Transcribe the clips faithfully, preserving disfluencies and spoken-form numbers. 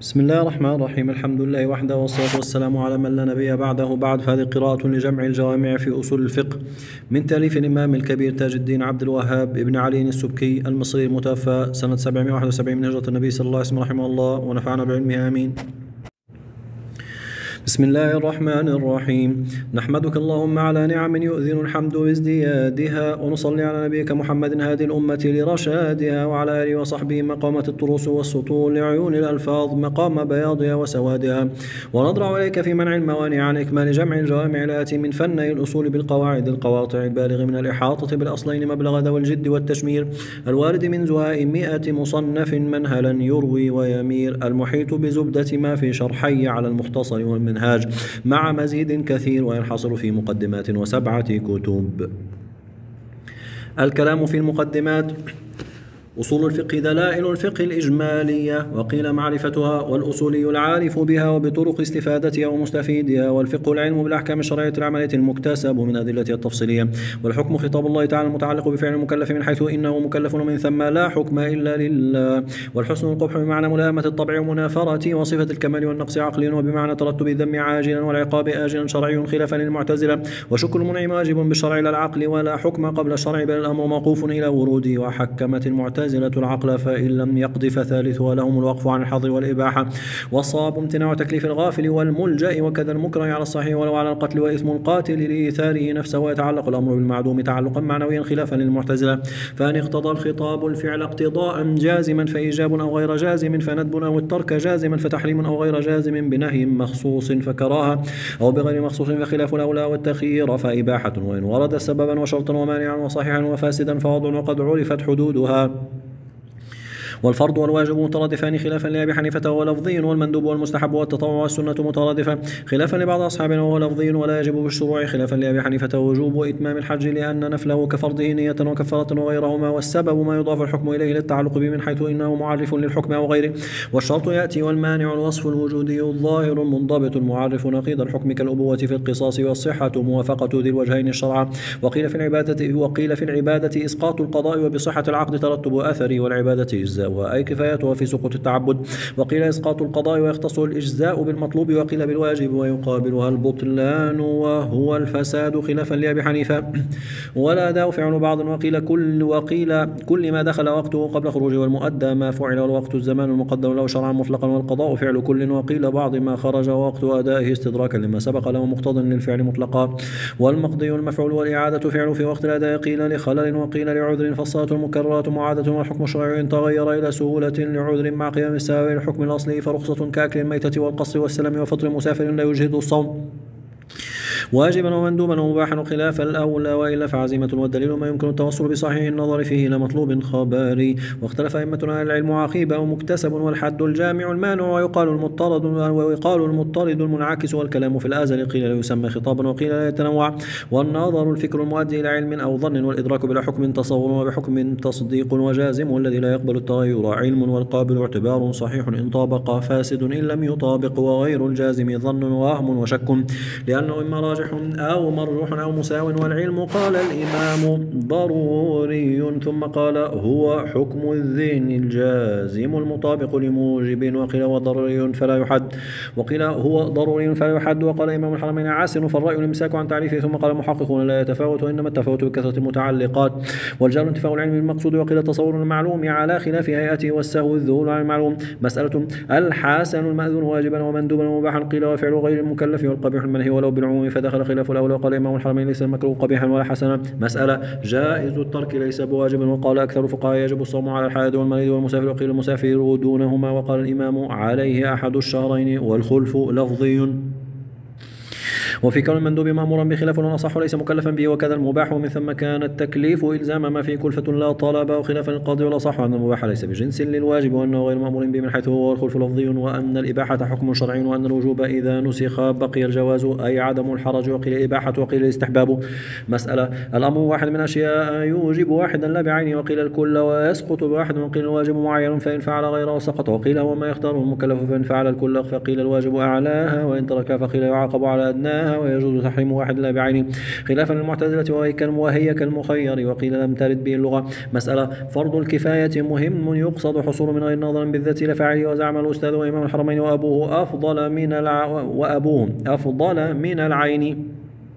بسم الله الرحمن الرحيم. الحمد لله وحده والصلاة والسلام على من لا نبي بعده. بعد، هذه قراءة لجمع الجوامع في أصول الفقه من تأليف الإمام الكبير تاج الدين عبد الوهاب ابن علي السبكي المصري المتوفى سنة سبعمائة وواحد وسبعين من هجرة النبي صلى الله عليه وسلم رحمه الله ونفعنا بعلمه آمين. بسم الله الرحمن الرحيم. نحمدك اللهم على نعم يؤذن الحمد بازديادها، ونصلي على نبيك محمد هادي الأمة لرشادها، وعلى آله وصحبه مقامة الطروس والسطول لعيون الألفاظ مقام بياضها وسوادها، ونضرع إليك في منع الموانع عن إكمال جمع الجوامع الآتي من فني الأصول بالقواعد القواطع البالغ من الإحاطة بالأصلين مبلغ ذوي الجد والتشمير الوارد من زهاء مئة مصنف منهلا يروي ويمير، المحيط بزبدة ما في شرحي على المختصر والمنهاج مع مزيد كثير، وينحصر في مقدمات وسبعة كتب. الكلام في المقدمات. أصول الفقه دلائل الفقه الإجمالية، وقيل معرفتها، والأصولي العارف بها وبطرق استفادتها ومستفيدها، والفقه العلم بالأحكام الشرعية العملية المكتسب من أدلتها التفصيلية، والحكم خطاب الله تعالى المتعلق بفعل المكلف من حيث إنه مكلف ومن ثم لا حكم إلا لله، والحسن والقبح بمعنى ملائمة الطبع ومنافرة وصفة الكمال والنقص عقل، وبمعنى ترتب الذم عاجلا والعقاب آجلا شرعي خلافا للمعتزلة، وشكر المنعم واجب بالشرع لا العقل، ولا حكم قبل الشرع بل الأمر موقوف إلى وروده، وحكمت المعتزلة العقل فإن لم يقض فثالثها لهم الوقف عن الحظر والإباحة، والصواب امتناع تكليف الغافل والملجأ وكذا المكره على الصحيح ولو على القتل، وإثم القاتل لإيثاره نفسه، ويتعلق الأمر بالمعدوم تعلقا معنويا خلافا للمعتزلة، فإن اقتضى الخطاب الفعل اقتضاء جازما فإيجاب أو غير جازم، فندب أو الترك جازما فتحريم أو غير جازم، بنهي مخصوص فكراهة، أو بغير مخصوص فخلاف الأولى والتخيير فإباحة، وإن ورد سببا وشرطا ومانعا وصحيحا وفاسدا فوضع وقد عرفت حدودها. والفرض والواجب مترادفان خلافا لأبي حنيفة وهو لفظي، والمندوب والمستحب والتطوع والسنة مترادفة خلافا لبعض أصحابنا وهو لفظي ولا يجب بالشروع خلافا لأبي حنيفة، ووجوب إتمام الحج لأن نفله كفرضه نية وكفارة وغيرهما، والسبب ما يضاف الحكم إليه للتعلق به من حيث إنه معرف للحكم أو غيره، والشرط يأتي والمانع الوصف الوجودي الظاهر منضبط معرف نقيض الحكم كالأبوة في القصاص، والصحة موافقة ذي الوجهين الشرع. وقيل في العبادة وقيل في العبادة إسقاط القضاء وبصحة العقد ترتب أثري، والعبادة إجزاء أي كفايتها في سقوط التعبد، وقيل إسقاط القضاء ويختص الإجزاء بالمطلوب، وقيل بالواجب ويقابلها البطلان وهو الفساد خلافا لأبي حنيفة، والأداء فعل بعض، وقيل كل وقيل كل ما دخل وقته قبل خروجه، والمؤدى ما فعل والوقت الزمان المقدم له شرعا مطلقا، والقضاء فعل كل، وقيل بعض ما خرج وقت أدائه استدراكا لما سبق له مقتض للفعل مطلقا، والمقضي المفعول والإعادة فعل في وقت الأداء، قيل لخلل وقيل لعذر، فالصلاة المكررة معادة، والحكم الشرعي إن تغير إلى سهولة لعذر مع قيام السبب الحكم الأصلي فرخصة كأكل الميتة والقصر والسلم وفطر مسافر لا يجهد الصوم واجبا ومندوبا ومباحا خلاف الأولى، وإلا فعزيمة، والدليل ما يمكن التوصل بصحيح النظر فيه إلى مطلوب خبري. واختلف أئمتنا العلم عقيب أو مكتسب، والحد الجامع المانع، ويقال المضطرد ويقال المضطرد المنعكس، والكلام في الأزل قيل لا يسمى خطابا وقيل لا يتنوع، والنظر الفكر المؤدي إلى علم أو ظن، والإدراك بلا حكم تصور، وبحكم تصديق وجازم، والذي لا يقبل التغير علم، والقابل اعتبار صحيح إن طابق فاسد إن لم يطابق، وغير الجازم ظن وهم وشك لأنه إما راجح أو مرجوح أو مساو، والعلم قال الإمام ضروري، ثم قال هو حكم الذهن الجازم المطابق لموجب، وقيل هو ضروري فلا يحد، وقيل هو ضروري فلا يحد، وقال إمام الحرمين عاسر فالرأي الإمساك عن تعريفه، ثم قال محققون لا يتفاوت، وإنما التفاوت بكثرة المتعلقات، والجار انتفاء العلم بالمقصود، وقيل تصور المعلوم على خلاف هيئته، والسهو الذهول عن المعلوم. مسألة الحسن المأذون واجبا ومندوبا ومباحا، قيل وفعل غير المكلف، والقبيح المنهي ولو بالعموم فدخل خلاف الأولى، وقال إمام الحرمين ليس المكروه قبيحا ولا حسنا. مسألة جائز الترك ليس بواجب، وقال أكثر الفقهاء يجب الصوم على الحائض والمريض والمسافر، وقيل المسافر دونهما، وقال الإمام عليه أحد الشهرين، والخلف لفظي. وفي كون المندوب مأمورا بخلاف الأصح ليس مكلفا به، وكذا المباح، ومن ثم كان التكليف إلزام ما فيه كلفة لا طلب، وخلافا القاضي والأصح أن المباح ليس بجنس للواجب، وأنه غير مأمور به من حيث هو الخلف لفظي، وأن الإباحة حكم شرعي، وأن الوجوب إذا نسخ بقي الجواز أي عدم الحرج، وقيل الإباحة وقيل الاستحباب. مسألة الأمر واحد من أشياء يوجب واحدا لا بعينه، وقيل الكل ويسقط بواحد، وقيل الواجب معين فإن فعل غيره سقط، وقيل هو ما يختاره المكلف فإن فعل الكل، فقيل الواجب أعلاها وإن ترك فقيل يعاقب على أدناها، معناها ويجوز تحريم واحد لا بعينه، خلافا للمعتزلة وهي كالمخير، وقيل لم ترد به اللغة. مسألة فرض الكفاية مهم يقصد حصول من غير نظر بالذات لفاعله، وزعم الأستاذ وإمام الحرمين وأبوه أفضل من الع... وأبوه أفضل من العين،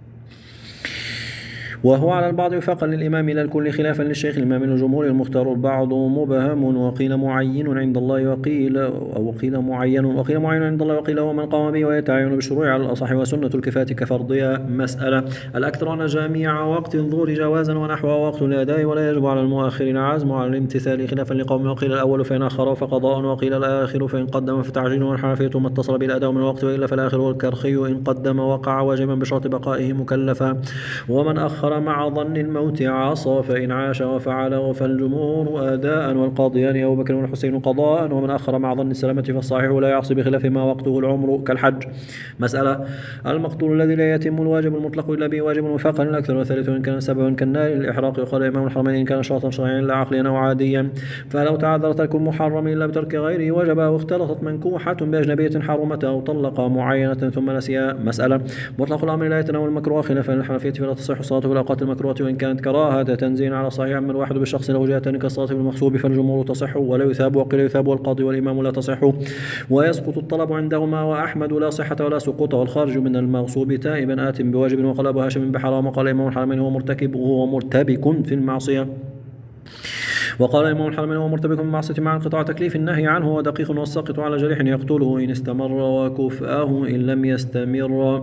وهو على البعض وفاقا للإمام إلى الكل، خلافا للشيخ الإمام الجمهور المختار البعض مبهم، وقيل معين عند الله وقيل أو قيل معين وقيل معين عند الله وقيل هو من قام به ويتعين بالشروع على الأصح، وسنة الكفاية كفرضها. مسألة الأكثر أن جميع وقت ظهور جوازا ونحوه وقت الأداء، ولا يجب على المؤخرين عزم على الامتثال، خلافا لقوم وقيل الأول فإن أخر فقضاء، وقيل الآخر فإن قدم فتعجيل، والحنفية ما اتصل بالأداء من الوقت، وإلا فالآخر والكرخي إن قدم وقع واجبا بشرط بقائه مكلفا، ومن أخر مع ظن الموت عصى فإن عاش وفعله فالجمهور أداء، والقاضيان أبو بكر والحسين قضاء، ومن أخر مع ظن السلامة فالصحيح لا يعصي بخلاف ما وقته العمر كالحج. مسألة المقتول الذي لا يتم الواجب المطلق إلا به واجب وفاقا للأكثر، وثالث إن كان سببا كالنار للإحراق، وقال إمام الحرمين إن كان شرطا شرعيا لا عقليا أو عاديا، فلو تعذر ترك محرم إلا بترك غيره وجب، أو اختلطت منكوحة بأجنبية حرمت، أو طلق معينة ثم نسيها. مسألة مطلق الأمر لا يتناول المكروه، خلافا للحنفية فلا تصح الصلاة في الأوقات المكروهة، وإن كانت كراهة تنزين على صحيح أما الواحد بالشخص له جهتان كالصلاة بالمغصوب فالجمهور تصح ولا يثاب، وقيل يثاب والقاضي والإمام لا تصح، ويسقط الطلب عندهما، وأحمد لا صحة ولا سقوط، والخارج من المغصوب تائبا آت بواجب، وقال أبو هاشم بحرام، وقال إمام الحرمين هو مرتكب وهو مرتبك في المعصية، وقال إمام الحرمين هو مرتبك في المعصية مع انقطاع تكليف النهي عنه، ودقيق والساقط على جريح يقتله إن استمر، وكفأه إن لم يستمر.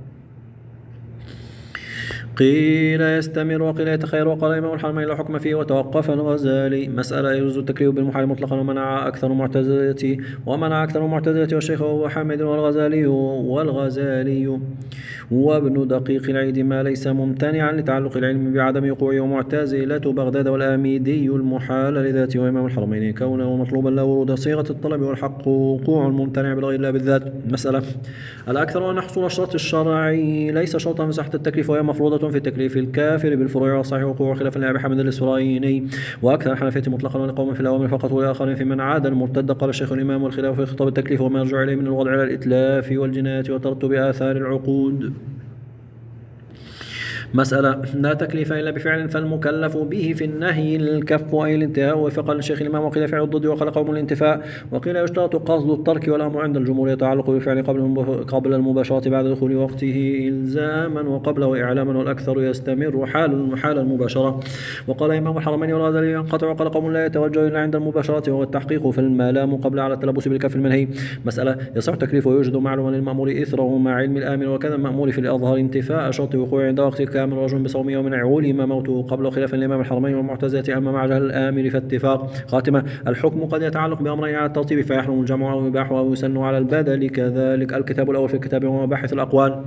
قيل يستمر وقيل يتخير، وقال إمام الحرمين لا حكم فيه وتوقف الغزالي. مسألة يجوز التكليف بالمحال مطلقا، ومنع أكثر معتزلة ومنع أكثر معتزلة والشيخ أبو حامد والغزالي والغزالي وابن دقيق العيد ما ليس ممتنعا لتعلق العلم بعدم وقوعه، ومعتزلة بغداد والآميدي المحال لذاته، وإمام الحرمين كونه مطلوبا لا ورود صيغة الطلب، والحق وقوع الممتنع بالغير لا بالذات. مسألة الأكثر أن حصول الشرط الشرعي ليس شرطا في صحة التكليف، وهي مفروضة في تكليف الكافر بالفروع، والصحيح وقوع خلافا لأبي حامد الإسرائيلي، وأكثر الحنفية مطلقا ولقوم في الأوامر فقط، والآخرين في من عاد المرتد. قال الشيخ الإمام والخلاف في خطاب التكليف وما يرجع إليه من الوضع على الإتلاف والجناية وترتب آثار العقود. مسألة لا تكليف إلا بفعل فالمكلف به في النهي الكف أي الانتهاء، وفقال الشيخ الإمام وقيل فعل الضد وقال قوم الانتفاء، وقيل يشترط قصد الترك، والأمر عند الجمهور يتعلق بالفعل قبل المباشرة بعد دخول وقته إلزاما وقبله إعلاما، والأكثر يستمر حال حال المباشرة. وقال إمام الحرمين والغزالي ينقطع، وقال قوم لا يتوجه إلا عند المباشرة، وهو التحقيق في الملام قبل على التلبس بالكف المنهي. مسألة يصح التكليف ويوجد معلوما للمأمور إثره مع علم الآمر، وكذا المأمور في الأظهر انتفاء شرط وقوع عند وقت كامل رجل بصوم يوم علم موته قبل، خلافا الإمام الحرمين والمعتزلة، أما مع جهل الآمر فاتفاق. خاتمة الحكم قد يتعلق بأمرين على الترتيب فيحرم الجمع أو يباح أو يسن على البدل، كذلك الكتاب الأول في الكتاب ومباحث الأقوال.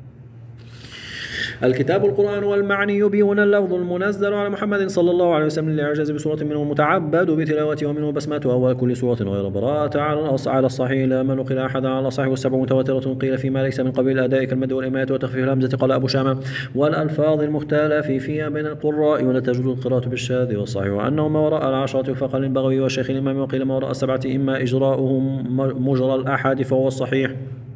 الكتاب القرآن والمعني يبين اللفظ المنزل على محمد صلى الله عليه وسلم للإعجاز بسورة منه المتعبد بتلاوته، ومنه بسمته أول كل سورة غير براءة على الصحيح لا من نقل أحد على الصحيح، والسبع متواترة قيل فيما ليس من قبيل الأداء كالمد والإماية وتخفيف الهمزة. قال أبو شامة والألفاظ المختلف فيها بين القراء ولا تجوز القراءة بالشاذ والصحيح، وأنه ما وراء العشرة وفق للبغوي والشيخ الإمام، وقيل ما وراء السبعة إما إجراؤهم مجرى الأحد فهو الصحيح.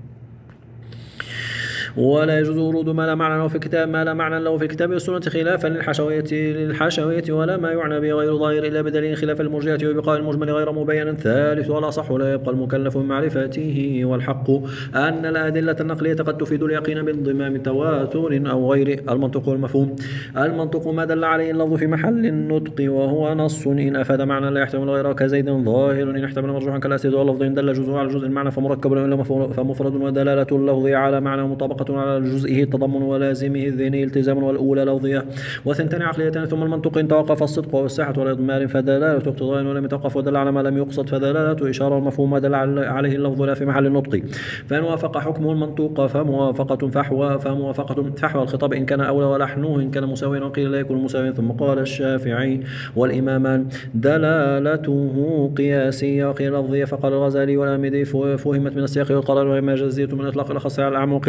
ولا يجوز ورود ما لا معنى له في الكتاب ما لا معنى له في الكتاب والسنة، خلافا للحشوية للحشوية ولا ما يعنى به غير ظاهر إلا بدليل، خلاف المرجئة وبقاء المجمل غير مبين. ثالث ولا صح ولا يبقى المكلف من معرفته، والحق أن الأدلة النقلية قد تفيد اليقين بانضمام تواتر أو غيره. المنطق والمفهوم المنطق ما دل عليه اللفظ في محل النطق وهو نص إن أفاد معنى لا يحتمل غيره كزيد ظاهر، إن احتمل مرجوحا كالأسد، واللفظ إن دل جزء على جزء المعنى فمركب إلا فمفرد، ودلالة اللفظ على معنى مطابقة على جزئه تضمن ولازمه الذهني التزام، والأولى لفظية وثنتان عقليتان. ثم المنطق إن توقف الصدق والصحة والإضمار فدلالة اقتضاء، ولم يتوقف ودل على ما لم يقصد فدلالة إشارة، المفهوم دل عليه اللفظ لا في محل النطق، فإن وافق حكمه المنطوق فموافقة فحوى فموافقة فحوى الخطاب إن كان أولى، ولحنه إن كان مساويا، وقيل لا يكون مساويا. ثم قال الشافعي والإمامان دلالته قياسية وقيل لفظية، فقال الغزالي والآمدي فهمت من السياق والقرار، وما جزيت من إطلاق الأخص على الأعم، وقيل نقل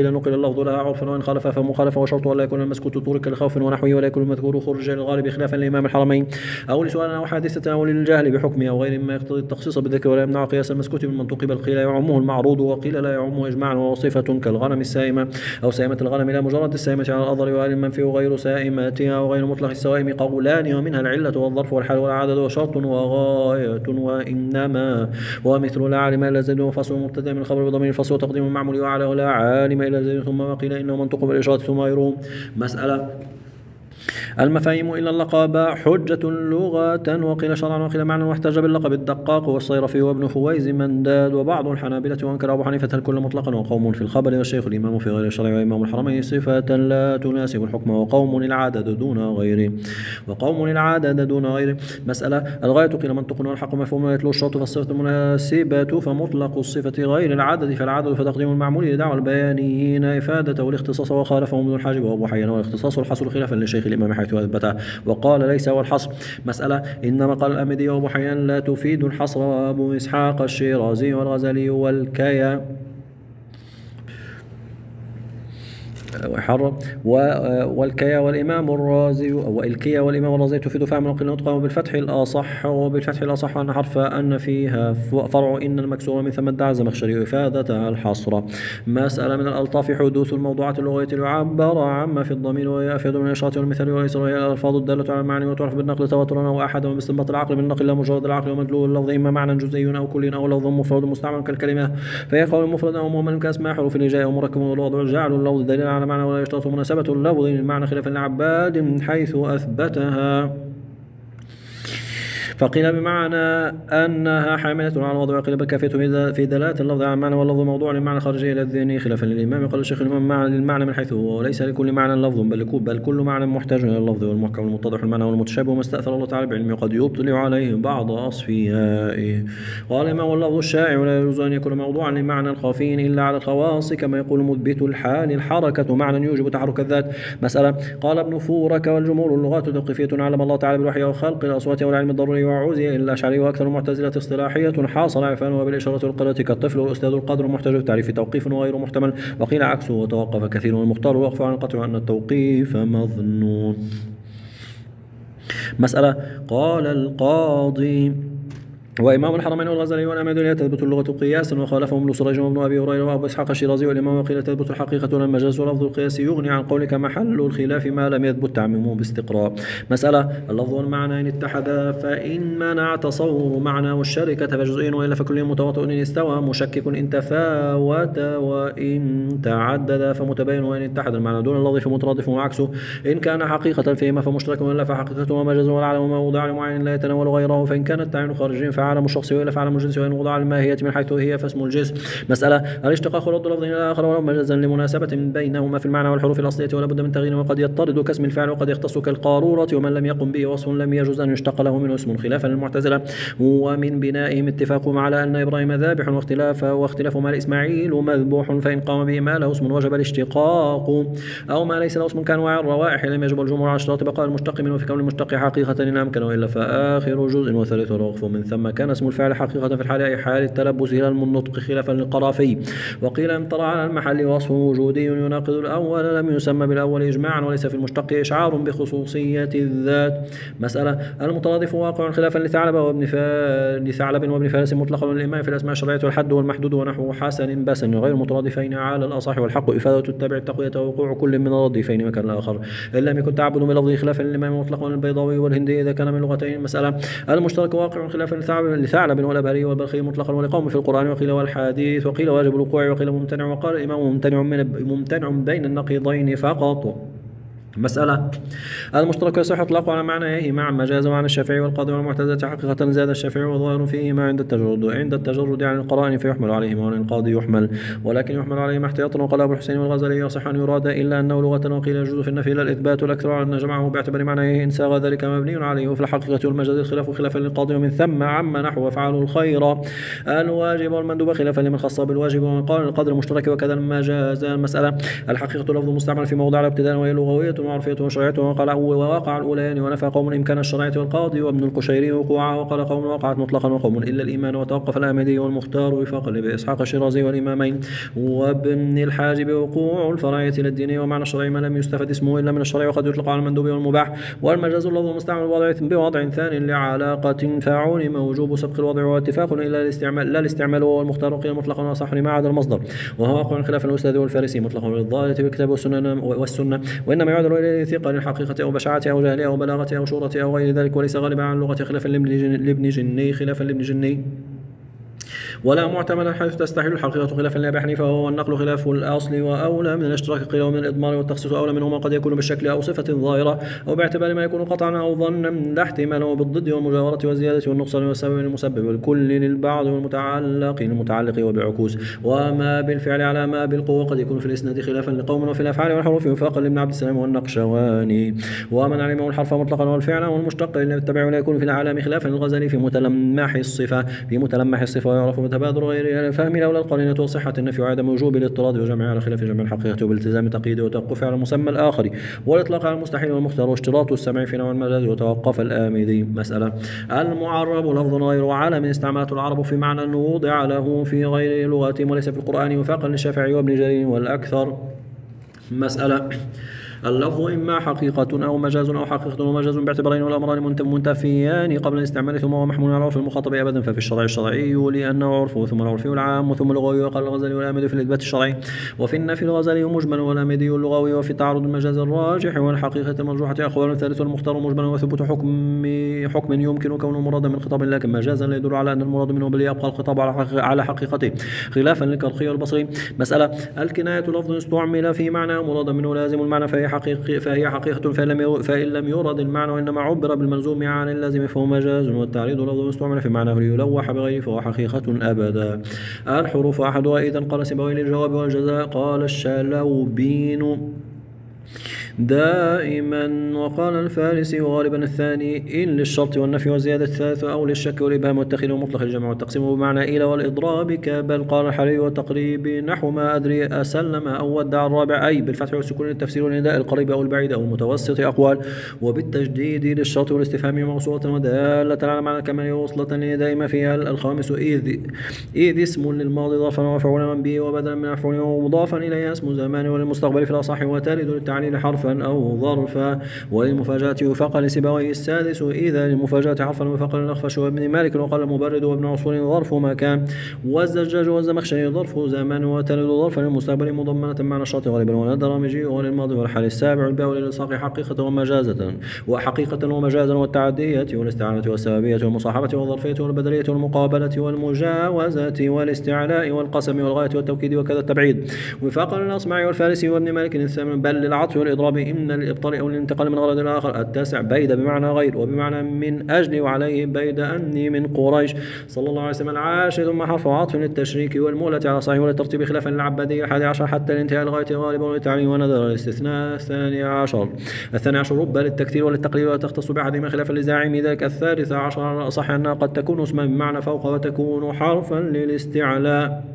اللفظ لها عرفا وإن خالف فمخالفة، وشرط أن لا يكون المسكوت ترك لخوف ونحوه ولا يكون المذكور خروج للغالب خلافا لإمام الحرمين أو لسؤال أو حادثة أو للجهل بحكمه أو غير مما يقتضي التخصيص بالذكر ولا يمنع قياس المسكوت بالمنطوق، بل قيل يعمه المعروض وقيل لا يعمه إجماعا، وصفة كالغنم السائمة أو سائمة الغنم لا مجرد السائمة على الأظهر وهل المنفي غير سائمتها وغير مطلق السوائم قولان، ومنها العلة والظرف والحال والعدد وشرط وغاية وإنما ومثل لا عالم إلا زيد وفصل مبتدأ من الخبر بضمير الفصل وتقديم المعمول وعلى ولا عالم إلا زيد ثم وقيل إنه منطق بالإشارة ثم غيره. مسألة المفاهيم إلا اللقب حجة لغة وقيل شرعا وقيل معنى، واحتج باللقب الدقاق والصيرفي وابن خويز منداد وبعض الحنابلة وانكر أبو حنيفة الكل مطلقا، وقوم في الخبر والشيخ الإمام في غير الشرع وإمام الحرمين صفة لا تناسب الحكم، وقوم العدد دون غيره وقوم العدد دون غيره. مسألة الغاية قيل منطق والحق مفهوم ويتلو الشرط، فالصفة المناسبة فمطلق الصفة غير العدد فالعدد، فتقديم المعمول لدعوى البيانيين إفادة والاختصاص وخالفهم ابن الحاجب وأبو حيان، والاختصاص الحصر خلافا للشيخ الإمام حيث أثبته وقال ليس هو الحصر. مسألة إنما قال الأمدي وأبو حيان لا تفيد الحصر وأبو إسحاق الشيرازي والغزالي والكيا وحرم والكيا والإمام الرازي والكيا والإمام الرازي تفيد فهم نقل نطقه بالفتح الأصح، وبالفتح الأصح أن حرف أن فيها فرع إن المكسور من ثم ادعى الزمخشري إفادة الحصر. مسألة من الألطاف حدوث الموضوعات اللغوية ليعبر عما في الضمير ويأفيد من الإشارة والمثال وليس وهي الألفاظ الدالة على المعنى وتعرف بالنقل تواترا أو أحد باستنباط العقل من نقل لا مجرد العقل، ومدلول اللفظ إما معنى جزئي أو كلي أو لفظ مفرد مستعمل كالكلمة فهي قول مفرد أو مهمل كأسماء حروف الهجاء ومركب والوضع جعل اللفظ دليلا على معنى ولا يشترط مناسبة اللفظ للمعنى خلافا لعباد حيث أثبتها، فقيل بمعنى أنها حاملة على الوضع وقيل بالكافية في دلالة اللفظ على المعنى واللفظ موضوع للمعنى خارجي إلى الذهن خلافا للإمام. قال الشيخ الإمام معنى للمعنى من حيث هو وليس لكل معنى لفظ بل بل كل معنى محتاج إلى اللفظ والمحكم والمتضح المعنى والمتشابه وما استأثر الله تعالى بعلمه قد يطلع عليه بعض أصفيائه. قال الإمام واللفظ الشائع ولا يجوز أن يكون موضوعا لمعنى الخافين إلا على الخواص كما يقول مثبت الحال الحركة معنى يوجب تحرك الذات. مسألة قال ابن فورك والجمهور اللغات توقيفية علم الله تعالى بالوحي وخلق الأصوات والعلم الضروري وعوزي إلا الأشعري وأكثر المعتزلة اصطلاحية حاصل عرفانها بالإشارة والقراءة كالطفل والأستاذ القادر محتاج التعريف توقيف وغير محتمل، وقيل عكسه وتوقف كثير والمختار الوقف عن القطع وأن التوقيف مظنون. مسألة قال القاضي وإمام الحرمين والغزالي والأمدني تثبت اللغة قياسا وخالفهم ابن سريج وابن أبي هريرة وأبو إسحاق الشيرازي والإمام وقيل تثبت الحقيقة والمجاز ولفظ القياس يغني عن قولك محل الخلاف ما لم يثبت تعميمه باستقراء. مسألة اللفظ والمعنى إن اتحدا فإن منع تصور معنى والشركة فجزئي وإلا فكل متواطئ إن استوى مشكك إن تفاوت وإن تعدد فمتبين وإن اتحد المعنى دون اللفظ فمترادف وعكسه إن كان حقيقة فيما فمشترك وإلا فحقيقة ومجاز والعلم وما وضع لمعين لا يتناول غيره فإن كان التعيين خارجيا عالم الشخص وإلا فعلم الجنس وإن وضع الماهية من حيث هي فاسم الجنس. مسألة الاشتقاق رد لفظ إلى آخر ولو مجازا لمناسبة بينهما في المعنى والحروف الأصلية ولا بد من تغيير وقد يضطرد كاسم الفعل وقد يختص كالقارورة ومن لم يقم به وصف لم يجوز أن يشتق له منه اسم خلافا للمعتزلة. ومن بنائهم اتفاقهم على أن إبراهيم ذابح واختلاف واختلاف ما لإسماعيل مذبوح فإن قام به ما له اسم وجب الاشتقاق أو ما ليس له اسم كأنواع الروائح لم يجب الجمهور على اشتراط بقاء المشتق منه في كون المشتق حقيقة إن أمكن وإلا فآخر جزء وثالث الوقف من ثم كان اسم الفعل حقيقة في الحال أي حال التلبس إلى النطق خلافا للقرافي. وقيل إن طرأ على المحل وصف وجودي يناقض الأول لم يسمى بالأول إجماعا وليس في المشتق إشعار بخصوصية الذات. مسألة المترادف واقع خلافا لثعلب وابن لثعلب وابن فارس مطلقا للإمام في الأسماء الشرعية والحد والمحدود ونحو حسن بسن غير مترادفين على الأصح والحق إفادة التابع التقوية ووقوع كل من الرديفين مكان الآخر إن لم يكن تعبد بلفظه خلافا للإمام مطلقا البيضاوي والهندي إذا كان من لغتين. مسألة المشترك واقع خلافا لثعلب والأبهري والبلخي مطلقا ولقوم في القرآن وقيل والحديث وقيل واجب الوقوع وقيل ممتنع وقال الإمام ممتنع من ممتنع بين النقيضين فقط. مسألة المشترك يصح إطلاقه على معناه مع مجاز وعن الشافعي والقاضي والمعتزلة حقيقة زاد الشافعي وظاهر فيهما عند التجرد عند التجرد عن القرائن فيحمل عليهما وعن القاضي يحمل ولكن يحمل عليهما احتياطا. وقال أبو الحسين والغزالي يصح أن يراد إلا أنه لغة وقيل يجوز في النفي إلى الإثبات والأكثر على أن جمعه باعتبار معناه إن ساغ ذلك مبني عليه وفي الحقيقة والمجاز الخلاف خلافا للقاضي ومن ثم عم نحو فعلوا الخير الواجب والمندوب خلافا لمن خص بالواجب ومن قال القدر المشترك وكذا المجاز. المسألة الحقيقة لفظ مستعمل في موضع الابتداء وهي لغوية وعرفية وشرعية ووقع الأوليان ونفى قوم إمكان الشرعية والقاضي وابن القشيري وقوعها وقال قوم وقعت مطلقا وقوم إلا الإيمان وتوقف الآمدي والمختار وفاق لأبي إسحاق الشيرازي والإمامين وابن الحاجب وقوع الفرعية إلى الدين ومعنى الشرعي ما لم يستفد اسمه إلا من الشرع وقد يطلق على المندوب والمباح والمجاز اللفظ مستعمل بوضع بوضع ثاني لعلاقة فعول موجوب سبق الوضع واتفاق إلا الاستعمال لا الاستعمال وهو المختار قيل مطلقا وصح لما عدا المصدر وهو واقع خلاف الأستاذ والفارسي مطلقا للضالة بالكتاب والسنة والسنة وإنما يعدل إليه ثقل الحقيقة أو بشاعتها أو جهلها أو بلاغتها أو شورتها أو غير ذلك وليس غالبا عن اللغة خلافا لابن جني خلافا لابن جني ولا معتمدا حيث تستحيل الحقيقة خلافا لأبي حنيفة وهو النقل خلاف الأصل وأولى من الاشتراك قيل ومن الإضمار والتخصيص أولى منهما قد يكون بالشكل أو صفة ظاهرة أو باعتبار ما يكون قطعا أو ظنا لا احتماله بالضد والمجاورة والزيادة والنقصان والسبب المسبب والكل للبعض والمتعلق المتعلق وبعكوس وما بالفعل على ما بالقوة قد يكون في الإسناد خلافا لقوم وفي الأفعال والحروف وفاقا لابن عبد السلام والنقشواني ومن علمه الحرف مطلقا والفعل والمشتق إلا بالتبع ولا يكون في الأعلام خلافا للغزالي في متلمح الصفة في متلمح الصفة ويعرف تبادر غير الفهم لولا القرينة وصحة النفي وعدم وجوب الاضطراد وجمع على خلاف جمع الحقيقة وبالتزام تقييد وتوقف على المسمى الآخر والإطلاق على المستحيل والمختار واشتراط السمع في نوع المجاز وتوقف الآمدي. مسألة المعرب لفظ غير عالم استعملته العرب في معنى وضع له في غير لغاتهم وليس في القرآن وفاقا للشافعي وابن جرير والأكثر. مسألة اللفظ إما حقيقة أو مجاز أو حقيقة ومجاز باعتبارين والأمران منتفيان قبل الاستعمال ثم هو محمول على عرف المخاطب أبدا ففي الشرع الشرعي لأنه عرفه ثم العرفي العام ثم اللغوي وقال الغزالي والآمدي في الإثبات الشرعي وفي النفي الغزالي مجمل والآمدي اللغوي وفي تعارض المجاز الراجح والحقيقة المرجوحة أقوال ثالث المختار مجمل وثبوت حكم حكم يمكن كونه مرادا من خطاب لكن مجازا لا يدل على أن المراد منه بل يبقى الخطاب على حقيقته خلافا للكرخي والبصري. مسألة الكناية لفظ استعمل في معنى مرادا منه لازم المعنى فهي حقيقة فهي حقيقة فإن لم يرد المعنى وإنما عبر بالملزوم عن اللازم فهو مجاز والتعريض لفظ استعمل في معناه ليلوح بغيره فهو حقيقة أبدا. الحروف أحدها إذا قال سيبويه للجواب والجزاء قال الشلوبين دائما وقال الفارسي وغالبا الثاني إن للشرط والنفي والزيادة الثالث أو للشك والإبهام والتخيل ومطلق الجمع والتقسيم بمعنى إلى والإضراب كبل قال الحري والتقريب نحو ما أدري أسلم أو ودع الرابع أي بالفتح والسكون للتفسير والنداء القريب أو البعيد أو المتوسط أقوال وبالتجديد للشرط والاستفهام موصولة ودالة على معنى كمال وصلة لنداء ما فيها. الخامس إذ إذ اسم للماضي ظرفا ومفعولا به وبدلا من مفعول ومضافا إليه اسم زمان وللمستقبل في الأصح وترد للتعليل حرفا أو ظرفا وللمفاجأة وفاق لسيبويه. السادس إذا للمفاجأة حرفا وفاق للأخفش وابن مالك وقال المبرد وابن عصفور ظرف مكان والزجاج والزمخشري ظرف زمان وترد ظرفا للمستقبل مضمنة معنى الشرط غالبا والدرامجي وللماضي والحال السابع الباء للإلصاق حقيقة ومجازة وحقيقة ومجازا والتعدية والاستعانة والسببية والمصاحبة والظرفية والبدلية والمقابلة والمجاوزة والاستعلاء والقسم والغاية والتوكيد وكذا التبعيد وفاق للأصمعي والفارسي وابن مالك الثامن بل للعطف والإضراب إما للإبطال أو الانتقال من غرض الآخر. التاسع بيد بمعنى غير وبمعنى من أجل وعليه بيد أني من قريش صلى الله عليه وسلم. العاشر ثم حرف عطف للتشريك والمولة على صحيح والترتيب خلافا للعبادية الحادي عشر حتى الانتهاء الغاية غالبا والتعليم ونذر الاستثناء الثاني عشر. الثاني عشر رب للتكثير وللتقليل ولا تختص بأحدهما خلافا لزاعم ذلك. الثالث عشر على الأصح أنها قد تكون اسما بمعنى فوق وتكون حرفا للاستعلاء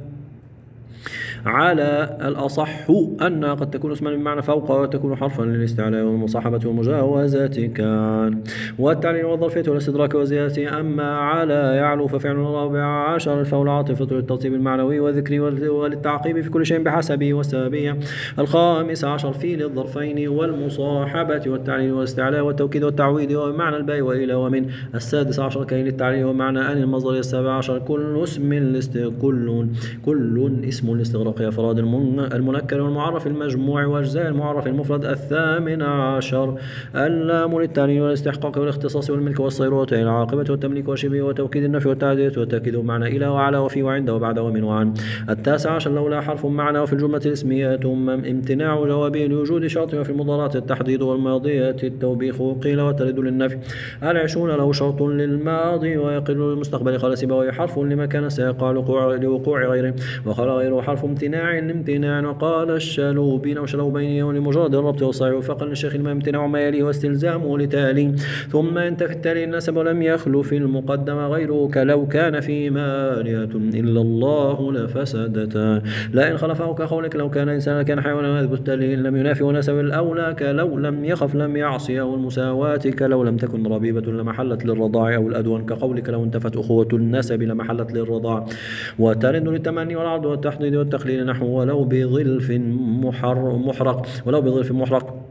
على الأصح أنها قد تكون اسما بمعنى فوق وتكون حرفا للاستعلاء والمصاحبة والمجاوزة كان والتعليل والظرفية والاستدراك والزيادة. أما على يعلو ففعل الرابع عشر الفول عاطفة للترتيب المعنوي والذكري وللتعقيب في كل شيء بحسبه والسببية. الخامس عشر في للظرفين والمصاحبة والتعليل والاستعلاء والتوكيد والتعويض ومعنى الباء وإلى ومن. السادس عشر كي للتعليل ومعنى أن المصدر. السابع عشر كل اسم الاست... كل كل اسم الاستغراق أفراد المنكر والمعرف المجموع وأجزاء المعرف المفرد. الثامن عشر اللام للتعليل والاستحقاق والاختصاص والملك والصيرورة العاقبة والتمليك وشبه وتوكيد النفي والتعدية والتأكيد بمعنى إلى وعلى وفي وعند وبعد ومن وعن. التاسع عشر لولا حرف معنى وفي الجملة الاسمية ثم امتناع جوابه لوجود شرط وفي المضارات التحديد والماضية التوبيخ قيل وترد للنفي. العشرون له شرط للماضي ويقل للمستقبل قال سيبويه حرف لما كان سيقع لوقوع غيره وقال غيره وغيره حرف امتناع لامتناع. وقال الشلوبين أو شلوبين لمجرد الربط والصحيح فقل للشيخ الإمام امتناع ما يليه واستلزامه لتالي. ثم أنت في التالي النسب ولم يخلو في المقدمة غيره كلو كان فيما آلهة إلا الله لفسدتا. لا إن خلفه كقولك لو كان إنسانا كان حيوانا يثبت لم ينافي ونسب الأولى كلو لم يخف لم يعصي أو المساواة كلو لم تكن ربيبة لمحلت للرضاع أو الأدون كقولك لو انتفت أخوة النسب لمحلت للرضاع. وترد للتمني والعرض والتحضيض والتقليل نحو ولو بظلف محر محرق ولو بظلف محرق.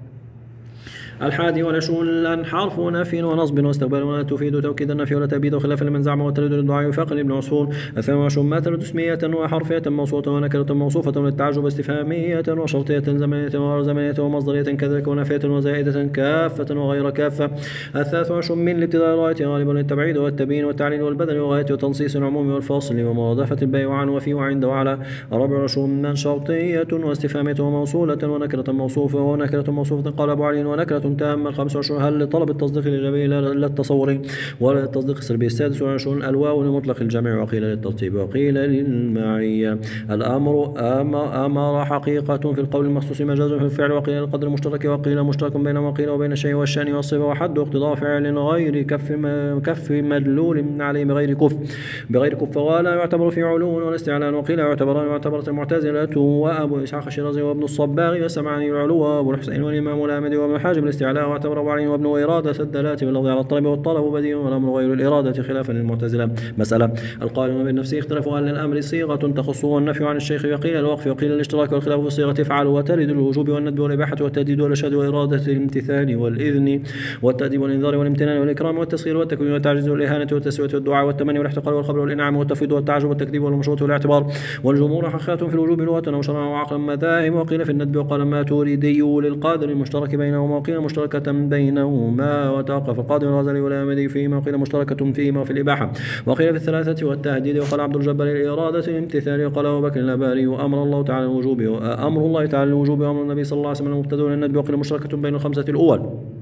الحادي والعشرون حرف نفي ونصب واستقبال ولا تفيد توكيد النفي ولا تبيد وخلاف لمن زعم وترد للدعاء فقل ابن عصفور. الثاني والعشرون ما ترد اسمية وحرفية موصوفة ونكرة موصوفة للتعجب استفهامية وشرطية زمنية وغير زمنية ومصدرية كذلك ونافية وزائدة كافة وغير كافة. الثالث والعشرون من الابتداء الغاية غالبا للتبعيد والتبيين والتعليل والبدل وغاية وتنصيص العموم والفصل ومرادفة البيع وعن وفي وعند وعلى. الرابع والعشرون من شرطية واستفهامية وموصولة ونكرة موصوفة ونكرة موصوفة قال أبو علي ونكرة تام. الخامس والعشرون هل لطلب التصديق الإيجابي لا التصوري ولا التصديق السلبي. السادس والعشرون الواو لمطلق الجمع وقيل للترتيب وقيل للمعية. الأمر أمر حقيقة في القول المخصوص مجاز في الفعل وقيل للقدر المشترك وقيل مشترك بينما وقيل وبين الشيء والشأن والصفة وحد اقتضاء فعل غير كف كف مدلول عليه بغير كف بغير كف ولا يعتبر في علو ولا استعلان وقيل يعتبر يعتبرت المعتزلة وأبو إسحاق الشيرازي وابن الصباغ والسمعاني العلو وأبو الحسين والإمام الآمدي وابن الحاجب الاستعلاء واعتبر أبو علي وابن إرادة الدلالة باللفظ على الطلب والطلب بديع والأمر غير الإرادة خلافا للمعتزلة. مسألة القائلون بالنفس اختلفوا هل للأمر صيغة تخصه والنفي عن الشيخ وقيل الوقف وقيل الاشتراك والخلاف في الصيغة تفعل وترد الوجوب والندب والإباحة والتهديد والإرشاد وإرادة الامتثال والإذن والتأديب والإنذار والامتنان والإكرام والتسخير والتكوين والتعجيز والإهانة والتسوية والدعاء والتمني والاحتقار والخبر والإنعام والتفويض والتعجب والتكذيب والمشروط والاعتبار. والجمهور حقيقة في الوجوب لغة أو شرعا وعقلا مذاهب وقيل في الندب وقال ما تريدي للقادر المشترك بينهما وقيل مشتركة بينهما وتوقف القاضي والغزالي والآمدي فيما وقيل مشتركة فيما في الإباحة وقيل في الثلاثة والتهديد وقال عبد الجبار الإرادة الامتثال وقال أبو بكر الأباري وأمر الله تعالى الوجوب أمر الله تعالى الوجوب وأمر النبي صلى الله عليه وسلم المبتدأ للندب وقيل مشتركة بين الخمسة الأول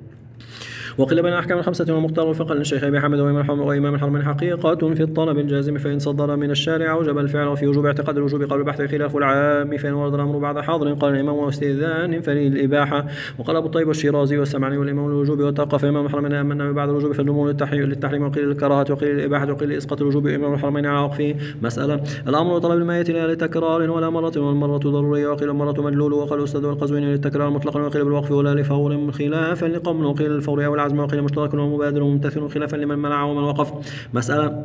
وقيل بين أحكام الخمسة والمختار والفقه للشيخ أبي حامد وإمام الحرمين حقيقة في الطلب الجازم فإن صدر من الشارع أوجب الفعل وفي وجوب اعتقاد الوجوب قبل البحث خلاف العام فإن ورد الأمر بعد حاضر قال الإمام واستئذان فللإباحة وقال أبو الطيب والشيرازي والسمعاني والإمام الوجوب وتوقف إمام الحرمين أمنا بعد الوجوب فالجمهور للتحريم وقيل للكراهة وقيل للإباحة وقيل لإسقاط الوجوب إمام الحرمين على وقفه. مسألة الأمر وطلب الميت لا لتكرار ولا مرة والمرة ضرورية وقيل المرة مدلول وقال الأستاذ والقزويني للتكرار مطلقا وقيل بالوقف ولا لفور خلافا لقوم وقيل الفور أو العزم وقيل مشترك ومبادر وممتثل خلافا لمن منع ومن وقف. مسألة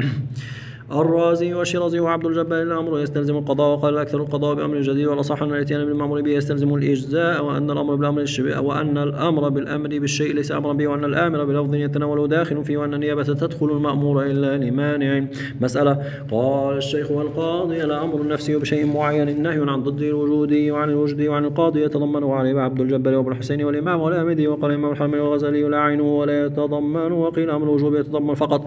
الرازي والشيرازي وعبد الجبار الأمر يستلزم القضاء وقال أكثر القضاء بأمر جديد والأصح أن الإتيان بالمأمور به يستلزم الإجزاء وأن الأمر بالأمر وأن الأمر بالأمر بالشيء ليس أمرا به وأن الآمر بلفظ يتناول داخل فيه وأن النيابة تدخل المأمور إلا لمانع. مسألة قال الشيخ والقاضي الأمر النفسي بشيء معين النهي عن ضد الوجودي وعن الوجد وعن القاضي يتضمن عليه عبد الجبار وابن الحسين والإمام والآمدي وقال الإمام الحرمي والغزالي لا عينه ولا يتضمن وقيل أمر الوجوب يتضمن فقط.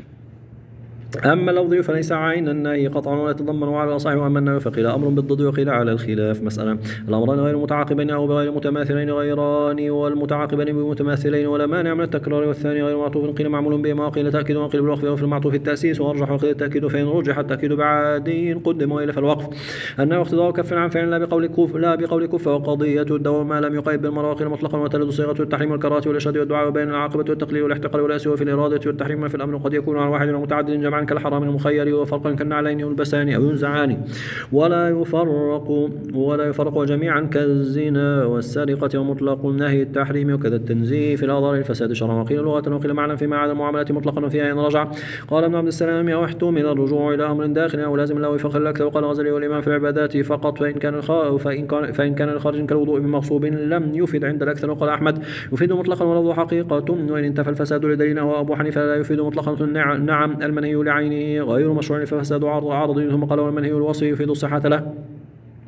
أما اللفظ فليس عين النهي قطعا ولا يتضمن على الأصح وأما النهي فقيل أمر بالضد وقيل على الخلاف. مسألة الأمران غير متعاقبين أو بغير متماثلين غيران والمتعاقبين بمتماثلين ولا مانع من التكرار والثاني غير معطوف قيل معمول به وقيل تأكيد وقيل بالوقف وفي المعطوف التأسيس وأرجح وقيل التأكيد فإن رجح التأكيد بعادي قدم وإلا فالوقف أنه اقتضاء كف عن فعل لا بقول كف لا بقول كف وقضية الدوام ما لم يقيد بالمراقل مطلقا وتلد صيغة التحريم والكراهة والإرشاد والدعاء وبين العاقبة والتقليل والاحتقال والأس وفي الإرادة والتحريم في الأمر قد يكون على واحد ومتعدد جمعا كالحرام المخير وفرقا كالنعلين والبسان أو ينزعان ولا يفرق ولا يفرق جميعا كالزنا والسرقة ومطلق نهي التحريم وكذا التنزيه في الأضرار الفساد شرعا وقيل لغة وقيل معنى فيما عدا المعاملات مطلقا وفيها إن رجع. قال ابن عبد السلام أو احتمل الرجوع إلى أمر داخل أو لازم له فقه الأكثر وقال الغزالي والإمام في العبادات فقط فإن كان الخارج فإن كان فإن كان الخارج كالوضوء بمغصوب لم يفد عند الأكثر وقال أحمد يفيد مطلقا ولفظ حقيقة وإن انتفى الفساد لدليل وأبو حنيفة لا يفيد مطلقا. نعم المنهي لعينه غير مشروع ففساد عارض ثم قال والمنهي الوصي يفيد الصحة له.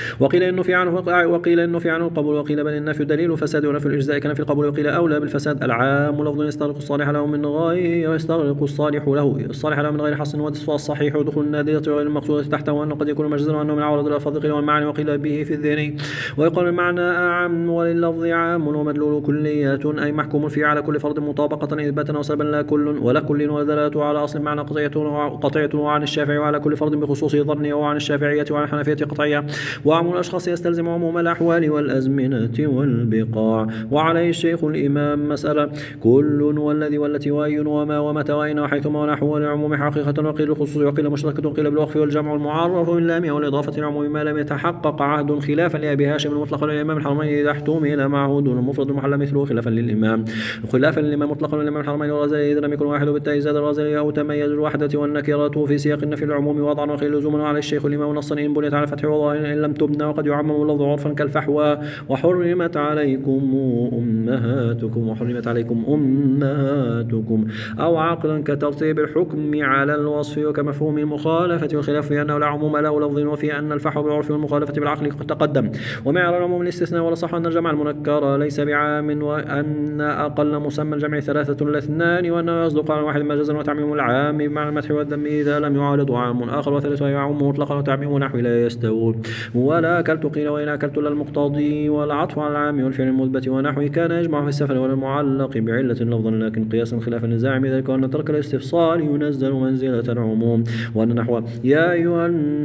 وقيل إنه في عنه وقيل إنه في عنه القبول، وقيل بل النفي دليل فساد ونفي الإجزاء كان في القبول، وقيل أولى بالفساد. العام لفظ يستغرق الصالح له من غير يستغرق الصالح له الصالح له من غير حص، والصحيح دخول النادية وغير المقصودة تحته، وأنه قد يكون مجزا، وأنه من عوارض الألفاظ قيل والمعنى، وقيل به في الذهن. ويقال المعنى أعم ولللفظ عام، ومدلول كليات أي محكوم فيه على كل فرد مطابقة إثباتا وسلبا، لا كل ولا كل ولا دلالته على أصل المعنى قطعية، وعن الشافعي وعلى كل فرد بخصوصه ظنية، وعن الشافعية وعن الحنفية قطعية. وعموم الأشخاص يستلزم عموم الأحوال والأزمنة والبقاع. وعليه الشيخ الإمام مسألة: كل والذي والتي وأي وما ومتى وأين وحيثما ونحو العموم حقيقة، وقيل الخصوص وقيل مشتركة، وقيل بالوقف والجمع المعرف باللام والإضافة العموم ما لم يتحقق عهد، خلافا لأبي هاشم المطلق للإمام الحرمين إذا احتمل معه دون المفرد المحل مثله، خلافا للإمام خلافا للإمام مطلقا للإمام الحرمين والغزالي إذا لم يكن واحد بالتاء زاد الغزالي أو تميز الوحدة والنكرة في سياق النفي العموم وضعا، وقيل لزوما. وعلى الشيخ الإمام نصا إن بنيت على فتح وظاهر إن لم تبنى، وقد يعمم اللفظ عرفا كالفحوى: وحرمت عليكم أمهاتكم وحرمت عليكم أمهاتكم، أو عقلا كترتيب الحكم على الوصف وكمفهوم المخالفة، والخلاف في أنه لا عموم له لفظ، وفي أن الفحوى بالعرف والمخالفة بالعقل قد تقدم. ومع العموم الاستثناء، والصح أن الجمع المنكر ليس بعام، وأن أقل مسمى الجمع ثلاثة الاثنان، وأنه يصدق على واحد مجازا وتعميم العام مع المدح والذم إذا لم يعارض عام آخر، وثالثها يعم مطلقا وتعميم نحو لا يستوون. ولا أكلت قيل وإن أكلت للمقتضي، والعطف على العام والفعل المثبت ونحوه كان يجمع في السفر ولا المعلق بعلة لفظا، لكن قياسا خلافا الزاعم ذلك، وأن ترك الاستفصال ينزل منزلة العموم، وأن نحو يا أيها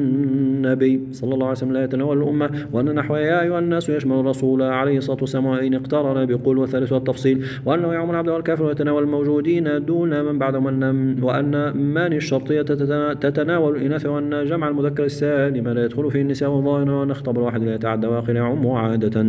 النبي صلى الله عليه وسلم لا يتناول الأمة، وأن نحو يا أيها الناس يشمل الرسول عليه الصلاة والسلام وإن اقترن بقول، والثالث التفصيل، وأنه يعم العبد والكافر ويتناول الموجودين دون من بعدهم، وأن من الشرطية تتناول الإناث، وأن جمع المذكر السالم لا يدخل فيه النساء والظاهر، وأن خطاب الواحد لا يتعدى وآخر يعم عادة،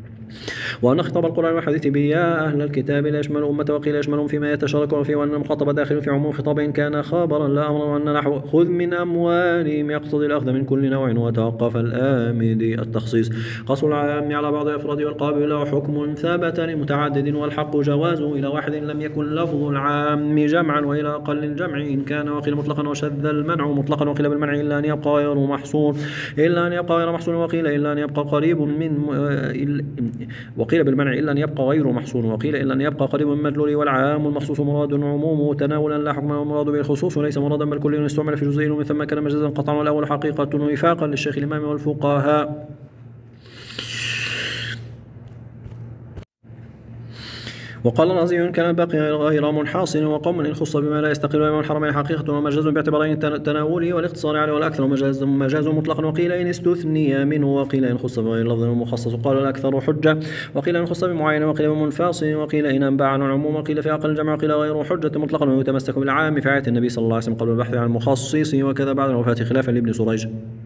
وأن خطاب القرآن والحديث به يا أهل الكتاب لا يشمل أمة، وقيل يشملهم فيما يتشاركون فيه، وأن المخاطب داخل في عموم خطاب إن كان خبرا لا أمرا، وأن نحو خذ من أموالهم يقتضي الأخذ من كل نوع، وتوقف الآمدي التخصيص. قصر العام على بعض الأفراد والقابل له حكم ثابت لمتعدد، والحق جوازه إلى واحد لم يكن لفظ العام جمعا، وإلى أقل الجمع إن كان، وقيل مطلقا وشذ المنع مطلقا، وقيل بالمنع إلا أن يبقى غير محصور إلا أن يبقى غير محصور، وقيل إلا أن يبقى قريب من وقيل بالمنع إلا أن يبقى غير محصور، وقيل إلا أن يبقى قريب من مدلول. والعام المخصوص مراد عمومه تناولا لا حكما، والمراد به الخصوص وليس مرادا بل كل استعمل في جزئين، ومن ثم كان مجازا قطعا، والأول حقيقة وفاقا للشيخ الإمام والفقهاء. وقال الرازي إن كان الباقي غير منحاصر، وقوم إن خص بما لا يستقل إمام الحرمين حقيقة ومجاز باعتبارين التناول والاختصار عليه، والأكثر مجاز مجاز مطلقا، وقيل إن استثني منه، وقيل إن خص بغير لفظ مخصص، قال الأكثر حجة، وقيل إن خص بمعين، وقيل بمنفاصل، وقيل إن أنباع عن العموم، وقيل في أقل الجمع، وقيل غير حجة مطلقا، ويتمسك بالعام في آية النبي صلى الله عليه وسلم قبل البحث عن المخصص، وكذا بعد الوفاة خلافا لابن سريج.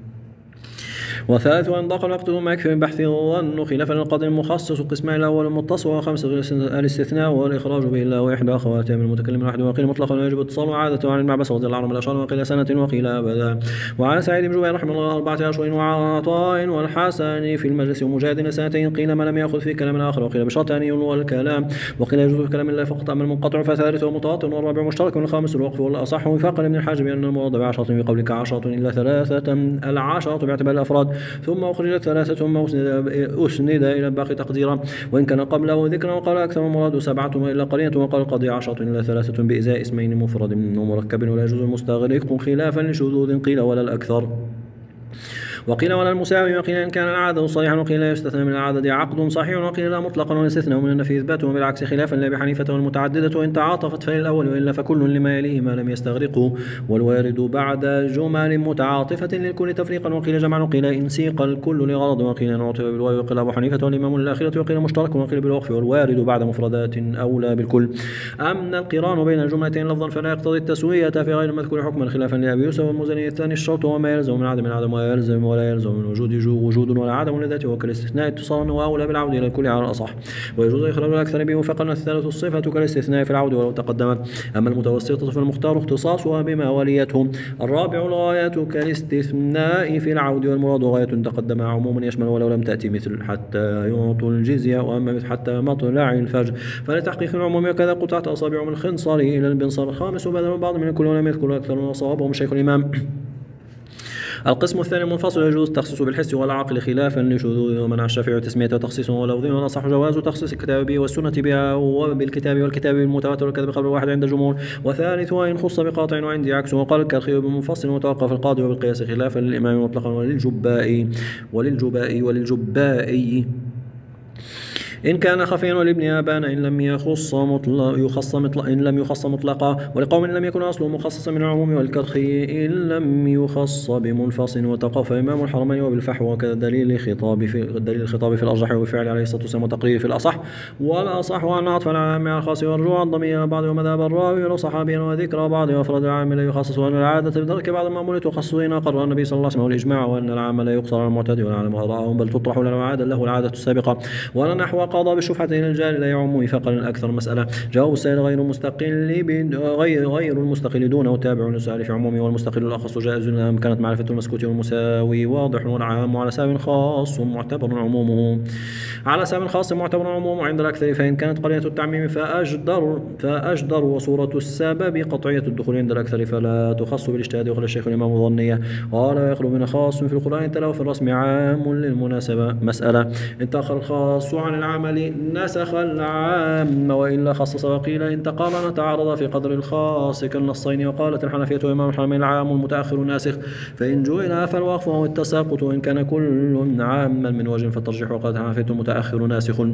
وثالث أن ضاق الوقت ثم يكفي من بحث الظن خلافا للقدر المخصص، قسمان الأول المتصل، وخمسة الاستثناء والإخراج به إلا وإحدى أخواتها من المتكلم الواحد، وقيل مطلقا ويجب اتصال عادة عن المعبس رضي الله عنه بالأشعار، وقيل سنة، وقيل أبدا. وعلى سعيد بن جبير رحمه الله أربعة أشهر، وعطاء والحسن في المجلس ومجاهد سنتين، قيل ما لم يأخذ في كلام آخر، وقيل بشرطان والكلام، وقيل يجوز في كلام الله فقط أما المنقطع فثالثه متواطئ، والرابع مشترك، والخامس الوقف، والأصح وفاقا لابن الحاج بأن المراد بعشرة في قولك عشرة إلا ثلاثة، العشرة باعتبار الأفراد، ثم أخرج ثلاثة ثم أسند إلى الباقي تقديرا، وإن كان قبله ذكرا، وقال أكثر المراد سبعة وإلا قرينة، وقال القاضي عشرة إلا ثلاثة بإزاء اسمين مفرد ومركب، ولا يجوز المستغرق خلافا لشذوذ قيل ولا الأكثر، وقيل ولا المساوي، وقيل إن كان العدد صحيحا، وقيل لا يستثنى من العدد عقد صحيح، وقيل لا مطلقا والاستثناء من النفي إثباته، بالعكس خلافا لأبي حنيفة والمتعددة وإن تعاطفت فللأول، وإلا فكل لما يليه ما لم يستغرقه، والوارد بعد جمل متعاطفة للكل تفريقا، وقيل جمعا، وقيل إن سيق الكل لغرض، وقيل إن عطف بالواو، وقيل أبو حنيفة والإمام الآخرة، وقيل مشترك، وقيل بالوقف، والوارد بعد مفردات أولى بالكل. أما القران بين الجملتين لفظا فلا يقتضي التسوية في غير المذكور حكما، خلافا لأبي يوسف والمزني الثاني الشرط وما يلزم من عدم العدم، ولا يلزم ولا يلزم من وجود وجود ولا عدم لذاته، وكالاستثناء اتصال وأولى بالعود إلى الكل على الأصح، ويجوز إخراج الأكثر به وفقا الثالث الصفة كالاستثناء في العود ولو تقدمت. أما المتوسطة فالمختار اختصاصها بما وليته. الرابع الغاية كالاستثناء في العود، والمراد غاية تقدم عموما يشمل ولو لم تأتي مثل حتى يعطوا الجزية، وأما مثل حتى مطلع الفجر فلتحقيق العموم، وكذا قطعت أصابع من الخنصر إلى البنصر. الخامس بدل بعض من الكل ولم يذكر أكثر من صوابهم الشيخ الإمام. القسم الثاني المنفصل يجوز التخصيص بالحس والعقل خلافا لشذوذ ومنع الشافعي وتسميته تخصيصا ولفظ، والأصح جواز تخصيص الكتاب به والسنة بها وبالكتاب والكتاب بالمتواتر والكذب قبل الواحد عند الجمهور. وثالث وإن خص بقاطع وعندي عكس، وقال الكرخي بالمنفصل وتوقف القاضي وبالقياس خلافا للإمام مطلقا وللجباء وللجباء وللجباء إن كان خفيا، ولابن أبان إن لم يخص مطلق يخص مطلق إن لم يخص مطلقا، ولقوم لم يكن أصله مخصصا من العموم، والكرخي إن لم يخص بمنفصل، وتوقف إمام الحرمين وبالفحوى، وكذا دليل الخطاب في دليل الخطاب في الأرجح وبفعل عليه الصلاة والسلام وتقرير في الأصح. والأصح أن عطف العام على الخاص والرجوع الضمير بعض ومذهب الراوي وصحابيا وذكر بعض وأفراد العام لا يخصص، وأن العادة بدرك بعض المأمول تخصصين أقر النبي صلى الله عليه وسلم والإجماع، وأن العام لا يقصر على المعتاد ولا على ما رآه بل تطرح له العادة له العادة السابقة. ولا نحو قضى بالشفعة إلى الجاري لا يعم وفاقا الأكثر مسألة. جواب السائل غير مستقل غير غير المستقل دونه تابع للسائل في عمومه، والمستقل الأخص جائز إن كانت معرفة المسكوت والمساوي واضح والعام على سبب خاص معتبر عمومه على سبب خاص معتبر عمومه عند الأكثر، فإن كانت قرينة التعميم فأجدر فأجدر وصورة السبب قطعية الدخول عند الأكثر فلا تخص بالاجتهاد. وقال الشيخ الإمام ظنية قال ويخلو من خاص في القرآن تلو في الرسم عام للمناسبة. مسألة إن تأخر الخاص عن العمل نسخ العام، وإلا خصص. وقيل إن تقارن تعارض في قدر الخاص كالنصين، وقالت الحنفية وإمام الحرمين العام المتأخر ناسخ، فإن جئنا فالوقف هو التساقط، وإن كان كل عاما من وجه فالترجيح، وقالت الحنفية المتأخر ناسخ.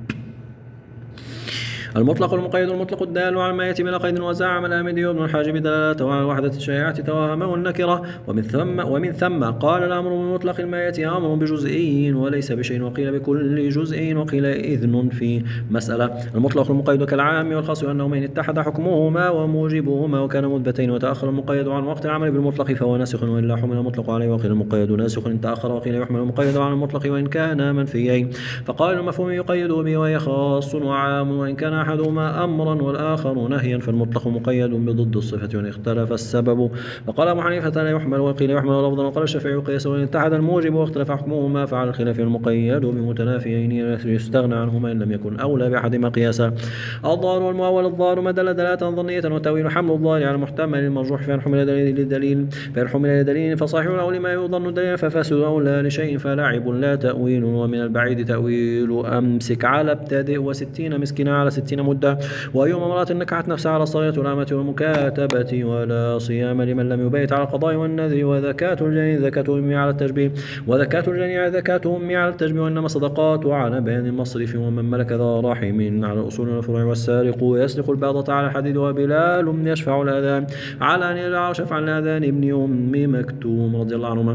المطلق المقيد المطلق الدال على ما يأتي بلا قيد، وزعم الآمدي وابن الحاجب دلالته على الوحدة الشائعة توهمه النكرة، ومن ثم ومن ثم قال الأمر بمطلق ما يأتي أمر بجزئي وليس بشيء، وقيل بكل جزء، وقيل إذن في مسألة. المطلق المقيد كالعام والخاص أنهما إن اتحد حكمهما وموجبهما وكان مدبتين، وتأخر المقيد عن وقت العمل بالمطلق فهو ناسخ، وإلا حمل المطلق عليه، وقيل المقيد ناسخ إن تأخر، وقيل يحمل المقيد عن المطلق وإن كان منفيين. فقال المفهوم يقيد به وهي خاص وعام، وإن كان أحدهما أمرا والآخر نهيا فالمطلق مقيد بضد الصفة وإن اختلف السبب. وقال أبو حنيفة لا يحمل، وقيل يحمل لفظا، وقال الشافعي قياس، وإن اتحد الموجب واختلف حكمهما فعلى الخلاف المقيد بمتنافيين يستغنى عنهما إن لم يكن أولى بأحدهما قياسا. الظاهر والمؤول الظاهر ما دل دلالة ظنية، وتأويل حمل الظاهر على المحتمل المرجوح فإن حمل دليل للدليل فإن حمل لدليل فصحيح أو لما يظن دليلا ففاسد أولى لشيء فلاعب لا تأويل. ومن البعيد تأويل أمسك على ابتدئ وستين مسكنا على ستين مدة، وأيما امرأة نكحت نفسها على الصلاة والأمة والمكاتبة، ولا صيام لمن لم يبيت على القضاء والنذر. وذكاة الجنين ذكاة أمي على التشبيه وذكاة الجنين ذكاة أمي على التشبيه، وإنما صدقات على بيان المصرف. ومن ملك ذا رحم على الأصول والفروع، والسارق يسرق الباضة على الحديد، وبلال يشفع الأذان على أن يدعى شفعا لأذان ابن أم مكتوم رضي الله عنهما.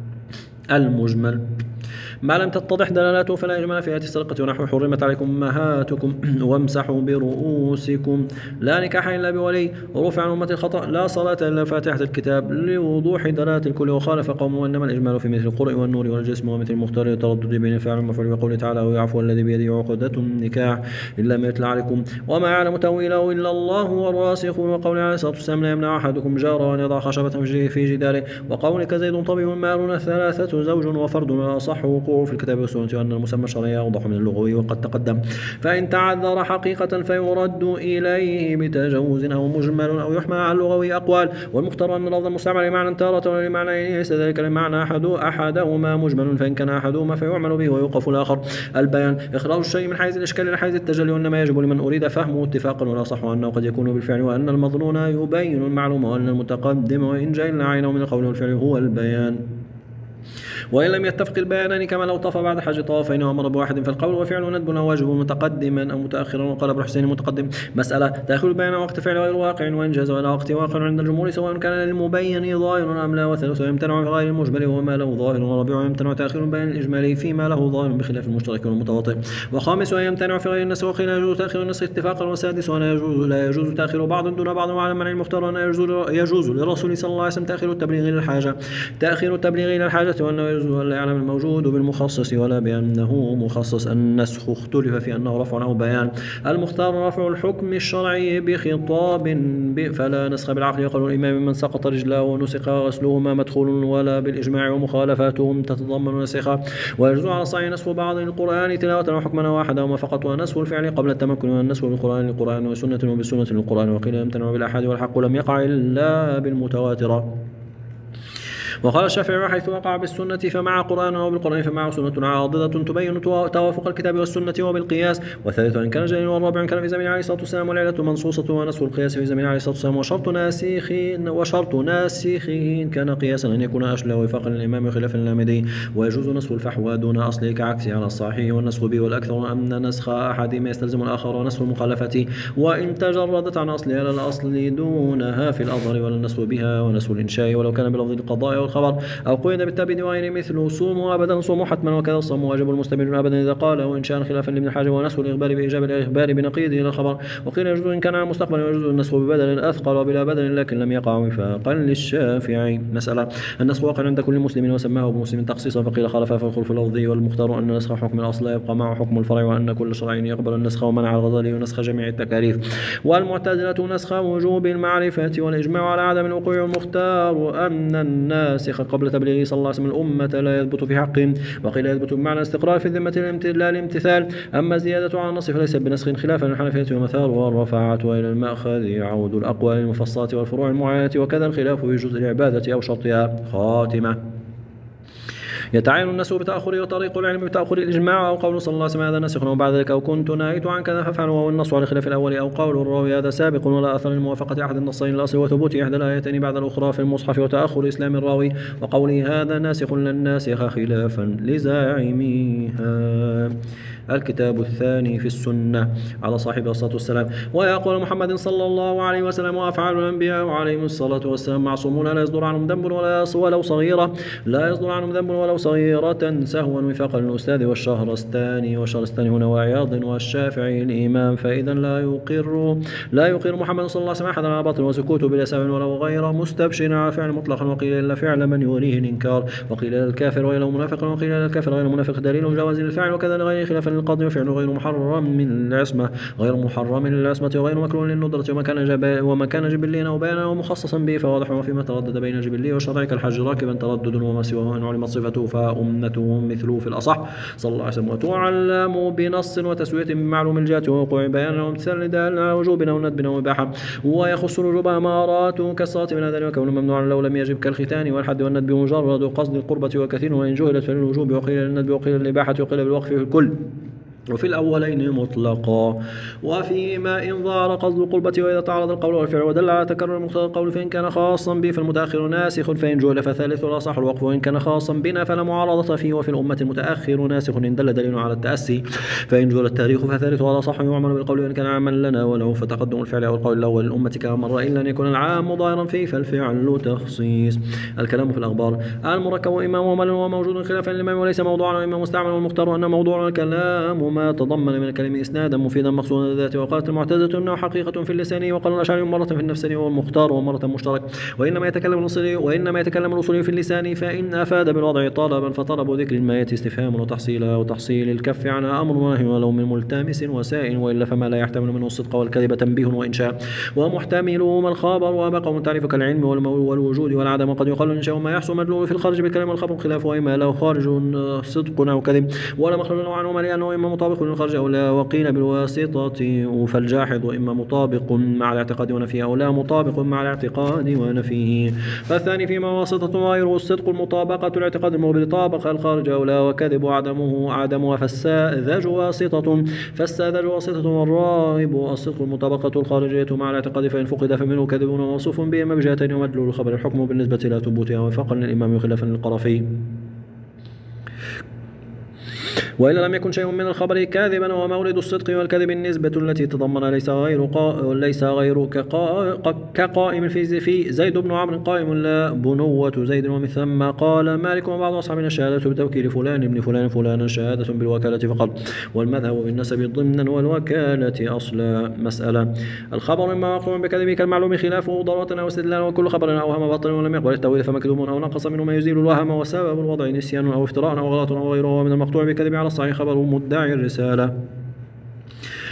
المجمل ما لم تتضح دلالته فلا إجمال في آية السرقة ونحو حرمت عليكم أمهاتكم وامسحوا برؤوسكم، لا نكاح إلا بولي، ورفع عن أمة الخطأ لا صلاة إلا فاتحة الكتاب لوضوح دلالة الكل. وخالف قوم وإنما الإجمال في مثل القرء والنور والجسم ومثل المختار التردد بين الفاعل والمفعول، وقوله تعالى ويعفو الذي بيده عقدة النكاح إلا ما يتلى عليكم وما يعلم تأويله إلا الله والراسخون. وقول عليه الصلاة والسلام لا يمنع أحدكم جاره أن يضع خشبة في جداره. وقولك زيد طبيب مارون ثلاثة زوج وفرد ولا صح وقوع في الكتاب والسنة، وأن المسمى الشرعي أوضح من اللغوي وقد تقدم. فإن تعذر حقيقة فيرد إليه بتجوز أو مجمل أو يحمل على اللغوي أقوال، والمختار أن اللفظ المستعمل لمعنى تارة ولمعنى ليس ذلك لمعنى أحد أحدهما مجمل، فإن كان أحدهما فيعمل به ويوقف الآخر. البيان إخراج الشيء من حيز الإشكال إلى حيز التجلي، وإنما يجب لمن أريد فهمه اتفاقا، ولا صح أنه قد يكون بالفعل، وأن المظنون يبين المعلوم، وأن المتقدم وإن جئنا عينه من القول والفعل هو البيان. وإن لم يتفق البيانان كما لو طاف بعد حج طوافين وأمر بواحد فالقول وفعل ندب أو واجب متقدما أو متأخرا. وقال ابن حسين متقدم. مسألة تأخذ البيان وقت فعل غير واقع، وإن جاز إلى وقت واقع عند الجمهور سواء كان للمبين ظاهر أم لا. وثالث يمتنع في غير المجمل وما له ظاهر. ورابع يمتنع تأخير البيان الإجمالي فيما له ظاهر بخلاف المشترك والمتواطئ. وخامس يمتنع في غير النسخ، وقيل يجوز تأخير النسخ اتفاقا. وسادس لا يجوز لا يجوز تأخير بعض دون بعض. وعلى من المختار أن يجوز يجوز للرسول صلى الله عليه وسلم تأخير التبليغ للحاجة تأخير التبليغ إلى الحاجة، وأنه يجوز أن لا يعلم الموجود بالمخصص ولا بأنه مخصص. النسخ اختلف في أنه رفع أو بيان. المختار رفع الحكم الشرعي بخطاب فلا نسخ بالعقل. يقول الإمام من سقط رجله ونسخ غسلهما مدخول ولا بالإجماع، ومخالفاتهم تتضمن نسخا. ويجوز على صحيح نسخ بعض القرآن تلاوة وحكما واحدا فقط، ونسخ الفعل قبل التمكن، والنسخ بالقرآن للقرآن وسنة وبالسنة للقرآن. وقيل يمتنع بالأحد والحق لم يقع إلا بالمتواترة. وقال الشافعي حيث وقع بالسنة فمع قرآن أو بالقرآن فمع سنة عاضدة تبين توافق الكتاب والسنة وبالقياس. والثالث إن كان جليل، والرابع إن كان في زمن عليه الصلاة والسلام والعلة منصوصة ونسخ القياس في زمن عليه الصلاة والسلام. وشرط ناسخ وشرط ناسخه إن كان قياسا أن يكون أشلى وفاقا للإمام وخلافا للآمدي. ويجوز نسخ الفحوى دون أصله كعكسه على الصحيح والنسخ به، والأكثر أن نسخ أحدهما يستلزم الآخر ونسخ المخالفة وإن تجردت عن أصلها على الأصل دونها في الأظهر، ولا النسخ بها ونسخ الإنشاء ولو كان بلفظ القضاء والخبر. أو قيد بالتأبيد وغير مثل صوموا أبدا صوموا حتما، وكذا الصوم واجب المستمر أبدا إذا قال وإنشاء خلافا لابن حاجة، ونسخ الإخبار بإيجاب الإخبار بنقيضه إلى الخبر. وقيل يجوز إن كان عن مستقبل، ويجوز النسخ ببدل أثقل وبلا بدل لكن لم يقع وفاقا للشافعي. مسألة: النسخ واقع عند كل مسلم وسماه ابن مسلم تخصيصا، فقيل خالف فالخلف اللفظي، والمختار أن نسخ حكم الأصل يبقى معه حكم الفرع، وأن كل شرع يقبل النسخ ومنع الغزالي ونسخ جميع التكاليف. والمعتزلة نسخ وجوب المعرفة والإجماع على عدم الوقوع، والمختار أن الناسخ قبل تبليغه صلى الله عليه وسلم الأمة لا يثبت في حقهم. وقيل يثبت بمعنى الاستقرار في الذمة لا الامتثال. أما الزيادة على النص فليس بنسخ خلافا للحنفية ومثار، والرفعة وإلى المأخذ يعود الأقوال المفصلة والفروع المعينة، وكذا الخلاف في جزء العبادة أو شرطها. خاتمة: يتعين النسخ بتأخره، وطريق العلم بتأخر الإجماع، أو قول صلى الله عليه وسلم هذا نسخ وبعد ذلك أو كنت نهيت عن كذا فافعلوا، وهو النص على خلاف الأول، أو قول الراوي هذا سابق ولا أثر لموافقة أحد النصين الأصل وثبوت إحدى الآيتين بعد الأخرى في المصحف، وتأخر إسلام الراوي، وقوله هذا ناسخ لن ناسخ خلافا لزاعميها. الكتاب الثاني في السنة على صاحب الصلاة والسلام. ويقول محمد صلى الله عليه وسلم: وأفعال الأنبياء عليهم الصلاة والسلام معصومون لا يصدر عنهم ذنب ولا ولو صغيرة لا يصدر عنهم ذنب ولو صغيرة سهوا وفاقا للأستاذ والشهرستاني والشهرستاني هنا وعياض والشافعي الإمام. فإذا لا يقر لا يقر محمد صلى الله عليه وسلم أحدا على باطل، وسكوته بلا سبب ولو غير مستبشر على فعل مطلقا. وقيل إلا فعل من يوليه الإنكار، وقيل إلى الكافر غير منافق، وقيل إلى الكافر غير منافق دليل جواز الفعل، وكذا لغير خلافا للقاضي، وفعل غير محرم من العصمة غير محرم للعصمة وغير مكروه للندرة، وما كان جب وما كان جبليا أو بيانا أو مخصصا به فواضح، وفيما تردد بين جبلي وشرعي كالحج راكبا تردد، وما سواه إن علمت صفته فأمته مثله في الأصح صلى الله عليه وسلم. وتعلم بنص وتسوية بمعلوم الجهة ووقوع بيان وامتثال لدال على وجوب أو ندب أو إباحة. ويخص الوجوب أمارات كالصلاة من ذلك وكون ممنوع لو لم يجب كالختان والحد والندب مجرد قصد القربة وكثير، وإن جهلت فللوجوب، وقيل للندب وقيل للإباحة وقيل بالوقف في الكل، وفي الأولين مطلقا. وفيما إن ظهر قصد القربة وإذا تعارض القول والفعل ودل على تكرر مقتضى القول فإن كان خاصا به فالمتأخر ناسخ فإن جهل فثالث الأصح الوقف، وإن كان خاصا بنا فلا معارضة فيه. وفي الأمة المتأخر ناسخ إن دل دليل على التأسي، فإن جهل التاريخ فثالث الأصح يعمل بالقول وإن كان عاما لنا وله، فتقدم الفعل أو القول الأول للأمة كما مر إلا أن يكون العام ظاهرا فيه فالفعل تخصيص. الكلام في الأخبار: المركب إمام ومل وموجود خلافا للإمام وليس موضوعا وإمام مستعمل، والمختار أن موضوع الكلام ما تضمن من الكلمة إسنادا مفيدا مقصودا ذاته. وقالت المعتزلة أنه حقيقة في اللسان، وقال الأشعري مرة في النفساني والمختار ومرة مشترك. وإنما يتكلم الأصولي وإنما يتكلم الأصولي في اللسان، فإن أفاد بالوضع طلبا فطلب ذكر ما يأتي استفهام وتحصيلا، وتحصيل الكف عنها أمر ونهي ولو من ملتمس وسائل، وإلا فما لا يحتمل منه الصدق والكذب تنبيه وإنشاء. ومحتملهما الخبر وبقى متعرف كالعلم والوجود والعدم، وقد يقال إنشاء ما يحصل مدلول في الخارج بالكلام والخبر خلاف، وإما له خارج صدق أو كذب ولا مخرج عنهما لأنه إما مطابق للخارج أو لا. وقيل بالواسطة فالجاحظ إما مطابق مع الاعتقاد ونفيه أو لا مطابق مع الاعتقاد ونفيه. فالثاني فيما واسطة غيره الصدق المطابقة الاعتقاد الموجب طابق الخارج أو لا، وكذب عدمه عدمها. فالساذج واسطة فالساذج واسطة والرائب الصدق المطابقة الخارجية مع الاعتقاد، فإن فقد فمنه كذب وموصوف به إما بجهتين ومدلول الخبر الحكم بالنسبة إلى ثبوتها وفقا للإمام وخلافا للقرافي. وإلا لم يكن شيء من الخبر كاذبا، ومولد الصدق والكذب النسبة التي تضمن ليس غير قا... ليس غير كقا... كقائم في في زيد بن عمرو قائم لا بنوة زيد، ومن ثم قال مالك وبعض أصحابنا الشهادة بتوكيل فلان ابن فلان فلانا شهادة بالوكالة فقط، والمذهب بالنسب ضمنا والوكالة أصلا. مسألة: الخبر إما مقطوع بكذبه كالمعلوم خلافه ضرورة أو استدلالا، وكل خبر أوهم باطل ولم يقبل التأويل فمكذوب أو نقص منه ما يزيل الوهم، وسبب الوضع نسيان أو افتراء أو غلط أو غيره. ومن المقطوع بكذبه على الصحيح خبر مدعي الرسالة.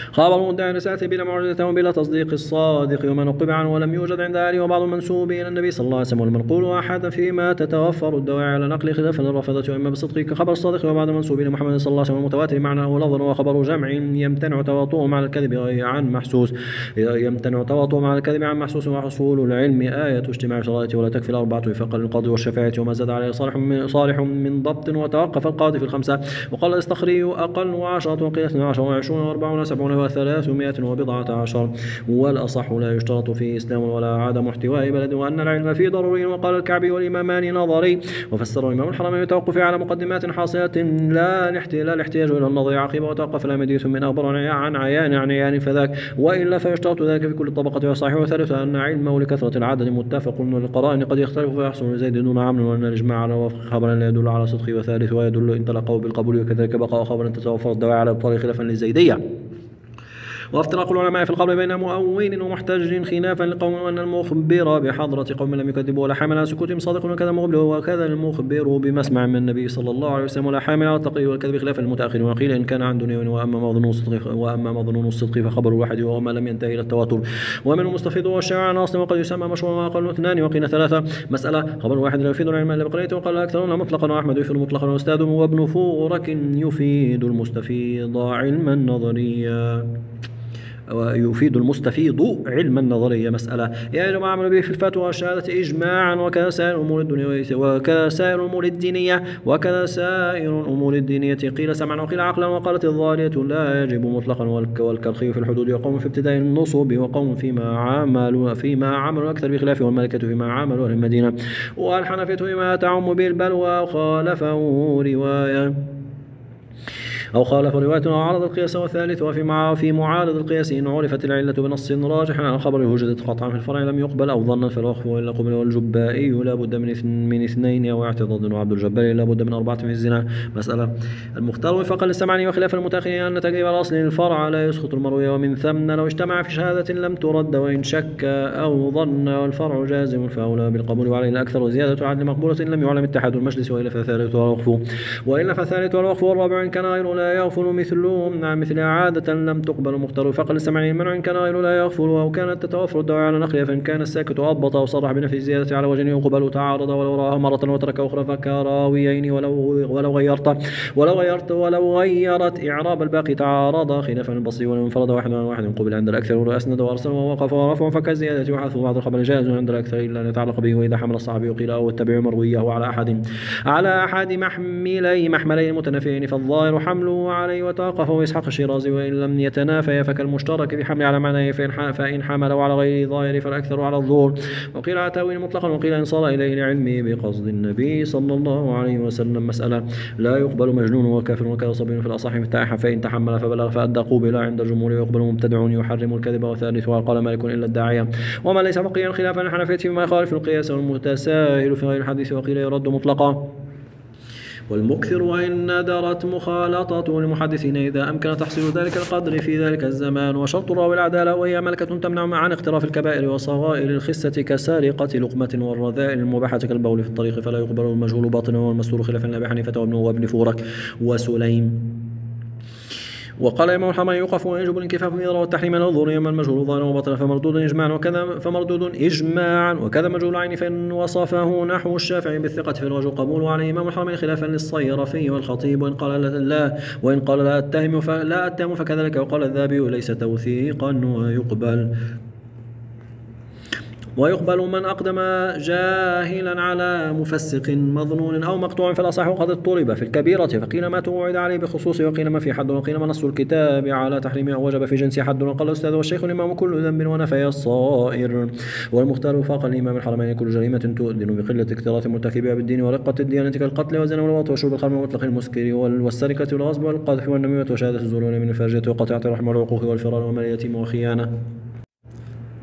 خبر مدعي رسالته بلا معجزة وبلا تصديق الصادق وما نقب عنه ولم يوجد عند أهله وبعض المنسوب إلى النبي صلى الله عليه وسلم والمنقول أحدا فيما تتوفر الدواعي على نقل خلافا للرافضة وإما بصدقه كخبر الصادق وبعض المنسوب إلى محمد صلى الله عليه وسلم المتواتر معنى أو لفظا وخبر جمع يمتنع تواطؤهم على الكذب عن محسوس يمتنع تواطؤهم على الكذب عن محسوس وحصول العلم آية اجتماع الشرائط ولا تكفي الأربعة وفاقا للقاضي والشفاعة وما زاد عليه صالح من صالح من ضبط وتوقف القاضي في الخمسة وقال الاستخري أقل وعشرة وقيل اثنى عشر وعشرون وأربعون وسبعون وثلاثمائة وبضعة عشر والأصح لا يشترط فيه إسلام ولا عدم احتواء بلد وأن العلم فيه ضروري وقال الكعبي والإمامان نظري وفسر الإمام الحرمين بتوقف على مقدمات حاصلة لا الاحتياج إلى النظر عقيبة وتوقف الأمدي ثم أخبر عن عيان عن عيان فذاك وإلا فيشترط ذلك في كل الطبقة وصحيح وثالثا أن علمه لكثرة العدد متفق والقرائن قد يختلف فيحصل زيد دون عمل وأن الإجماع على وفق خبر لا يدل على صدقه وثالث ويدل إن تلقوا بالقبول وكذلك بقى خبر أن تتوفر الدواعي على الطريق خلافا للزيدية وافتراق العلماء في القول بين مؤول ومحتج خلافا لقوم وأن المخبر بحضرة قوم لم يكذبوا ولا حامل على سكوتهم صادق وكذا مغبل وكذا المخبر بمسمع من النبي صلى الله عليه وسلم ولا حامل على التقي والكذب خلافا المتأخر وقيل إن كان عن دنيا وأما مظنون الصدق وأما مظنون الصدق فخبر الواحد وما لم ينتهي إلى التواتر ومن المستفيض والشائع عن أصل وقد يسمى مشهور وأقل اثنان وقيل ثلاثة مسألة خبر واحد لا يفيد العلم إلا بقريته وقال أكثرون مطلقا وأحمد يفيد مطلقا وأستاذ وابن فورك يفيد المستفيض علما نظريا ويفيد المستفيض علما نظريا مسألة يا جماعة عملوا به في الفتوى والشهادة إجماعا وكذا سائر الأمور الدنيوية وكذا سائر الأمور الدينية وكذا سائر الأمور الدينية قيل سمعا وقيل عقلا وقالت الظالية لا يجب مطلقا والكرخي في الحدود وقوم في ابتداء النصب وقوم فيما عملوا فيما عملوا أكثر بخلافه والملكة فيما عملوا أهل المدينة والحنفية فيما تعم به البلوى وخالفه رواية أو خالف رواية أو عارض القياس والثالث وفي مع في معارض القياس إن عرفت العلة بنص راجح على الخبر وجدت قطعا في الفرع لم يقبل أو ظنا فالوقف وإلا قبل والجبائي لا بد من من اثنين أو اعتضاد وعبد الجبار لا بد من أربعة في الزنا مسألة المختار وفقا للسمعني وخلاف المتأخرين أن تجريب الأصل للفرع لا يسقط المروي ومن ثم لو اجتمع في شهادة لم ترد وإن شك أو ظن والفرع جازم فأولى بالقبول وعليه الأكثر وزيادة عدل مقبولة إن لم يعلم اتحاد المجلس وإلا فثالث والوقف وإلا فثالث والوقف والرابع إن كان غير لا يغفل مثلهم عن مثل عادة لم تقبل مختار فقل السمعين منع إن كان غير لا يغفل أو كانت تتوفر الدواعي على نقلها فإن كان الساكت أضبط أو صرح بنفي الزيادة على وجه يقبل تعارض ولو رآها مرة وترك أخرى فكراويين ولو ولو غيرت ولو غيرت ولو غيرت إعراب الباقي تعارض خلافا البصري ولو انفرد واحد عن واحد قبل عند الأكثر وأسند وأرسل ووقف ورفع فكالزيادة وحذف بعض الخبر جائز عند الأكثر إلا أن يتعلق به وإذا حمل الصحابي قيل أو التبع مرويه على أحد على أحد محملي محملين متنافيين فالظاهر حمله عليه وتوقف وإسحاق الشيرازي وإن لم يتنافيا فكالمشترك في حمل على معناه فإن, فإن حملوا على غير ظاهر فالأكثر على الظهور وقيل على تأويل مطلقا وقيل إن صار إليه العلم بقصد النبي صلى الله عليه وسلم مسألة لا يقبل مجنون وكافر وكذا صبي في الأصح مفتاح فإن تحمل فبلغ فأدى قوبل عند الجمهور يقبل مبتدع يحرم الكذب وثالث وقال مالك إلا الداعية وما ليس فقيا خلافا الحنفية فيما يخالف القياس والمتساهل في غير الحديث وقيل يرد مطلقا والمكثر وإن ندرت مخالطته للمحدثين إذا أمكن تحصيل ذلك القدر في ذلك الزمان وشرط الراوي العدالة وهي ملكة تمنع عن اقتراف الكبائر وصغائر الخسة كسارقة لقمة والرذائل المباحة كالبول في الطريق فلا يقبل المجهول باطنا والمستور خلافا لأبي حنيفة وابن وابن فورك وسليم وقال إمام الحرمين يوقف ويجب الانكفاف من روى التحريم الظهور يما المجهول ظاهرا وبطلا فمردود إجماعا وكذا فمردود إجماعا وكذا مجهول عين فإن وصفه نحو الشافعي بالثقة في الرجل قبول عليه إمام الحرمين خلافا للصيرفي والخطيب وإن قال لا وإن قال لا أتهم فلا أتهم فكذلك وقال الذهبي ليس توثيقا ويقبل ويقبل من أقدم جاهلا على مفسق مظنون أو مقطوع فالأصح وقد اضطرب في الكبيرة فقيل ما توعد عليه بخصوصه وقيل ما في حد وقيل ما نص الكتاب على تحريمه وجب في جنس حد وقال الأستاذ والشيخ الإمام كل ذنب ونفي الصائر والمختار فاق الإمام الحرمين كل جريمة تؤذن بقلة اكتراث مرتكبها بالدين ورقة الديانة كالقتل والزنا والوطء وشرب الخمر ومطلق المسكر والسرقة والغصب والقذف والنميمة وشهادة الزور من الفاجرة وقطيعة الرحم والعقوق والفرار ومال اليتيم وخيانة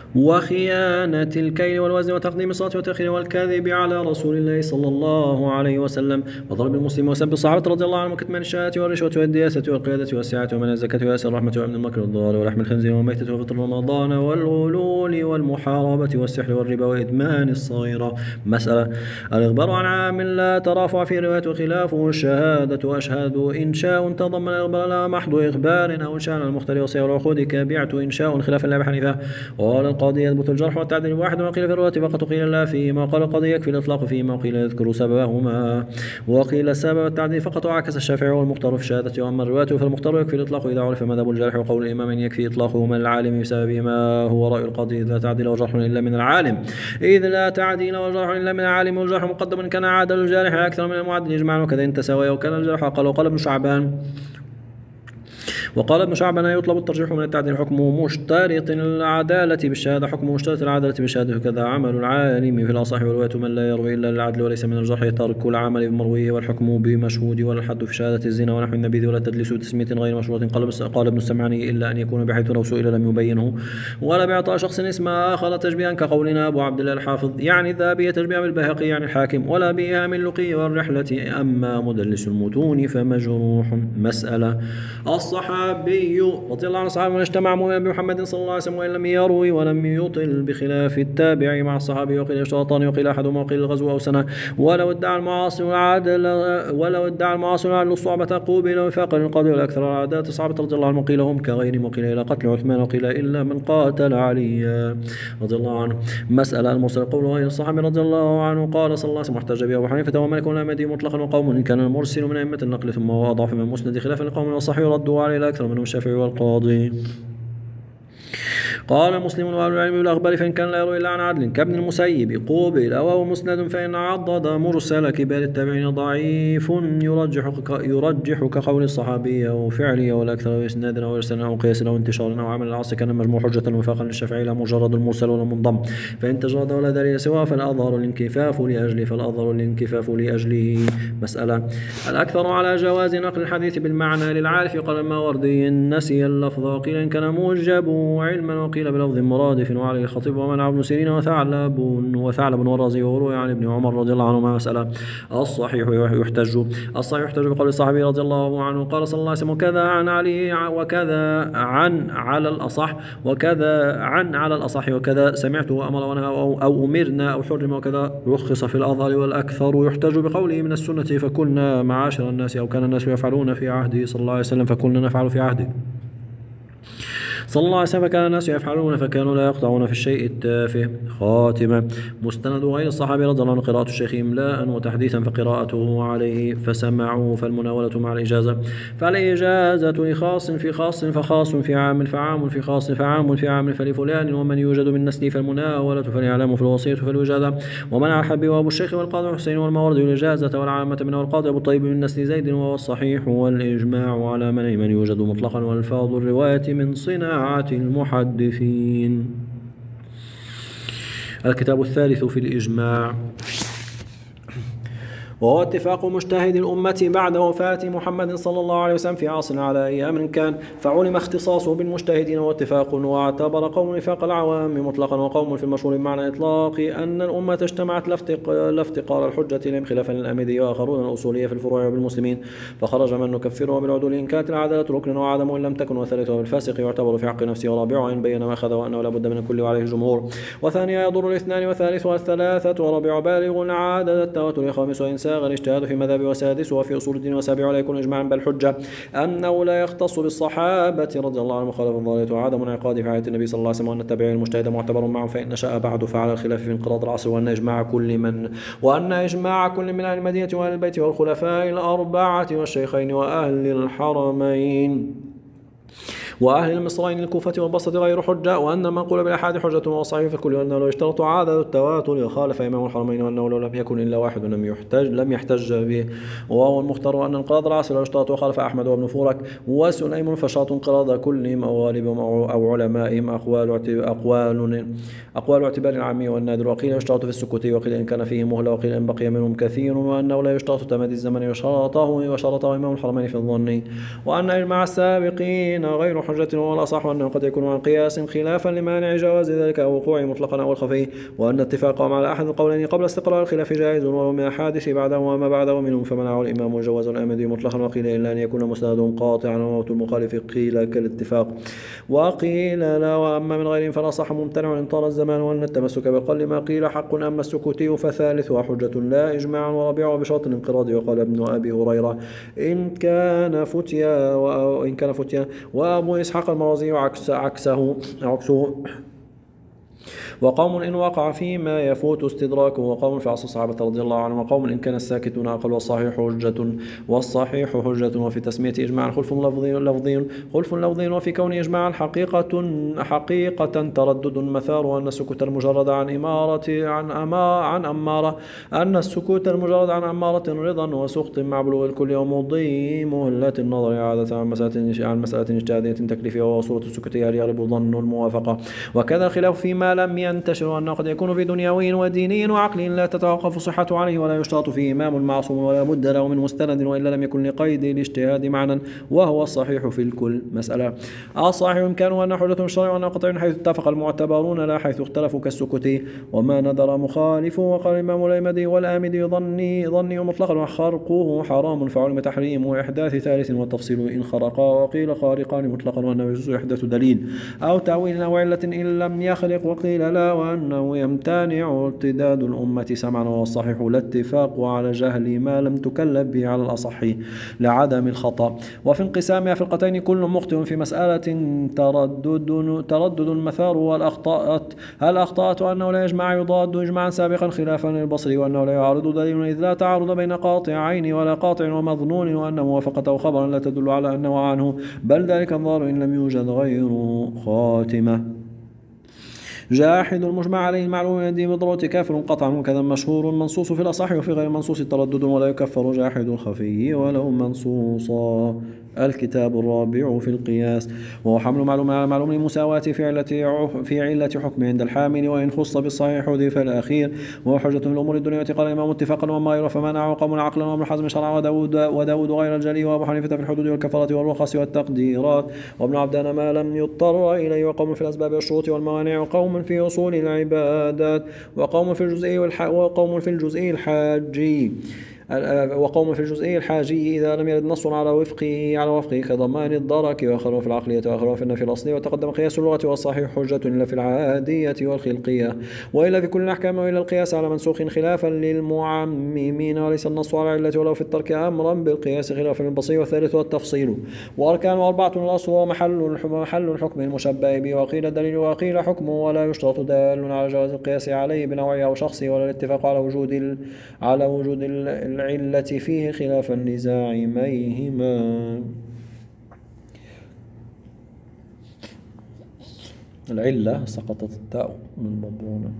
وخيانة الكيل والوزن وتقديم الصلاة وتأخير والكذب على رسول الله صلى الله عليه وسلم وضرب المسلم وسب الصحابة رضي الله عنهم وكتمان الشهادة والرشوة والدياسة والقيادة والسعة ومنع الزكاة ويأس الرحمة وأمن المكر والضرر ولحم الخنزير وميتة وفطر رمضان والغلول والمحاربة والسحر والربا وإدمان الصغيرة. مسألة: الإخبار عن عام لا ترافع في رواية وخلافه الشهادة وأشهد إنشاء تضمن الإخبار لا محض إخبار أو إنشاء على المختار وصيغ العقود كبيعة إنشاء خلافا لأبي حنيفة. وقال القاضي: يثبت الجرح والتعديل واحد وقيل في الرواية فقط قيل لا فيما. قال القاضي: يكفي الإطلاق فيما وقيل يذكر سببهما وقيل سبب التعديل فقط. وعكس الشافعي والمختار في الشهادة. وأما الرواية فالمختار يكفي الإطلاق إذا عرف مذهب الجارح وقول الإمام يكفي إطلاقهما العالم بسببهما هو رأي القاضي إذ لا تعديل وجرح إلا من العالم إذ لا تعديل وجرح إلا من العالم والجرح مقدم إن كان عادل الجارح أكثر من المعدل إجماعا وكذا إن تساوي وكان الجرح أقل. وقال ابن شعبان وقال ابن شعبان: يطلب الترجيح من التعديل حكم مشترط العدالة بالشهادة حكم مشترط العدالة بالشهادة وكذا عمل العالم في الأصح والرواية من لا يروي إلا للعدل وليس من الجرح ترك العمل بمرويه والحكم بمشهود ولا الحد في شهادة الزنا ونحو النبيذ ولا تدليس بتسمية غير مشروط. قال ابن السمعاني: إلا أن يكون بحيث لو سئل لم يبينه ولا بإعطاء شخص اسم آخر تشبيها كقولنا أبو عبد الله الحافظ يعني الذهبية تشبيها بالبيهقي يعني الحاكم ولا بإيهام اللقي والرحلة. أما مدلس المتون فمجروح. مسألة: الصحابي رضي الله عنه صحابه من اجتمع مؤمنا بمحمد صلى الله عليه وسلم وإن لم يروي ولم يطل بخلاف التابع مع الصحابي وقيل اشتراطان وقيل أحدهما وقيل الغزو أو سنة. ولو ادعى المعاصي والعدل ولو ادعى المعاصي والعدل الصعبة قوبل وفاق القاضي والأكثر العادات الصحابة رضي الله عنهم وقيل هم كغيرهم وقيل إلى قتل عثمان وقيل إلا من قاتل عليا رضي الله عنه. مسألة: المرسل قول غير الصحابي رضي الله عنه قال صلى الله عليه وسلم واحتج به أبو حنيفة ومالك والأحمدي مطلقا وقوم إن كان المرسل من أئمة النقل ثم هو أضعف من مسند خلافا لقوم والصحيح ردوا عليه الأكثر منهم الشافعي والقاضي. قال مسلم: وأهل العلم بالأخبار فإن كان لا يروي إلا عن عدل كابن المسيب قوبل أو مسند فإن عضد مرسل كبار التابعين ضعيف يرجح يرجح كقول الصحابي أو فعلي أو الأكثر أو إسناد أو إرسال أو قياس أو انتشار أو عمل العصر كان مجموع حجة وفاقا للشافعي لا مجرد المرسل ولا منضم. فإن تجرد ولا دليل سواه فالأظهر الانكفاف لأجله فالأظهر الانكفاف لأجله. مسألة: الأكثر على جواز نقل الحديث بالمعنى للعارف قال الماوردي نسي اللفظ وقيل إن كان موجب علما وقيل بلفظ مرادف وعليه الخطيب ومنع ابن سيرين وثعلب وثعلب والرازي وروي عن ابن عمر رضي الله عنهما. مسألة: الصحيح يحتج الصحيح يحتج بقول الصحابي رضي الله عنه قال صلى الله عليه وسلم وكذا عن علي وكذا عن على الأصح وكذا عن على الأصح وكذا سمعته وأمر ونهى أو, أو أمرنا أو حرم وكذا رخص في الأظهر والأكثر يحتج بقوله من السنة فكنا معاشر الناس أو كان الناس يفعلون في عهده صلى الله عليه وسلم فكنا نفعل في عهده صلى الله عليه وسلم فكان الناس يفعلون فكانوا لا يقطعون في الشيء التافه. خاتمة: مستند غير الصحابي رضي الله عنه قراءة الشيخ إملاء وتحديثا فقراءته عليه فسمعوا فالمناولة مع الإجازة فالإجازة لخاص في خاص فخاص في عام فعام في خاص فعام في عام فلفلان ومن يوجد من نسل فالمناولة فالإعلام في الوصية فالوجادة ومنع الحب وأبو الشيخ والقاضي حسين والماوردي الإجازة والعامة منه القاضي أبو الطيب من نسل زيد وهو الصحيح والإجماع على منع من يوجد مطلقا والفاظ الرواية من صناعة المحدثين. الكتاب الثالث في الإجماع وهو اتفاق مجتهد الأمة بعد وفاة محمد صلى الله عليه وسلم في عصر على أي أمر كان فعلم اختصاصه بالمجتهدين واتفاق واعتبر قوم وفاق العوام مطلقا وقوم في المشهور بمعنى إطلاق أن الأمة اجتمعت لا افتقار الحجة لهم خلافا للأمدي وآخرون الأصولية في الفروع بالمسلمين فخرج من نكفره بالعدول إن كانت العدالة ركن وعدم إن لم تكن وثالثه بالفاسق يعتبر في حق نفسه ورابعه إن بين ما أخذ وأنه لا بد من الكل وعليه الجمهور وثانيا يضر الاثنان وثالثها الثلاثة ورابع بالغ العادة التواتر خامس وإنسان الاجتهاد في مذهب وسادس وفي أصول الدين وسابع لا يكون إجماعا بل حجة أنه لا يختص بالصحابة رضي الله عنهم مخالفة ظاهرة وعدم انعقاد في حياة النبي صلى الله عليه وسلم وأن التابعين المجتهد معتبر معهم فإن شاء بعد فعل الخلاف في انقراض العصر وأن إجماع كل من وأن إجماع كل من أهل المدينة وأهل البيت والخلفاء الأربعة والشيخين وأهل الحرمين وأهل المصرين الكوفة والبصرة غير حجة وأن المنقول بالأحاد حجة وصحيح في كل وأنه لو اشترط عادة التواتر خالف إمام الحرمين وأنه لو لم يكن إلا واحد لم يحتج لم يحتج به وهو المختار أن انقراض العصر لو اشترط وخالف أحمد وابن فورك وسليم فشرط انقراض كلهم أو غالبهم أو علمائهم أقوال أقوال أقوال اعتبار العامي والنادر وقيل يشترط في السكوتي وقيل إن كان فيه مهلة وقيل إن بقي منهم كثير وأنه لا يشترط تمادي الزمن وشرطه وشرطه إمام الحرمين في الظن وأن إجماع السابقين غير حجة، وهو الأصح أنه قد يكون عن قياس خلافا لمانع جواز ذلك أو وقوعه مطلقا أو الخفي، وأن اتفاقهم على أحد القولين قبل استقرار الخلاف جائز، ولو من الحادث بعده وما بعده منهم فمنعه الإمام وجواز الآمدي مطلقا، وقيل إلا أن يكون مستندهم قاطعا وموت المخالف قيل كالاتفاق، وقيل لا، وأما من غيرهم فالأصح ممتنع إن طال الزمان، وأن التمسك بقل ما قيل حق، أما السكوتي فثالثها حجة لا إجماعا، ورابعها بشرط الانقراض. وقال ابن أبي هريرة إن كان فتيا وإن كان فتيا وأبو إسحاق المرازي عكس عكسه عكسه وقوم إن وقع فيما يفوت استدراكه، وقوم في عصر الصحابة رضي الله عنهم، وقوم إن كان الساكتون أقل، والصحيح حجة والصحيح حجة، وفي تسمية إجماعا خلف لفظي لفظي خلف لفظي، وفي كون إجماعا حقيقة حقيقة تردد مثار، أن السكوت المجرد عن إمارة عن أما عن أمارة أن السكوت المجرد عن أمارة رضا وسخط مع بلوغ الكل ومضي مهلة النظر عادة عن مسألة عن مسألة اجتهادية تكليفية، وصورة السكوت هل يغلب ظن الموافقة، وكذا الخلاف فيما لم ينتشر أنه قد يكون في دنيوي وديني وعقل لا تتوقف صحته عليه، ولا يشترط فيه إمام معصوم ولا بد له من مستند، وإلا لم يكن لقيد الاجتهاد معنى، وهو الصحيح في الكل. مسألة الصحيح إمكانه أن حجة الشرع وأن قطع حيث اتفق المعتبرون لا حيث اختلفوا كالسكوتي، وما نذر مخالف. وقال الإمام الأيمدي والآمدي ظني ظني مطلقا وخرقه حرام فعلم تحريم إحداث ثالث والتفصيل إن خرقا، وقيل خارقان مطلقا وأنه يجوز إحداث دليل أو تأويل أو علة إن لم يخلق، وقيل لا وأنه يمتنع ارتداد الأمة سمعا، والصحيح الاتفاق على جهل ما لم تكلف به على الأصح لعدم الخطأ. وفي انقسامها فرقتين كل مخطئ في مسألة تردد تردد المثار، والأخطاء هل أخطأت أنه لا يجمع يضاد إجماعا سابقا خلافا للبصري، وأنه لا يعارض دليل إذ لا تعارض بين قاطعين ولا قاطع ومظنون، وأن موافقته خبرا لا تدل على أنه عنه بل ذلك الظاهر إن لم يوجد غيره. خاتمة جاحد المجمع عليه المعلوم يدي بضرورة كافر قطعا، وكذا مشهور منصوص في الأصح وفي غير منصوص تردد، ولا يكفر جاحد الخفي ولو منصوصا. الكتاب الرابع في القياس، وهو حمل معلوم على معلوم المساواة في علة في علة حكم عند الحامل، وإن خص بالصحيح حذف الأخير، وهو حجة في الأمور الدنيوية. قال الإمام اتفاقا وما يرى فمنعه قوم عقلا، وابن حزم شرعا، وداود وداود غير الجلي، وأبو حنيفة في الحدود والكفارة والرخص والتقديرات، وابن عبدان ما لم يضطر إليه، وقوم في الأسباب والشروط والموانع، وقوم في أصول العبادات، وقوم في الجزئي وقوم في الجزئي الحاجي وقوم في الجزئي الحاجي إذا لم يرد نص على وفقه على وفقه كضمان الدرك، وآخر في العقلية وآخر في النفي الأصلي. وتقدم قياس اللغة والصحيح حجة إلا في العادية والخلقية، وإلا في كل الأحكام، وإلا القياس على منسوخ خلافا للمعممين، وليس النص على علة ولو في الترك أمرا بالقياس خلافا للبصير. والثالث والتفصيل، وأركان أربعة الأصل ومحل محل الحكم المشبه به، وقيل دليل وقيل حكمه، ولا يشترط دال على جواز القياس عليه بنوعه أو شخصه، ولا الاتفاق على وجود ال... على وجود ال... العلة فيه خلافا لزاعميهما. العلة سقطت التاء من مضمونه.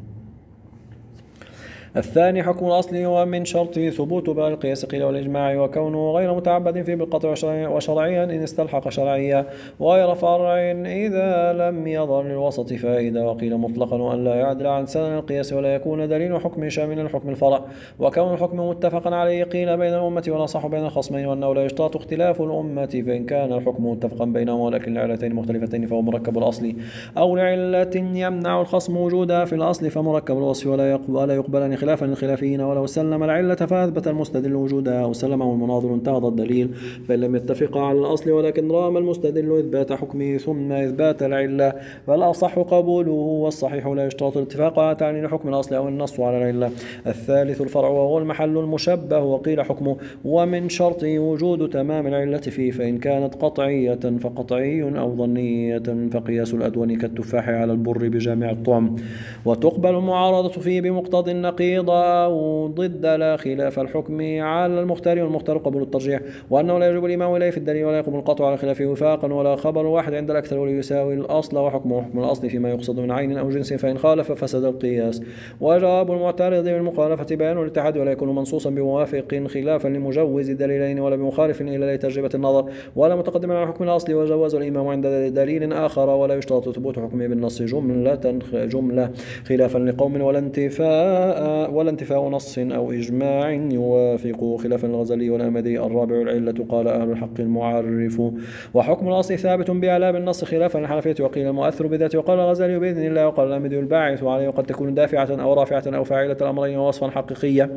الثاني حكم الأصل، ومن شرطه ثبوت بقى القياس قيل والإجماع، وكونه غير متعبد فيه بالقطع وشرعيا إن استلحق شرعيا، وغير فرع إذا لم يظهر للوسط فائدة، وقيل مطلقا وأن لا يعدل عن سنن القياس ولا يكون دليل حكم شاملا الحكم الفرع، وكون الحكم متفقا عليه قيل بين الأمة والأصح بين الخصمين، وأنه لا يشترط اختلاف الأمة فإن كان الحكم متفقا بينهما، ولكن لعلتين مختلفتين فهو مركب الأصل، أو لعلة يمنع الخصم وجودها في الأصل فمركب الوصف، ولا يقبل خلافا للخلافيين، ولو سلم العلة فأثبت المستدل وجودها أو سلمه المناظر انتهض الدليل، فإن لم يتفقا على الأصل ولكن رام المستدل إثبات حكمه ثم إثبات العلة فالأصح قبوله، والصحيح لا يشترط الاتفاق على تعليل حكم الأصل أو النص على العلة. الثالث الفرع، وهو المحل المشبه، وقيل حكمه، ومن شرطه وجود تمام العلة فيه، فإن كانت قطعية فقطعي أو ظنية فقياس الأدون كالتفاح على البر بجامع الطعم، وتقبل المعارضة فيه بمقتضى النقيض أو ضد لا خلاف الحكم على المختار، والمختار قبول الترجيح، وأنه لا يجب الإمام إليه في الدليل ولا يقوم القطع على خلافه وفاقا، ولا خبر واحد عند الأكثر وليساوي الأصل، وحكمه حكم الأصل فيما يقصد من عين أو جنس، فإن خالف فسد القياس. وجواب المعترض بالمخالفة بيان الاتحاد ولا يكون منصوصا بموافق خلافا لمجوز الدليلين، ولا بمخالف إلى تجربة النظر، ولا متقدما على حكم الأصل، وجوز الإمام عند دليل آخر، ولا يشترط ثبوت حكمه بالنص جملة جملة خلافا لقوم ولا انتفاء ولا, ولا انتفاء نص أو إجماع يوافق خلافا الغزالي والأمدي. الرابع العلة، قال أهل الحق المعرف. وحكم الأصل ثابت بإعلام النص خلافا الحنفية، وقيل المؤثر بذاته، وقال الغزالي بإذن الله، وقال الأمدي الباعث عليه، وقد تكون دافعة أو رافعة أو فاعلة الأمرين ووصفا حقيقيا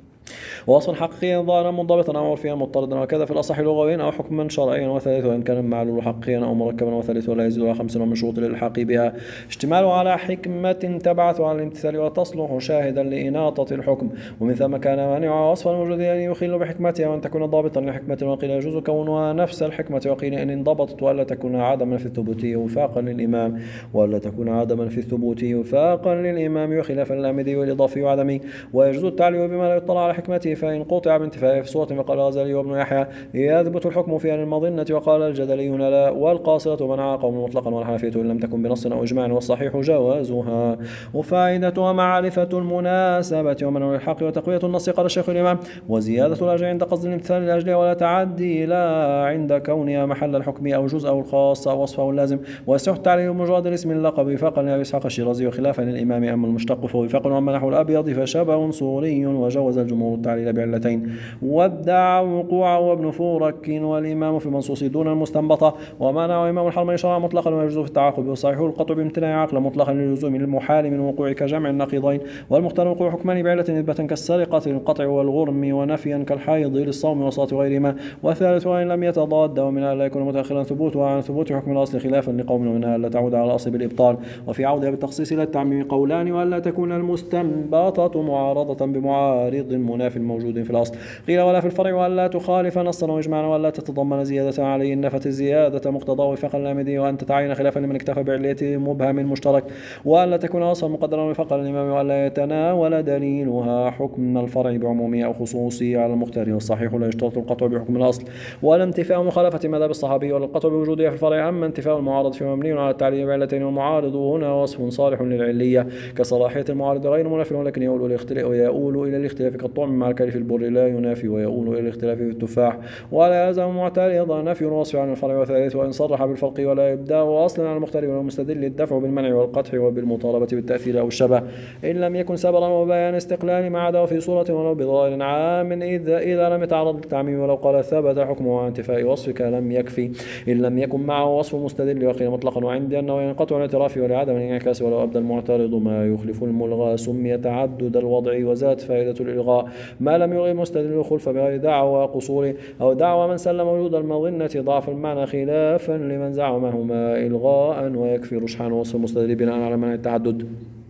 ووصفا حقيقيا ظاهرا منضبطا أو عرفيا مضطردا، وكذا في الأصح لغويا أو حكما شرعيا، وثالث وإن كان معلول حقيقيا أو مركبا، وثالث ولا يزيد على خمسين من شروط الإلحاق بها اشتمال على حكمة تبعث على الامتثال وتصلح شاهدا لإناطة الحكم، ومن ثم كان مانعها وصفا وجوديا يخل بحكمتها وأن تكون ضابطا لحكمة، وقيل يجوز كونها نفس الحكمة، وقيل إن انضبطت وألا تكون عدما في الثبوت وفاقا للإمام وألا تكون عدما في الثبوت وفاقا للإمام، وخلافا الأمدي والإضافي وعدمي. ويجوز التعليل بما لا يطلع على حكمته، فإن قطع بانتفاء في صورة، فقال الغزالي وابن يحيى يثبت الحكم فيها للمظنة، وقال الجدليون لا، والقاصرة منع قوم مطلقا، والحنفية إن لم تكن بنص أو إجماع، والصحيح جوازها. وفائدتها معرفة المناسبة ومنع الحق وتقوية النص، قال الشيخ الإمام، وزيادة الأجر عند قصد الامتثال لأجلها ولا تعدي لا عند كونها محل الحكم أو جزء أو الخاص أو وصفه اللازم. ويصح التعليل مجرد الاسم اللقب وفاقا لأبي إسحاق الشيرازي وخلافا للإمام، أما المشتق فوفاق، وأما نحو الأبيض فشبه صوري، وجوز الجمهور التعليل بعلتين، وادعى وقوعه وابن فورك والإمام في منصوص دون المستنبطة، ومنع إمام الحرمين شرعا مطلقا ويجوز في التعاقب، والصحيح القطع بامتناع عقلا مطلقا للزوم المحال من وقوع كجمع النقيضين، والمختار وقوع حكمان بعلة نسبة كالسرقة للقطع والغرم، ونفيا كالحيض للصوم والصلاة وغيرهما. والثالث وإن لم يتضاد، ومنها لا يكون متأخرا ثبوتها عن ثبوت حكم الأصل خلافا لقوم، ومنها لا تعود على الأصل بالإبطال، وفي عودها بالتخصيص إلى التعميم قولان، وألا تكون المستنبطة معارضة بمعارض مناف موجود في الأصل، قيل ولا في الفرع، وألا تخالف نصا وإجماعا، وألا تتضمن زيادة عليه، نفت الزيادة مقتضى وفاقا الأمدي، وأن تتعين خلافا لمن اكتفى بعلية مبهم مشترك، وألا تكون أصلا مقدرا وفاقا للإمام، وألا يتناول دليلها حكم الفرع بعمومه أو خصوصه على المختار. والصحيح لا يشترط القطع بحكم الأصل، ولا انتفاء مخالفة مذهب الصحابي، ولا القطع بوجودها في الفرع، أما انتفاء المعارض فمبني على التعليل بعلتين، والمعارض هنا وصف صالح للعلية كصلاحية المعارض غير مناف، ولكن يؤول ويؤول إلى الاختلاف كالطعم مع الكلف البر لا ينافي، ويؤول إلى الاختلاف في التفاح، ولا يلزم معترضا نفي الوصف عن الفرع. وثالث وإن صرح بالفرق ولا يبدأ أصلا على المختار والمستدل الدفع بالمنع والقطع وبالمطالبة بالتأثير أو الشبه، إن لم يكن سبرا وبيان استقلال ما عدا في صورة ولو بظاهر عام، إذا إذا لم يتعرض للتعميم، ولو قال ثبت حكمه عن انتفاء وصفك لم يكفي إن لم يكن معه وصف مستدل، وقيل مطلقا، وعندي أنه ينقطع الاعتراف ولعدم الانعكاس، ولو أبدى المعترض ما يخلف الملغى سمي تعدد الوضع، وزاد فائدة الإلغاء ما لم يلغي مستدل الخلف بغير دعوى قصور أو دعوى من سلم وجود المظنة ضعف المعنى، خلافا لمن زعمهما إلغاء، ويكفي رجحان وصف المستدل بناء على منع التعدد.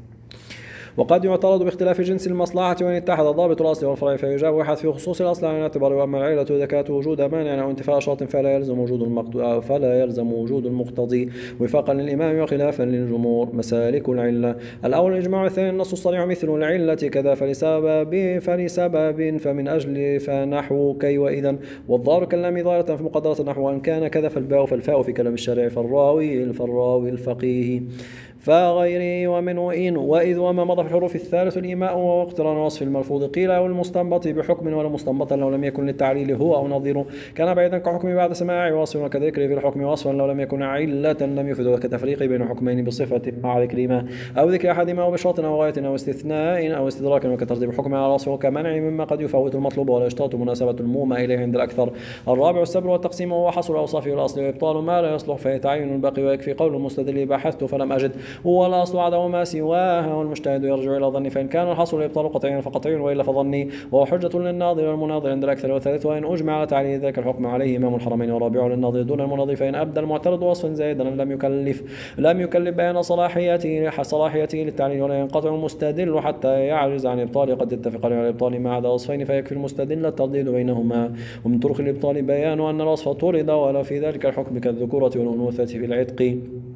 وقد يعترض باختلاف جنس المصلحة وإن اتحد ضابط الأصل والفرع، فيجاب واحد في خصوص الأصل عن الاعتبار، وأما العلة إذا كانت وجود مانع أو انتفاء شرط فلا يلزم وجود المقتضي فلا يلزم وجود المقتضي وفاقا للإمام وخلافا للجمهور. مسالك العلة: الأول الإجماع، والثاني النص الصريح مثل العلة كذا، فلسبب فلسبب فمن أجل فنحو كي وإذا، والظاهر كاللام ظاهرة في مقدرة النحو، وإن كان كذا فالباء فالفاء في كلام الشارع، فالراوي الفراوي الفقيه فغيره، ومنه إن وإذ وما مضى في الحروف الثالث الإيماء واقتران وصف الملفوظ، قيل أو المستنبط بحكم ولا مستنبطا لو لم يكن للتعليل هو أو نظيره، كان بعيدا كحكم بعد سماع وصف، وكذكر في الحكم وصفا لو لم يكن علة لم يفد، وكتفريق بين حكمين بصفة مع ذكرهما أو ذكر أحدهما أو بشرط أو غاية أو استثناء أو استدراك، وكترتيب حكم على وصفه كمنع مما قد يفوت المطلوب ولا يشترط مناسبة المومى إليه عند الأكثر. الرابع السبر والتقسيم، وهو حصر الأوصاف والأصل وإبطال ما لا يصلح فيتعين الباقي، ويكفي قول المستدل بحثت فلم أجد هو الأصل عدم ما سواها، والمجتهد يرجع إلى ظني، فإن كان الحصر والإبطال قطعيا فقطعي وإلا فظني، وهو حجة للناظر والمناظر عند الأكثر. والثالث وإن أجمع على تعليل ذلك الحكم عليه إمام الحرمين، والرابع للناظر دون المناظر، فإن أبدى المعترض وصفا زائدا لم يكلف لم يكلف بيان صلاحيته صلاحيته للتعليل، ولا ينقطع المستدل حتى يعجز عن إبطال، قد اتفق على الإبطال ما عدا وصفين فيكفي المستدل الترديد بينهما. ومن طرق الإبطال بيان أن الوصف طرد ولا في ذلك الحكم كالذكورة والأنوثة في العتق.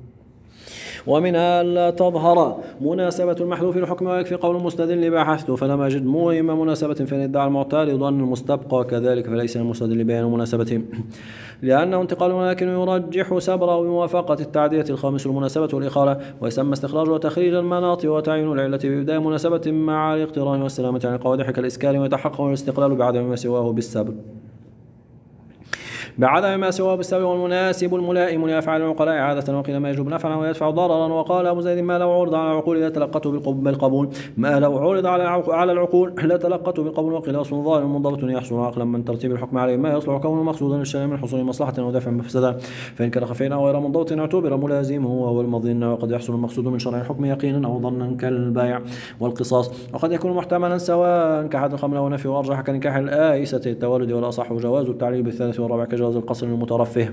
ومنها لا تظهر مناسبة المحذوف الحكم، ويكفي قول المستدل بحثت فلم أجد موهم مناسبة، فإن ادعى المعترض أن المستبقى كذلك فليس المستدل بيان مناسبته لأنه انتقال، ولكن يرجح سبره بموافقة التعدية. الخامس المناسبة والإخالة، ويسمى استخراج وتخريج المناط وتعيين العلة بإبداء مناسبة مع الاقتران والسلامة عن القوادح كالإسكان، ويتحقق الاستقلال بعدم ما سواه بالسبب. بعدم ما سواه بالسبب والمناسب الملائم لأفعال العقلاء عادة. وقيل ما يجلب نفعا ويدفع ضررا. وقال أبو زيد ما لو عرض على العقول لتلقته بالقبول ما لو عرض على العقول لتلقته بالقبول. وقيل أصل ظاهر منضبط يحصل عقلا من ترتيب الحكم عليه ما يصلح كونه مقصودا للشرع من حصول مصلحة ودفع مفسدة، فإن كان خفيا أو غير منضبط اعتبر ملازمه وهو المظن. وقد يحصل المقصود من شرع الحكم يقينا أو ظنا كالبيع والقصاص. وقد يكون محتملا سواء كحد الخمر ونفي وأرجح كنكاح الآيسة التوالد والأصح جواز التعليل بالثالث والرابع كجواز القصر المترفه.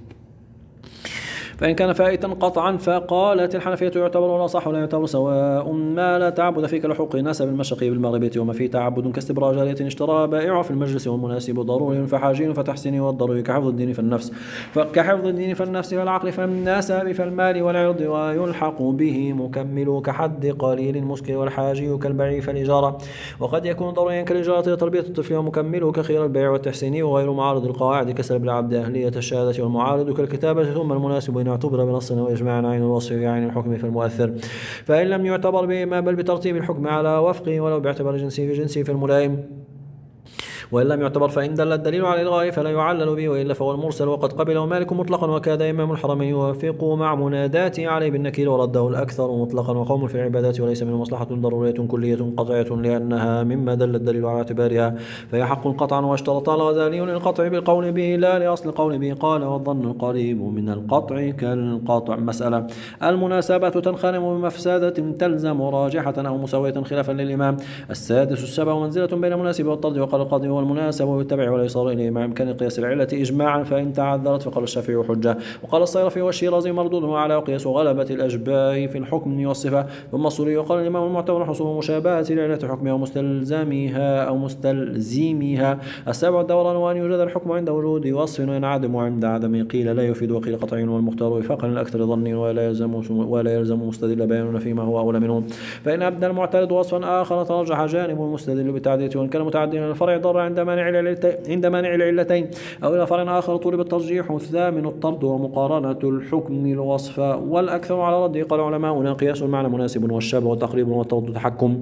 فإن كان فائتا قطعا فقالت الحنفية يعتبر الأصح ولا يعتبر سواء ما لا تعبد فيه كالحقوق نسب المشرقي بالمغربية وما فيه تعبد كاستبراء جارية اشترى بائع في المجلس والمناسب ضروري فحاجين فتحسين والضروري كحفظ الدين فالنفس فكحفظ الدين فالنفس والعقل فالنسب فالمال والعرض ويلحق به مكمل كحد قليل مسكر والحاجي كالبيع فالإجارة. وقد يكون ضروريا كالإجارة لتربية الطفل ومكمله كخير البيع والتحسين وغير معارض القواعد كسلب العبد أهلية الشهادة والمعارض كالكتابة. ثم المناسب إن اعتبر بنص وإجماع عين الوصف في عين الحكم في المؤثر. فإن لم يعتبر بما بل بترتيب الحكم على وفقه ولو باعتبار جنسه في جنسه في الملائم. وإن لم يعتبر فإن دل الدليل على الغاية فلا يعلل به وإلا فهو المرسل. وقد قبله مالك مطلقا وكاد إمام الحرمين يوافق مع مناداته عليه بالنكير ورده الأكثر مطلقا. وقوم في العبادات وليس من مصلحة ضرورية كلية قطعية لأنها مما دل الدليل على اعتبارها فهي حق قطعا. واشترط الغزالي للقطع بالقول به لا لأصل القول به. قال والظن القريب من القطع كالقطع. مسألة المناسبة تنخرم بمفسدة تلزم راجحة أو مساوية خلافا للإمام. السادس السبع منزلة بين المناسب والطرد. وقال القاضي هو المناسب بالتبع ولا يصار إليه مع إمكان قياس العلة إجماعا فإن تعذرت فقال الشافعي حجة. وقال الصيرفي والشيرازي مردود على قياس غلبة الأشباه في الحكم والصفة. ثم الصوري وقال الإمام المعتبر حصول مشابهة العلة حكمها ومستلزمها أو مستلزمها. السابع الدوران وأن يوجد الحكم عند وجود وصف وينعدم عند عدم. قيل لا يفيد وقيل قطعي والمختار وفاقا الأكثر ظني ولا يلزم ولا يلزم مستدل بيان فيما هو أولى منه. فإن أبدى المعترض وصفا آخر ترجح جانب المستدل بتعديته وإن كان متعديا الفرع ضر عند مانع عند مانع العلتين أو إلى فرع آخر طلب الترجيح. الثامن الطرد ومقارنة الحكم الوصف والأكثر على رده. قال علماؤنا قياس المعنى مناسب والشبه وتقريب والطرد تحكم.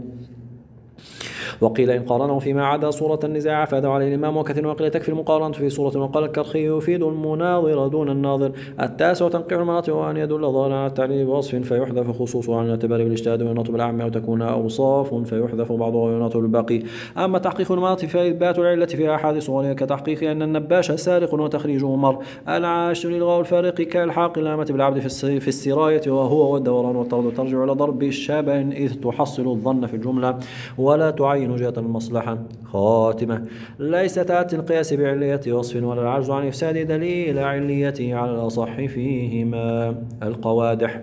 وقيل إن قارنه فيما عدا صورة النزاع أفاد عليه الإمام وكثير. وقيل تكفي المقارنة في صورة. وقال الكرخي يفيد المناظر دون الناظر. التاسع تنقيح المناطق وأن يدل ظاهرا على التعليل بوصف فيحذف خصوصه عن الاعتبار بالاجتهاد ويناط بالأعم أو تكون أوصاف فيحذف بعضها ويناط بالباقي. أما تحقيق المناطق فإثبات العلة فيها أحاديث صورية كتحقيق أن النباش سارق وتخريجه مر. العاشر إلغاء الفارق كالحاق الأمة بالعبد في السراية وهو والدوران والطرد ترجع إلى ضرب الشبه إذ تحصل الظن في الجملة ولا تعين جهة المصلحة. خاتمة ليس تأتي القياس بعلية وصف ولا العجز عن إفساد دليل عليته على الأصح فيهما. القوادح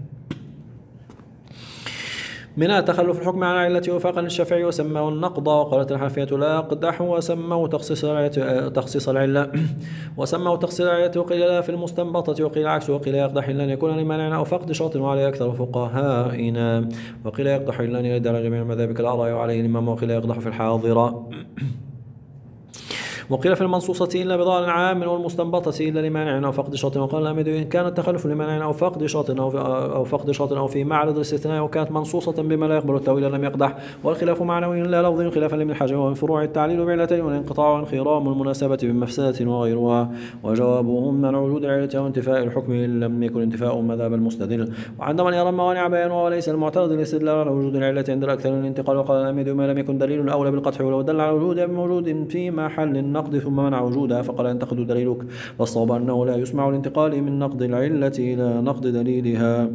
منها تخلف الحكم عن علته وفاقا للشافعي وسماه النقض. وقالت الحنفية لا أقدح وسموا تخصيص تخصيص العلة وسموا تخصيص العلة. وقيل لا في المستنبطة وقيل عكسه. وقيل يقدح إلا أن يكون لمانع أو فقد شرط وعليه أكثر فقهائنا. وقيل يقدح إلا أن يرد على جميع المذاهب كالآراء وعليه الإمام. وقيل يقدح في الحاضرة. وقيل في المنصوصة إلا بضار عام والمستنبطة إلا لمانع أو فقد شرط. وقال الأميد إن كان التخلف لمانع أو فقد شرط أو أو فقد شرط أو في معرض الاستثناء وكانت منصوصة بما لا يقبل التأويل لم يقدح. والخلاف معنوي لا لفظي خلافا لمن حاجة ومن فروع التعليل بعلتين والانقطاع انخرام المناسبة بمفسدة وغيرها. وجوابهم من وجود العلة وانتفاء الحكم إن لم يكن انتفاء مذهب المستدل. وعند من يرى الموانع بيان وليس المعترض الاستدلال على وجود العلة عند الأكثر الانتقال. وقال الأميد ما لم يكن دليل أولى بالقطع ولو دل على وجود بموجود في محل النقد ثم منع وجودها فقال ينتقد دليلك. والصواب أنه لا يسمع الانتقال من نقد العلة إلى نقد دليلها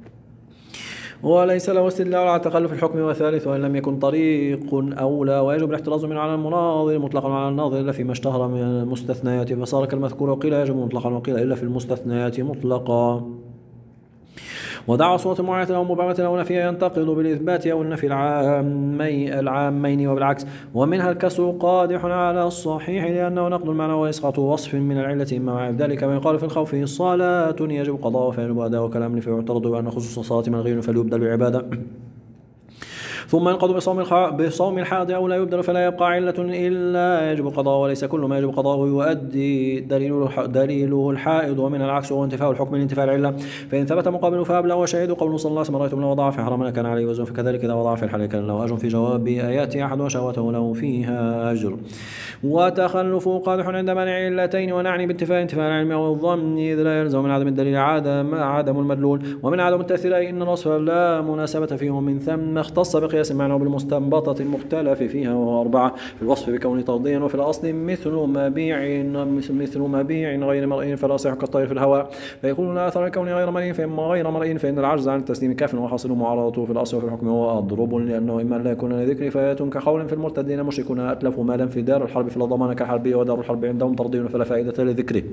وليس له استدلال على تخلف الحكم. وثالث وإن لم يكن طريق أولى ويجب الاحتراز من على المناظر مطلقا على الناظر إلا فيما اشتهر من المستثنيات فصار كالمذكور. وقيل يجب مطلقا وقيل إلا في المستثنيات مطلقا. ودعوى صورة معينة أو مبهمة أو نفيها ينتقض بالإثبات أو النفي العامي العامين وبالعكس. ومنها الكسر قادح على الصحيح لأنه نقض المعنى وإسقاط وصف من العلة إما مع ذلك ما يقال في الخوف صلاة يجب قضاء فيجب أداء وكلام فيعترض بأن خصوص الصلاة ملغي فليبدل بعبادة. ثم ينقض بصوم بصوم الحائض أو لا يبدل فلا يبقى علة إلا يجب قضاء، وليس كل ما يجب قضاءه يؤدي دليله دليله الحائض، ومنها العكس وهو انتفاء الحكم من انتفاء العلة. فإن ثبت مقابله فأبلغ وشهد قول صلى الله عليه وسلم رأيت من وضع في حرم كان عليه وزن، فكذلك إذا وضع في الحلال كان له أجر في جواب يأتي أحد وشهوته له فيها أجر. وتخلف قادح عند منع علتين، ونعني بانتفاء انتفاء العلم أو الظن، إذ لا يلزم من عدم الدليل عدم عدم المدلول، ومن عدم التأثير أي إن الوصف لا مناسبة فيه، ومن ثم اختص بقياس معناه بالمستنبطة المختلف فيها، وهو أربعة في الوصف بكونه ترضيا، وفي الأصل مثل مبيع مثل مبيع غير مرئي فلا يصح كالطير في الهواء، فيكون لا أثر الكون غير مرئي، فإما غير مرئي فإن العجز عن التسليم كاف، وحاصل معارضته في الأصل وفي الحكم هو أضرب، لأنه إما لا يكون لذكر فآية كقول في المرتدين مشركون أتلفوا مالا في دار الحرب فلا ضمان كالحربية، ودار الحرب عندهم ترضي فلا فائدة لذكره،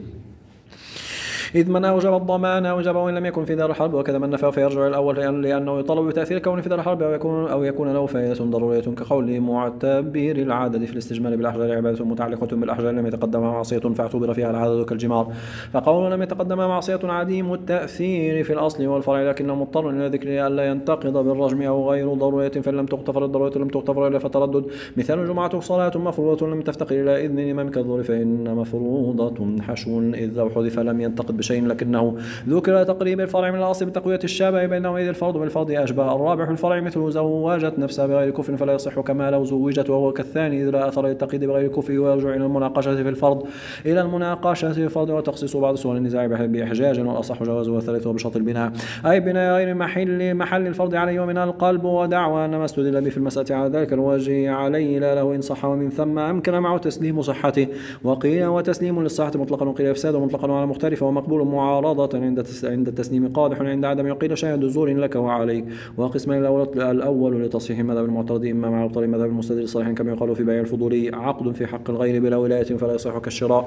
إذ من أوجب الضمان أوجب وإن لم يكن في دار الحرب، وكذا من نفى فيرجع الأول لأنه يطلب بتأثير كونه في دار الحرب أو يكون أو يكون له فائدة ضرورية، كقول معتبر العدد في الاستجمال بالأحجار عبادة متعلقة بالأحجار لم يتقدم معصية فاعتبر فيها العدد كالجمار، فقول لم يتقدم معصية عديم التأثير في الأصل والفرع، لكنه مضطر إلى ذكر ألا ينتقض بالرجم أو غير ضرورية، فإن لم تغتفر الضرورية لم تغتفر إلا فتردد، مثال الجمعة صلاة مفروضة لم تفتقر إلى إذن الإمام كالظهر فإن مفروضة حشو، إذ لو حذف لم ينتقد بشيء لكنه ذكر تقريب الفرع من الأصل بتقوية الشابه بينهم، إذ الفرض بالفرض أشبه. الرابع الفرع مثل زوجت نفسها بغير كفر فلا يصح كما لو زوجت، وهو كالثاني إذ لا أثر للتقييد بغير كفر، ويرجع إلى المناقشة في الفرض إلى المناقشة في الفرض وتخصيص بعض سؤال النزاع بإحجاج، والأصح جوازه، والثالث بشرط البناء أي بناء غير محل محل الفرض عليه ومن القلب، ودعوى أن ما استدل به في المسألة على ذلك الوجه عليه لا له إن صح، ومن ثم أمكن معه تسليم صحته، وقيل وتسليم للصحة مطلقا، وقيل إفساد مطلقا على مختلف، ومقبول معارضة عند عند التسليم قادح عند عدم، يقيل شاهد زور لك وعليك. وقسمان الأول لتصحيح مذهب المعترض إما مع ابطال مذهب المستدل الصحيح كما يقال في بيع الفضولي عقد في حق الغير بلا ولاية فلا يصح كالشراء،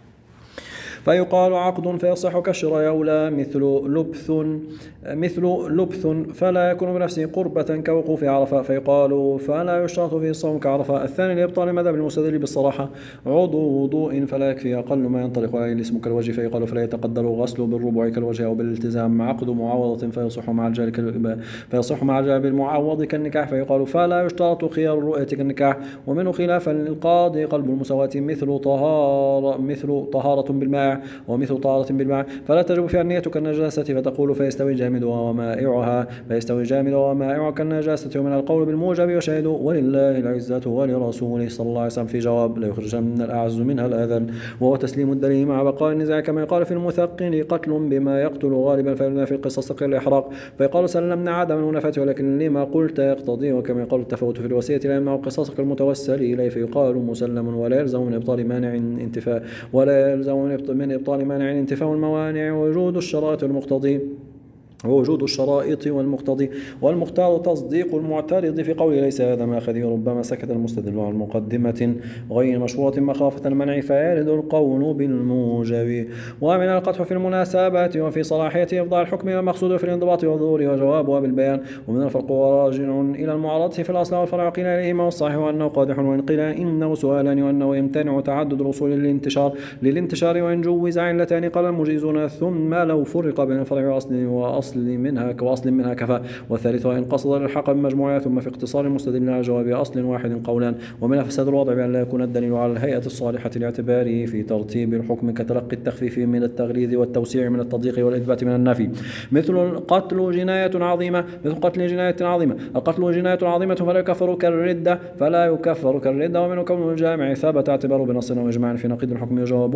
فيقال عقد فيصح كالشراء أو لا، مثل لبث مثل لبث فلا يكون بنفسه قربة كوقوف عرفة، فيقال فلا يشترط فيه الصوم كعرفة. الثاني لإبطال مذهب المستدل بالصراحة عضو وضوء فلا يكفي أقل ما ينطلق عليه الاسم كالوجه، فيقال فلا يتقدر غسل بالربع كالوجه أو بالالتزام، عقد معاوضة فيصح مع الجار فيصح مع الجار بالمعاوض كالنكاح، فيقال فلا يشترط خيار الرؤية كالنكاح. ومنه خلافا للقاضي قلب المساواة مثل طهارة مثل طهارة بالماء ومثل طهارة بالماء فلا تجب فيها النية كالنجاسة، فتقول فيستوي جامدها ومائعها فيستوي جامدها ومائعها كالنجاسة، ومن القول بالموجب وشهد ولله العزة ولرسوله صلى الله عليه وسلم في جواب لا يخرج من الأعز منها الأذن، وهو تسليم الدليل مع بقاء النزاع كما يقال في المثقل قتل بما يقتل غالبا فيرنا في القصص غير الإحراق، فيقال سلمنا عدم المنافاة ولكن لما قلت يقتضي، وكما يقال التفاوت في الوصية لا يمنع القصاص كالمتوسل إليه فيقال مسلم، ولا يلزم من إبطال مانع انتفاء ولا يلزم من إبطال مانع انتفاء الموانع ووجود الشرائط المقتضي ووجود الشرائط والمقتضي، والمختار تصديق المعترض في قوله ليس هذا ماخذي، وربما سكت المستدل عن مقدمة غير مشروعة مخافة المنع فيرد القول بالموجب. ومن القدح في المناسبات وفي صلاحية إفضاء الحكم إلى المقصود في الانضباط والظهور وجوابها بالبيان، ومن الفرق راجع إلى المعارضة في الأصل والفرع، قيل إليهما والصحيح أنه قادح، وإن قيل إنه سؤالان وأنه يمتنع تعدد الوصول للانتشار للانتشار وإن جوز علتان قال المجيزون، ثم لو فرق بين الفرع والأصل وأصل منها كواصل منها كفى، والثالث وإن قصد الحق بمجموعها، ثم في اقتصار المستدل على جواب أصل واحد قولان. ومن فساد الوضع بأن لا يكون الدليل على الهيئة الصالحة لاعتباره في ترتيب الحكم كتلقي التخفيف من التغليظ والتوسيع من التضييق والإثبات من النفي، مثل القتل جناية عظيمة مثل قتل جناية عظيمة القتل جناية عظيمة فلا يكفر كالردة فلا يكفر كالردة ومن كون الجامع ثبت اعتباره بنص وإجماع في نقيض الحكم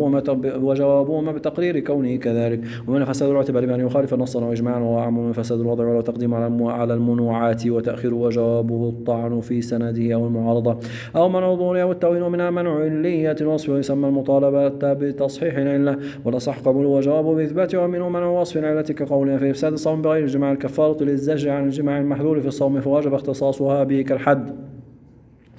وجوابهما بتقرير كونه كذلك. ومن فساد الاعتبار بأن يخالف النص وإجماعا وأعم من فساد الوضع ولو تقديم على المنوعات وتأخير وجوابه الطعن في سنده أو المعارضة أو منع الظهور أو التأويل، ومنها منع علية الوصف ويسمى المطالبة بتصحيح العلة والأصح قبول وجوابه بإثبات، ومنه منع وصف العلة كقولها في إفساد الصوم بغير الجماع الكفارة للزجر عن الجماع المحذور في الصوم فواجب اختصاصها به كالحد.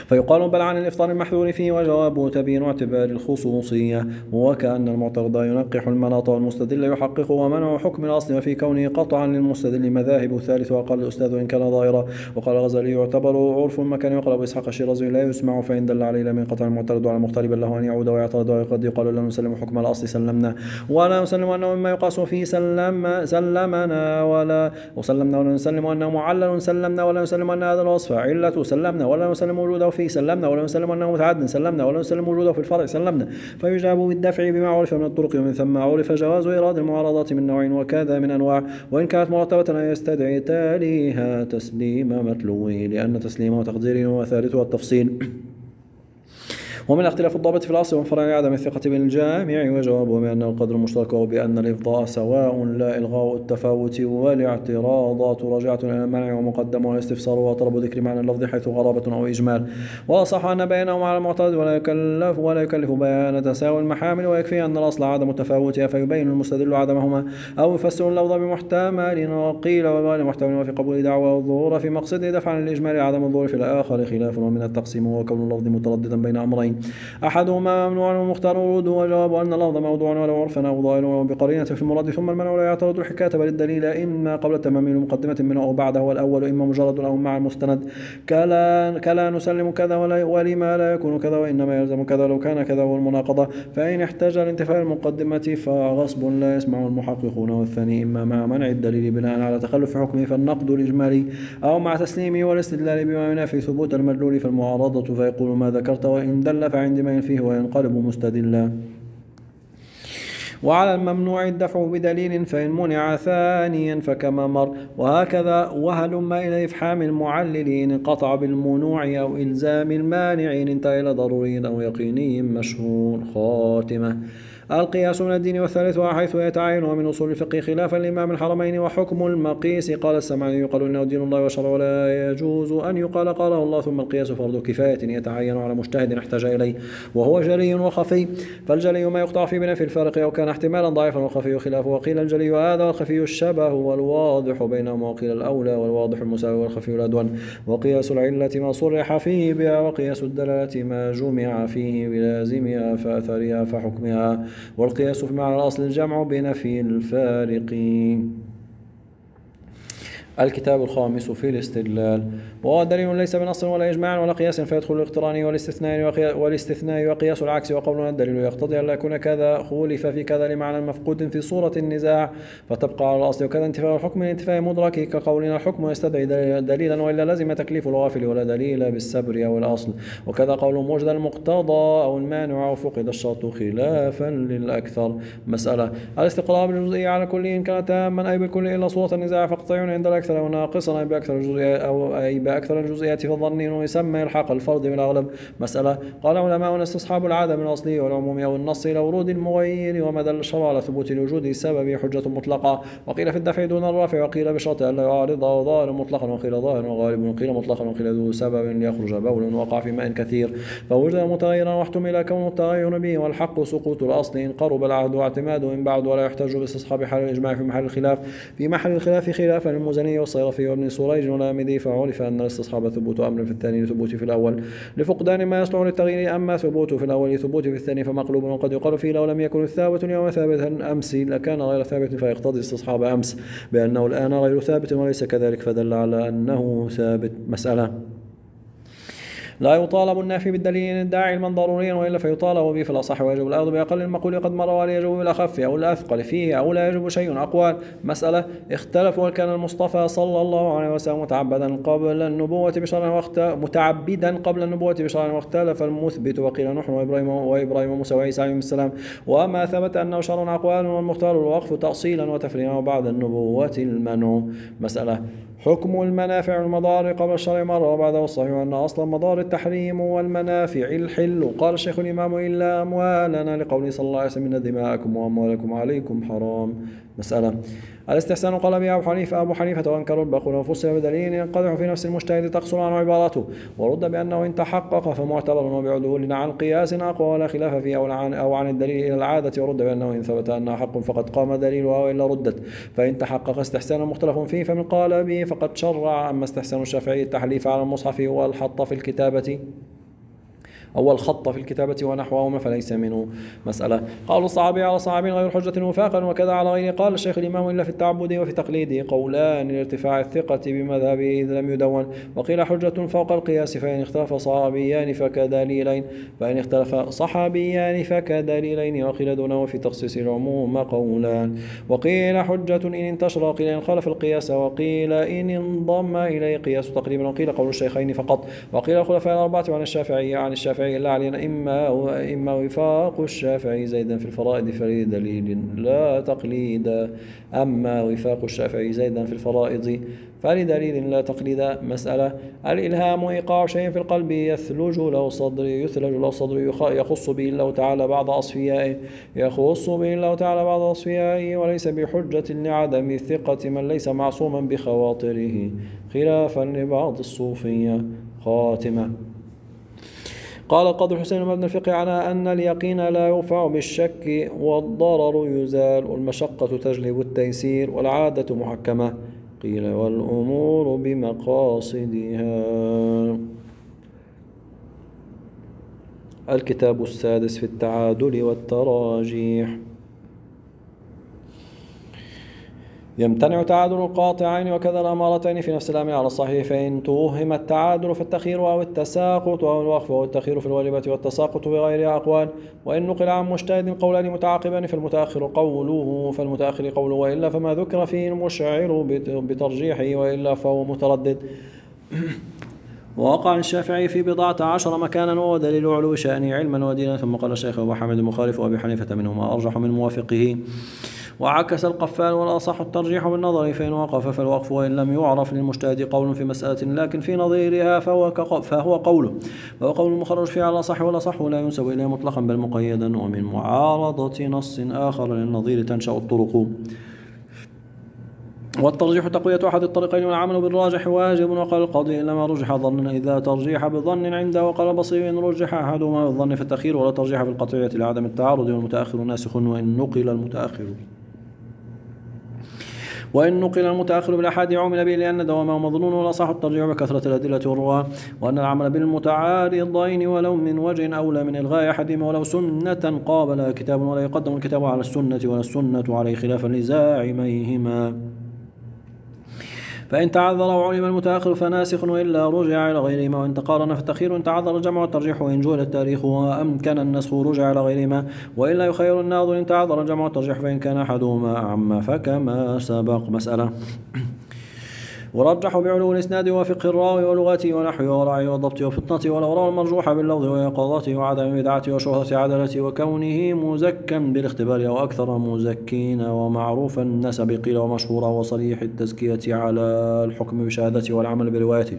فيقال بل عن الإفطار المحذور فيه، وجوابه تبين اعتبار الخصوصية، وكأن المعترض ينقح المناط والمستدل يحقق، ومنع حكم الأصل وفي كونه قطعا للمستدل مذاهب ثالث وقال الأستاذ إن كان ظاهرا. وقال الغزالي يعتبر عرف المكان، وقال أبو إسحاق الشيرازي لا يسمع فإن دل عليه لم ينقطع المعترض على المختار بل له أن يعود ويعترض، وقد يقال لا نسلم حكم الأصل سلمنا ولا نسلم أنه مما يقاس فيه سلم سلمنا ولا وسلمنا ولا نسلم أنه معلل سلمنا ولا نسلم أن هذا الوصف علة سلمنا ولا نسلم وجوده فيه سلمنا ولا نسلم أنه متعد سلمنا ولا نسلم وجوده في الفرع سلمنا. فيجاب بالدفع بما عرف من الطرق، ومن ثم عرف جواز إيراد المعارضات من نوع وكذا من أنواع، وإن كانت مرتبة أن يستدعي تاليها تسليم متلوه، لأن تسليمه تقدير وثالثها التفصيل. ومن اختلاف الضابط في الأصل والفرع لعدم الثقة بالجامع، وجوابه بأن القدر المشترك وبأن الإفضاء سواء لا إلغاء التفاوت، والاعتراضات راجعة إلى المنع ومقدم والاستفسار وطلب ذكر معنى اللفظ حيث غرابة أو إجمال. وأصح أن بينهم على المعترض ولا يكلف ولا يكلف بيان تساوي المحامل، ويكفي أن الأصل عدم التفاوت فيبين المستدل عدمهما، أو يفسر اللفظ بمحتمل وقيل وغير محتمل، وفي قبول دعوى الظهور في مقصده دفعا للإجمال عدم الظهور في الآخر خلاف، ومن التقسيم وكون اللفظ مترددا بين أمرين أحدهما ممنوع والمختار ورود، وجواب أن اللفظ موضوع ولو عرفا أو ظاهر ولو بقرينة في المراد، ثم المنع لا يعترض الحكاية بل الدليل إما قبل تمام مقدمة منه أو بعده، والأول إما مجرد أو مع المستند كلا, كلا نسلم كذا ولما لا يكون كذا وإنما يلزم كذا لو كان كذا، والمناقضة فإن احتاج لانتفاء المقدمة فغصب لا يسمع المحققون، والثاني إما مع منع الدليل بناء على تخلف حكمه فالنقد الإجمالي، أو مع تسليمه والاستدلال بما ينافي ثبوت المدلول فالمعارضة، فيقول ما ذكرت وإن دل فعندما فيه وينقلب مستدلا. وعلى الممنوع الدفع بدليل فإن منع ثانيا فكما مر، وهكذا وهلم إلى إفحام المعللين قطع بالمنوع أو إلزام المانعين انتهى إلى ضروري أو يقيني مشهور. خاتمة. القياس من الدين، والثالث حيث يتعين من أصول الفقه خلافا لإمام الحرمين. وحكم المقيس قال السمعاني يقال إنه دين الله وشرع ولا يجوز أن يقال قاله الله، ثم القياس فرض كفاية يتعين على مجتهد احتاج إليه، وهو جلي وخفي. فالجلي ما يقطع في بنفي الفارق أو كان احتمالا ضعيفا، والخفي خلافه، وقيل الجلي هذا والخفي الشبه والواضح بينهما، وقيل الأولى والواضح المساوي والخفي الأدون. وقياس العلة ما صرح فيه بها، وقياس الدلالة ما جمع فيه بلازمها فأثرها فحكمها. والقياس في معنى الأصل الجمع بنفي الفارق. الكتاب الخامس في الاستدلال. وهو دليل ليس بنص ولا إجماع ولا قياس فيدخل الاقتران والاستثناء والاستثناء وقياس العكس. وقولنا الدليل يقتضي أن لا يكون كذا خولف في كذا لمعنى مفقود في صورة النزاع فتبقى على الأصل، وكذا انتفاء الحكم لانتفاء مدرك كقولنا الحكم يستدعي دليلا وإلا لازم تكليف الغافل ولا دليل بالسبر أو الأصل. وكذا قول موجد المقتضى أو المانع أو فقد الشرط خلافا للأكثر. مسألة. الاستقرار بالجزئية على كل إن كان تاما أي بالكل إلا صورة النزاع فقطعون عند الأكثر، أو ناقصا أي بأكثر الجزئيات أو أي بأكثر الجزئيات فالظني يسمى إلحاق الفرض بالأغلب. مسألة. قال علماؤنا استصحاب العادة من الأصلي والعموم أو النص إلى ورود المغير، ومدى الشرع على ثبوت الوجود السبب حجة مطلقة، وقيل في الدفع دون الرافع، وقيل بشرط أن لا يعارض ظاهر مطلقا، وقيل ظاهر وغالب، وقيل مطلقا، وقيل ذو سبب ليخرج بول وقع في ماء كثير فوجد متغيرا واحتمل كون التغير به، والحق سقوط الأصل إن قرب العهد واعتماده إن بعد، ولا يحتج باستصحاب حال الإجماع في محل الخلاف في محل الخلاف خلافا للمزني والصيرفي وابن سريج والآمدي، فعرف أن الاستصحاب ثبوت أمر في الثاني لثبوت في الأول لفقدان ما يصلح للتغيير، أما ثبوت في الأول لثبوت في الثاني فمقلوب. وقد يقال فيه لو لم يكن الثابت اليوم ثابتا أمس لكان غير ثابت فيقتضي استصحاب أمس بأنه الآن غير ثابت وليس كذلك فدل على أنه ثابت. مسألة. لا يطالب النافي بالدليل الداعي المن ضروريا وإلا فيطالب به في الأصح، ويجب الأخذ بأقل المقول قد مر ولا يجب بالأخف أو الأثقل فيه أو لا يجب شيء أقوال. مسألة. اختلفوا هل كان المصطفى صلى الله عليه وسلم متعبدا قبل النبوة بشرع واخت... متعبدا قبل النبوة بشرع واختلف المثبت، وقيل نوح وإبراهيم وإبراهيم وموسى وعيسى عليهم السلام، وما ثبت أنه شرع أقوال والمختار الوقف تأصيلا وتفريعا وبعد النبوة المنع. مسألة. حكم المنافع والمضار قبل الشرع مرة وبعده الصحيح أن أصل مضار التحريم والمنافع الحل. قال الشيخ الإمام إلا أموالنا لقوله صلى الله عليه وسلم إن دماءكم وأموالكم عليكم حرام. مسألة. الاستحسان قال بها أبو حنيفة أبو حنيفة وأنكر الباقون وفصل بدليل ينقدح في نفس المجتهد تقصر عنه عبارته، ورد بأنه إن تحقق فمعتبر وبعدول عن قياس أقوى ولا خلاف فيه أو عن, أو عن الدليل إلى العادة، ورد بأنه إن ثبت أنها حق فقد قام دليلها وإلا ردت. فإن تحقق استحسان مختلف فيه فمن قال به فقد شرع. أما استحسان الشافعي التحليف على المصحف والحط في الكتابة أو الخط في الكتابة ونحوهما فليس منه. مسألة. قال الصحابي على صحابي غير حجة وفاقا، وكذا على غيره. قال الشيخ الإمام إلا في التعبد وفي تقليده قولان لارتفاع الثقة بمذهبه إذ لم يدون. وقيل حجة فوق القياس فإن اختلف صحابيان فكدليلين فإن اختلف صحابيان فكدليلين. وقيل دونه في تخصيص العموم قولان. وقيل حجة إن انتشر، وقيل إن خالف القياس، وقيل إن انضم إليه قياس تقريبا. وقيل قول الشيخين فقط. وقيل الخلفاء الأربعة عن الشافعي عن الشافعي إلا علينا إما إما وفاق الشافعي زيدا في الفرائض فلدليل لا تقليد، أما وفاق الشافعي زيدا في الفرائض فلدليل لا تقليد. مسألة. الإلهام إيقاع شيء في القلب يثلج له صدر يثلج له صدر يخص به الله تعالى بعض أصفيائه يخص به الله تعالى بعض أصفيائه، وليس بحجة لعدم ثقة من ليس معصوما بخواطره خلافا لبعض الصوفية. خاتمة. قال القاضي الحسين بن الفقه على أن اليقين لا يرفع بالشك والضرر يزال والمشقة تجلب التيسير والعادة محكمة. قيل والأمور بمقاصدها. الكتاب السادس في التعادل والتراجيح. يمتنع تعادل القاطعين وكذا الأمارتين في نفس الأمر على الصحيح، فإن توهم التعادل فالتخير أو التساقط أو الوقف أو التخير في الواجبات والتساقط بغيرها أقوال. وإن نقل عن مجتهد قولان متعاقبان فالمتأخر قوله فالمتأخر قوله، وإلا فما ذكر فيه المشعر بترجيحه، وإلا فهو متردد. ووقع الشافعي في بضعة عشر مكانا وهو دليل علو شأنه علما ودينا. ثم قال الشيخ أبو حامد المخالف وأبي حنيفة منهما أرجح من موافقه. وعكس القفال والأصح الترجيح بالنظر، فإن وقف فالوقف وإن لم يعرف للمجتهد قول في مسألة لكن في نظيرها فهو, فهو قوله وهو قول المخرج فيه على الأصح، والأصح لا ينسب إليه مطلقا بل مقيدا. ومن معارضة نص آخر للنظير تنشأ الطرق. والترجيح تقوية أحد الطريقين والعمل بالراجح واجب. وقال القاضي إن لما رجح ظنا إذا ترجيح بظن عنده. وقال البصري إن رجح أحدهما بالظن في التأخير ولا ترجيح في القطعية لعدم التعارض، والمتأخر ناسخ وإن نقل المتأخر وإن نقل المتأخر بالأحاد عمل به لأن دوامه مظنون، والأصح الترجيح بكثرة الأدلة والرواة. وأن العمل بالمتعارضين ولو من وجه أولى من إلغاء أحدهما ولو سنة قابل كتاب، ولا يقدم الكتاب على السنة ولا السنة عليه خلافا لزاعميهما. فإن تعذر وعلم المتأخر فناسخ وإلا رجع إلى غيرهما. وإن تقارن فالتأخير إن تعذر الجمع والترجيح، وإن جهل التاريخ وأمكن النسخ رجع إلى غيرهما. وإلا يخير الناظر إن تعذر الجمع والترجيح فإن كان أحدهما أعم فكما سبق. مسألة. ورجحوا بعلو الإسناد وفقه الراوي ولغته ونحوه ورعيه والضبط وفطنته والأوراق المرجوحة باللفظ ويقظته وعدم بدعته وشهرة عدالته وكونه مزكا بالاختبار أو أكثر مزكين ومعروف النسب قيل ومشهورا وصريح التزكية على الحكم بشهادته والعمل بروايته.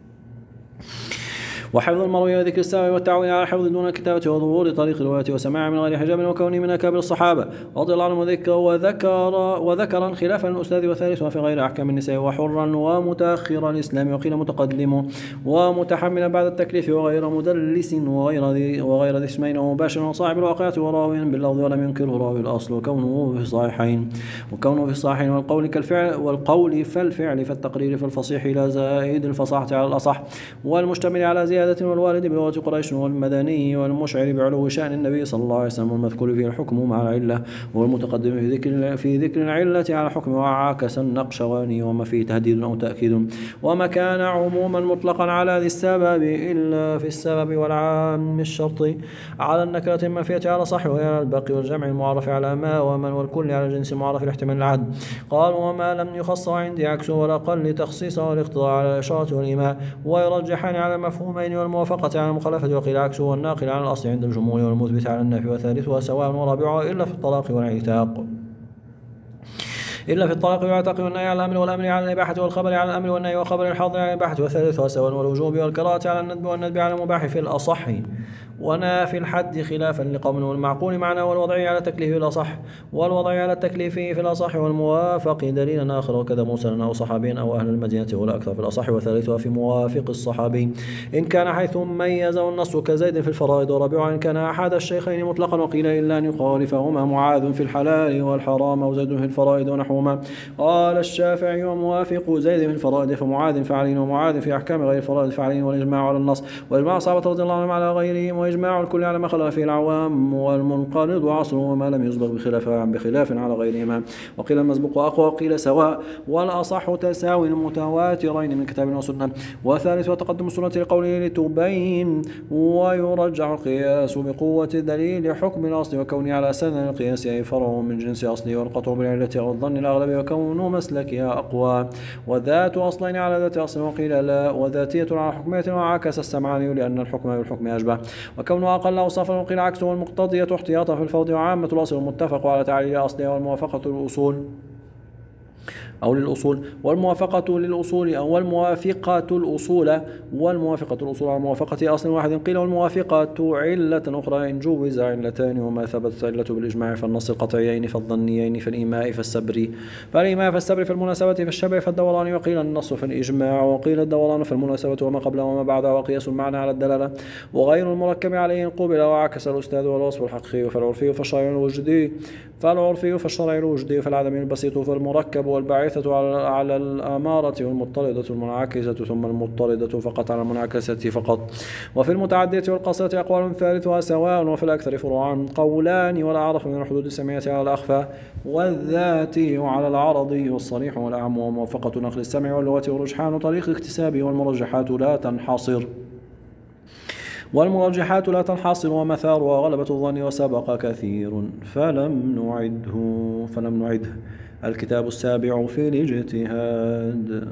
وحفظ المروي وذكر السمع والتعويل على الحفظ دون الكتابة وظهور طريق الرواية وسماع من غير حجاب وكونه من أكابر الصحابة رضي الله عنهم. وذكر وذكر وذكرا خلافا الأستاذ والثالث وفي غير أحكام النساء وحرا ومتأخر الإسلام وقيل متقدم ومتحملا بعد التكليف وغير مدلس وغير ذي وغير ذي اسمين ومباشر وصاحب الواقعة وراوي باللفظ ولم ينكره راوي الأصل وكونه في الصحيحين وكونه في الصحيحين والقول كالفعل والقول فالفعل فالتقرير فالفصيح لا زائد الفصاحة على الأصح والمشتمل على زيادة والوارد بلغة قريش والمدني والمشعر بعلو شأن النبي صلى الله عليه وسلم والمذكور فيه الحكم مع العلة والمتقدم في ذكر في ذكر العلة على الحكم وعاكس النقشواني وما فيه تهديد أو تأكيد. وما كان عموما مطلقا على ذي السبب إلا في السبب والعام الشرطي على النكرة المنفية على صح وهي على الباقي والجمع المعرف على ما ومن والكل على الجنس المعرف الاحتمال العد. قال وما لم يخص عندي عكسه والأقل تخصيصه والاقتضاء على الإشارة والإيماء ويرجحان على المفهومين والموافقة على المخالفة وقيل عكسه والناقل على الأصل عند الجمهور والمثبت على النافي وثالثها سواء ورابعها إلا في الطلاق والعتاق إلا في الطلاق والعتاق والنهي على الأمر والأمر على الإباحة والخبر على الأمر والنهي والخبر الحاضر على الإباحة وثالثها سواء والوجوب والكراهة على الندب والندب على المباح في الأصح ونافي الحد خلافا لقوم والمعقول معنى والوضعي على تكليفه الأصح والوضعي على تكليفه في الأصح والموافق دليلا آخر وكذا مرسلا أو صحابيا أو أهل المدينة ولا أكثر في الأصح وثالثها في موافق الصحابي إن كان حيث ميزه النص كزيد في الفرائض ورابعها إن كان أحد الشيخين مطلقا وقيل إلا أن يخالفهما معاذ في الحلال والحرام أو زيد في الفرائض ونحوهما. قال الشافعي وموافق زيد في الفرائض فمعاذ فعلين ومعاذ في أحكام غير الفرائض فعلين والإجماع على النص والإجماع صحابة رضي الله عنهم على غيرهم وإجماع الكل على ما خلا فيه العوام، والمنقرض عصر وما لم يسبق بخلاف بخلاف على غيرهما. وقيل المسبوق أقوى وقيل سواء، والأصح تساوي المتواترين من كتاب وسنة. وثالث وتقدم السنة لقوله لتبين، ويرجع القياس بقوة دليل حكم الأصل وكونه على سنن القياس أي فرع من جنس أصله، والقطع بالعلة أو الظن الأغلب وكون مسلكها أقوى. وذات أصلين على ذات أصل وقيل لا، وذاتية على حكمية وعكس السمعاني لأن الحكم بالحكم أشبه، وكونه أقل أوصافا وقيل عكسه المقتضية احتياطا في الفرض وعامة الأصل المتفق على تعليل أصله والموافقة للأصول أو للأصول والموافقة للأصول أو والموافقة الأصول والموافقة الأصول على موافقة أصل واحد قيل، والموافقة علة أخرى إن جوز علتان وما ثبتت علة بالإجماع فالنص القطعيين فالظنيين فالإيماء فالسبر فالإيماء فالسبر فالمناسبة فالشبع فالدوران، وقيل النص فالإجماع، وقيل الدوران فالمناسبة وما قبلها وما بعدها، وقياس المعنى على الدلالة وغير المركب عليه قبل وعكس الأستاذ والوصف الحقيقي فالعرفي فالشرعي الوجدي فالعرفي فالشرعي الوجدي فالعدمي البسيط فالمركب والباعثة على الأمارة والمضطردة المنعكسة ثم المضطردة فقط على المنعكسة فقط. وفي المتعدية والقاصرة أقوال ثالثها سواء، وفي الأكثر فروعان قولان، والأعرف من الحدود السمعية على الأخفى والذاتي على العرضي والصريح والأعم، وموافقة نقل السمع واللغة ورجحان طريق اكتسابه، والمرجحات لا تنحصر والمرجحات لا تنحصر ومثارها غلبة الظن وسبق كثير فلم نعده فلم نعده. الكتاب السابع في الاجتهاد.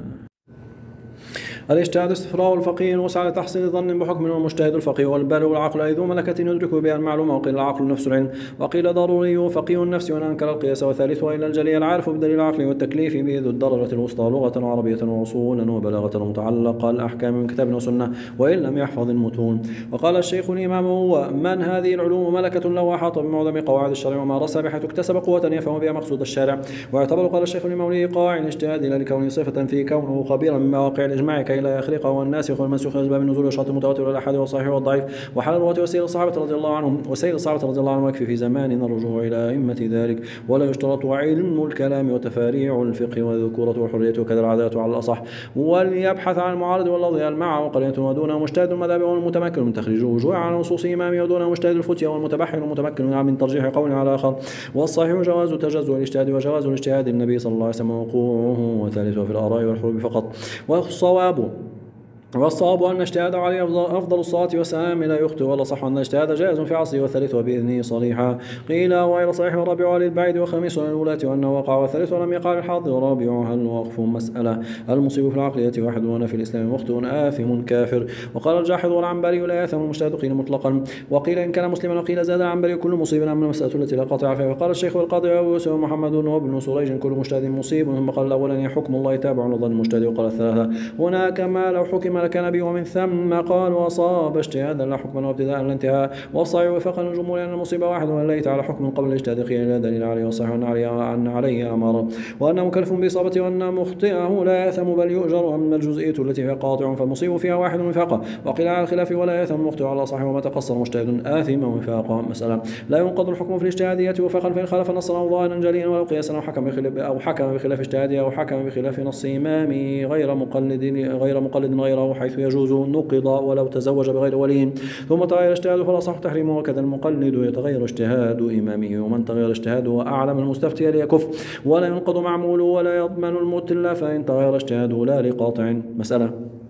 الاجتهاد استفراغ الفقيه وسعى لتحصيل ظن بحكم، والمجتهد الفقيه والبالغ العقل أي ذو ملكة يدرك بها المعلومة، وقيل العقل نفس العلم، وقيل ضروري فقيه النفس وإن أنكر القياس، وثالثها إلى الجلي العارف بدليل العقل والتكليف به ذو الدرجة الوسطى لغة وعربية وأصولا وبلاغة ومتعلقة الأحكام من كتاب وسنة وإن لم يحفظ المتون. وقال الشيخ الإمام هو من هذه العلوم ملكة له أحاط بمعظم قواعد الشرع ومارسها بحيث اكتسب قوة يفهم بها مقصود الشارع، واعتبر قال الشيخ الإمام قاع الاجتهاد إلى لكونه صفة في كونه خبيرا من مواقع الإجماع كي لا يخرقه، والناسخ والمنسوخ أسباب النزول وشرط المتواتر والأحاد والصحيح والضعيف وحال الرواة وسير الصحابة رضي الله عنهم وسير الصحابة رضي الله عنهم، ويكفي في زماننا الرجوع إلى أئمة ذلك، ولا يشترط علم الكلام وتفاريع الفقه والذكورة والحرية وكذا العادات على الأصح، وليبحث عن المعارض واللفظ المع وقرية ودونه مجتهد المذهب والمتمكن من تخريج الرجوع على نصوص إمامه، ودونه مجتهد الفتيا والمتبحر والمتمكن من ترجيح قول على آخر، والصحيح جواز تجزؤ الاجتهاد وجواز الاجتهاد النبي صلى الله عليه وسلم وقوعه، وثالثه في الآراء والحروب فقط. والصواب والصواب أن اجتهاد عليه أفضل الصلاة والسلام لا يخطئ، ولا صح أن الاجتهاد جائز في عصره، وثالثه بإذنه صريحا قيل وغير صحيح، ورابعها للبعيد، وخميس للولاة وأنه وقع، وثالث لم يقع للحاضر، ورابعها الوقف مسألة المصيب في العقلية واحد وأنا في الإسلام مخطئ آثم كافر. وقال الجاحظ والعنبري لا يأثم المجتهد قيل مطلقا، وقيل إن كان مسلما، وقيل زاد العنبري كل مصيب أما المسألة التي لا قاطع فيها. وقال الشيخ والقاضي أبو يوسف محمد وابن سريج كل مجتهد مصيب، ثم قال الأولاني حكم الله تابع لظن المجتهد، وقال الثلاثة هناك ما لو حكم لكان به، ومن ثم قال وصاب اجتهادا لا حكما وابتداء لا انتهاء، والصحيح وفقا الجمهور أن المصيبة واحد وأن ليت على حكم قبل الاجتهاد قيل لا دليل عليه، والصحيح أن عليه أن عليه أمر، وأنه مكلف بإصابته، وأن مخطئه لا يأثم بل يؤجر، أما الجزئية التي فيها قاطع فالمصيب فيها واحد وفاقا، وقيل على الخلاف ولا يأثم المخطئ على صحيح وما تقصر مجتهد آثم وفاقا. مسألة لا ينقض الحكم في الاجتهادية وفقا فإن خالف نصا أو ظاهرا جليا ولو قياسا أو حكم بخلاف أو حكم بخلاف اجتهاده أو حكم بخلاف نص إمامي غير مقلد غير مقلد غيره حيث يجوز نقض ولو تزوج بغير ولي، ثم تغير اجتهاده فلا صح تحريمه، وكذا المقلد يتغير اجتهاد إمامه، ومن تغير اجتهاده أعلم المستفتي ليكف، ولا ينقض معموله ولا يضمن المتل فإن تغير اجتهاده لا لقاطع. مسألة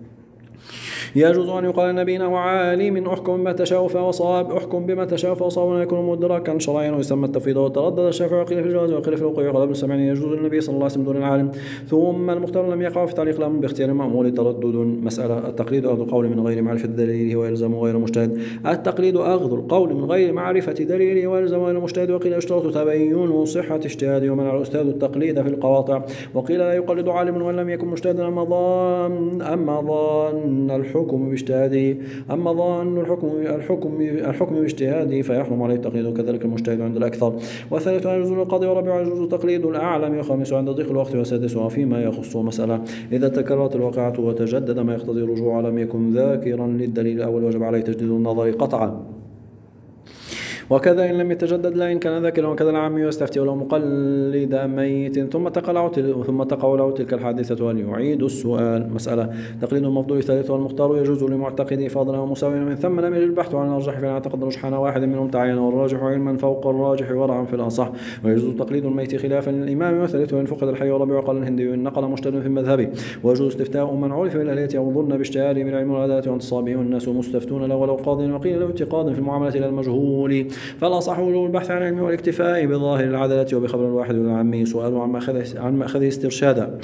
يجوز أن يقال نبينا وعالم احكم بما تشاء فهو صواب، احكم بما تشاء فهو صواب ولا يكون مدركا شرعيا ويسمى التفويض، وتردد الشافعي وقيل في الجواز وقيل في الوقوع، وقال ابن السبعين يجوز للنبي صلى الله عليه وسلم دون العالم، ثم المختار لم يقع في تعليق الأمر باختيار المأمول تردد. مسألة التقليد أخذ القول من غير معرفة دليله ويلزم غير مجتهد، التقليد أخذ القول من غير معرفة دليله ويلزم غير مجتهد، وقيل يشترط تبين صحة اجتهاده ومنع الأستاذ التقليد في القواطع، وقيل لا يقلد عالم وإن لم يكن مجتهدا، أما ظن أما ظن الحكم باجتهاده أما ظن الحكم الحكم الحكم باجتهاده فيحرم عليه التقليد، وكذلك المجتهد عند الأكثر. والثالث يجوز القاضي، ورابع يجوز تقليد الأعلم، وخامس عند ضيق الوقت، وسادسها فيما يخص مسألة إذا تكررت الواقعة وتجدد ما يقتضي الرجوع لم يكن ذاكرا للدليل الأول وجب عليه تجديد النظر قطعا. وكذا إن لم يتجدد لا إن كان ذاكرا، وكذا العام يستفتي ولو مقلد ميت ثم تقع ثم تقع له تلك الحادثة أن يعيد السؤال. مسألة تقليد المفضول الثالث والمختار يجوز لمعتقد فاضلا ومساويا، من ثم لم يجد البحث عن الأرجح فإن اعتقد رجحان واحد منهم تعين، والراجح علما فوق الراجح ورعا في الأصح. ويجوز تقليد الميت خلافا للإمام، والثالث وإن فقد الحي والربيع قال الهندي إن نقل مجتهد في المذهب. ويجوز استفتاء من عرف بالأهلية أو ظن باجتهاده بالعلم والعدالة وانتصابه، والناس مستفتون له ولو قاض، وقيل له اعتقاد في المعاملة إلى المجهول. فالأصح وجوب البحث عن العلم والاكتفاء بظاهر العدالة وبخبر الواحد والعامي سؤال عن مأخذه عن مأخذه استرشادا،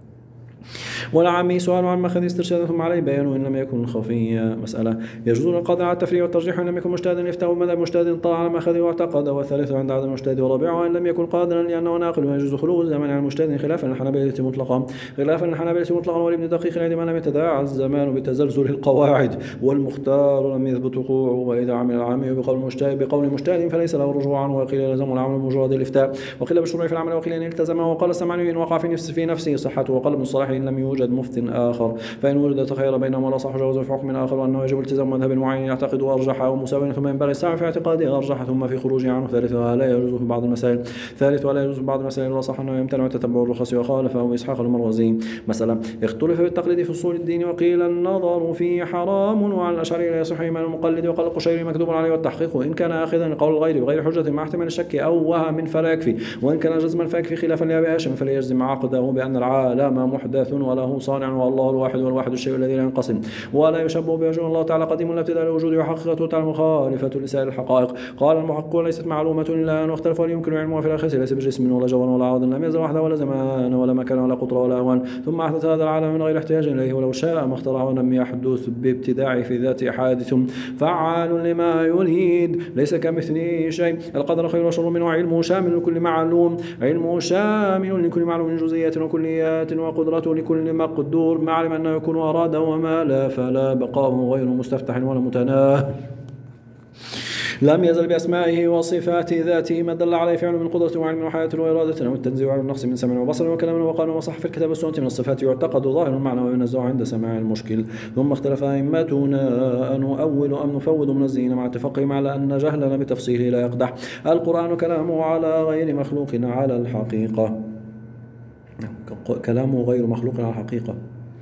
والعامي سؤال عن مأخذ استرشاد ثم عليه بيانه إن لم يكن خفيا. مسألة يجوز القاضي على التفريع والترجيح وإن لم يكن مجتهدا يفتى بمذهب مجتهد طلع على مأخذه واعتقد، والثالث عند عدم المجتهد، ورابعه إن لم يكن قادرا لأنه ناقل. ويجوز خلو الزمان عن المجتهد خلافا للحنابلة مطلقا خلافا للحنابلة مطلقا ولابن دقيق العيد ما لم يتداعى الزمان بتزلزل القواعد، والمختار لم يثبت وقوعه. وإذا عمل العامي بقول مجتهد بقول مجتهد فليس له الرجوع عنه، وقيل يلزم العمل بمجرد الافتاء، وقيل بالشروع في العمل، وقيل إن التزمه. وقال السمعاني إن وقع في نفسه في نفسه صحته، وقال ابن الصلاح إن لم يوجد مفت آخر فإن وجد تخير بينهم ولا صح جواز في حكم آخر، وأنه يجب التزام مذهب معين يعتقد أرجح أو مساوي، ثم ينبغي السعي في اعتقاده أرجح ثم في خروجه عنه. ثالثها لا يجوز في بعض المسائل ثالث ولا يجوز في بعض المسائل ولا صح أنه يمتنع تتبع الرخص، وخالف أبو إسحاق المروزي. مسألة اختلف في التقليد في أصول الدين، وقيل النظر فيه حرام، وعلى الأشعري لا يصح إيمان المقلد، وقال القشيري مكذوب عليه والتحقيق إن كان آخذا قول الغير بغير حجة مع احتمال الشك أو وهم فلا يكفي، وإن كان جزما فيكفي خلافا لأبي هاشم فليجزم عقده بأن العالم محدث وله صانع والله الواحد والواحد الشيء الذي لا ينقسم ولا يشبه بوجه الله تعالى قديم لا ابتداء لوجوده وحقيقته تعالى مخالفة لسائر الحقائق. قال المحققون ليست معلومة إلا أن اختلف ولا يمكن علمها في الآخرة ليس بجسم ولا جوهر ولا عرض لم يزل وحده ولا زمان ولا مكان ولا قطر ولا أوان، ثم أحدث هذا العالم من غير احتياج إليه، ولو شاء ما اخترعه ولم يحدث بابتداع في ذات حادث فعال لما يريد ليس كمثله شيء. القدر خير وشر منه علمه شامل لكل معلوم علمه شامل لكل معلوم من جزئيات وكليات، وقدرته لكل مقدور ما علم أنه يكون أراد وما لا فلا بقاؤه غير مستفتح ولا متناه. لم يزل بأسمائه وصفات ذاته ما دل عليه فعل من قدرة وعلم وحياة وإرادة، والتنزيه عن النقص من سمع وبصر وكلام وقال وصح في الكتاب والسنة من الصفات يعتقد ظاهر المعنى وينزع عند سماع المشكل. ثم اختلف أئمتنا أن نؤول أم نفوض منزهين مع اتفاقهم على أن جهلنا بتفصيله لا يقدح. القرآن كلامه على غير مخلوق على الحقيقة كلامه غير مخلوق على الحقيقة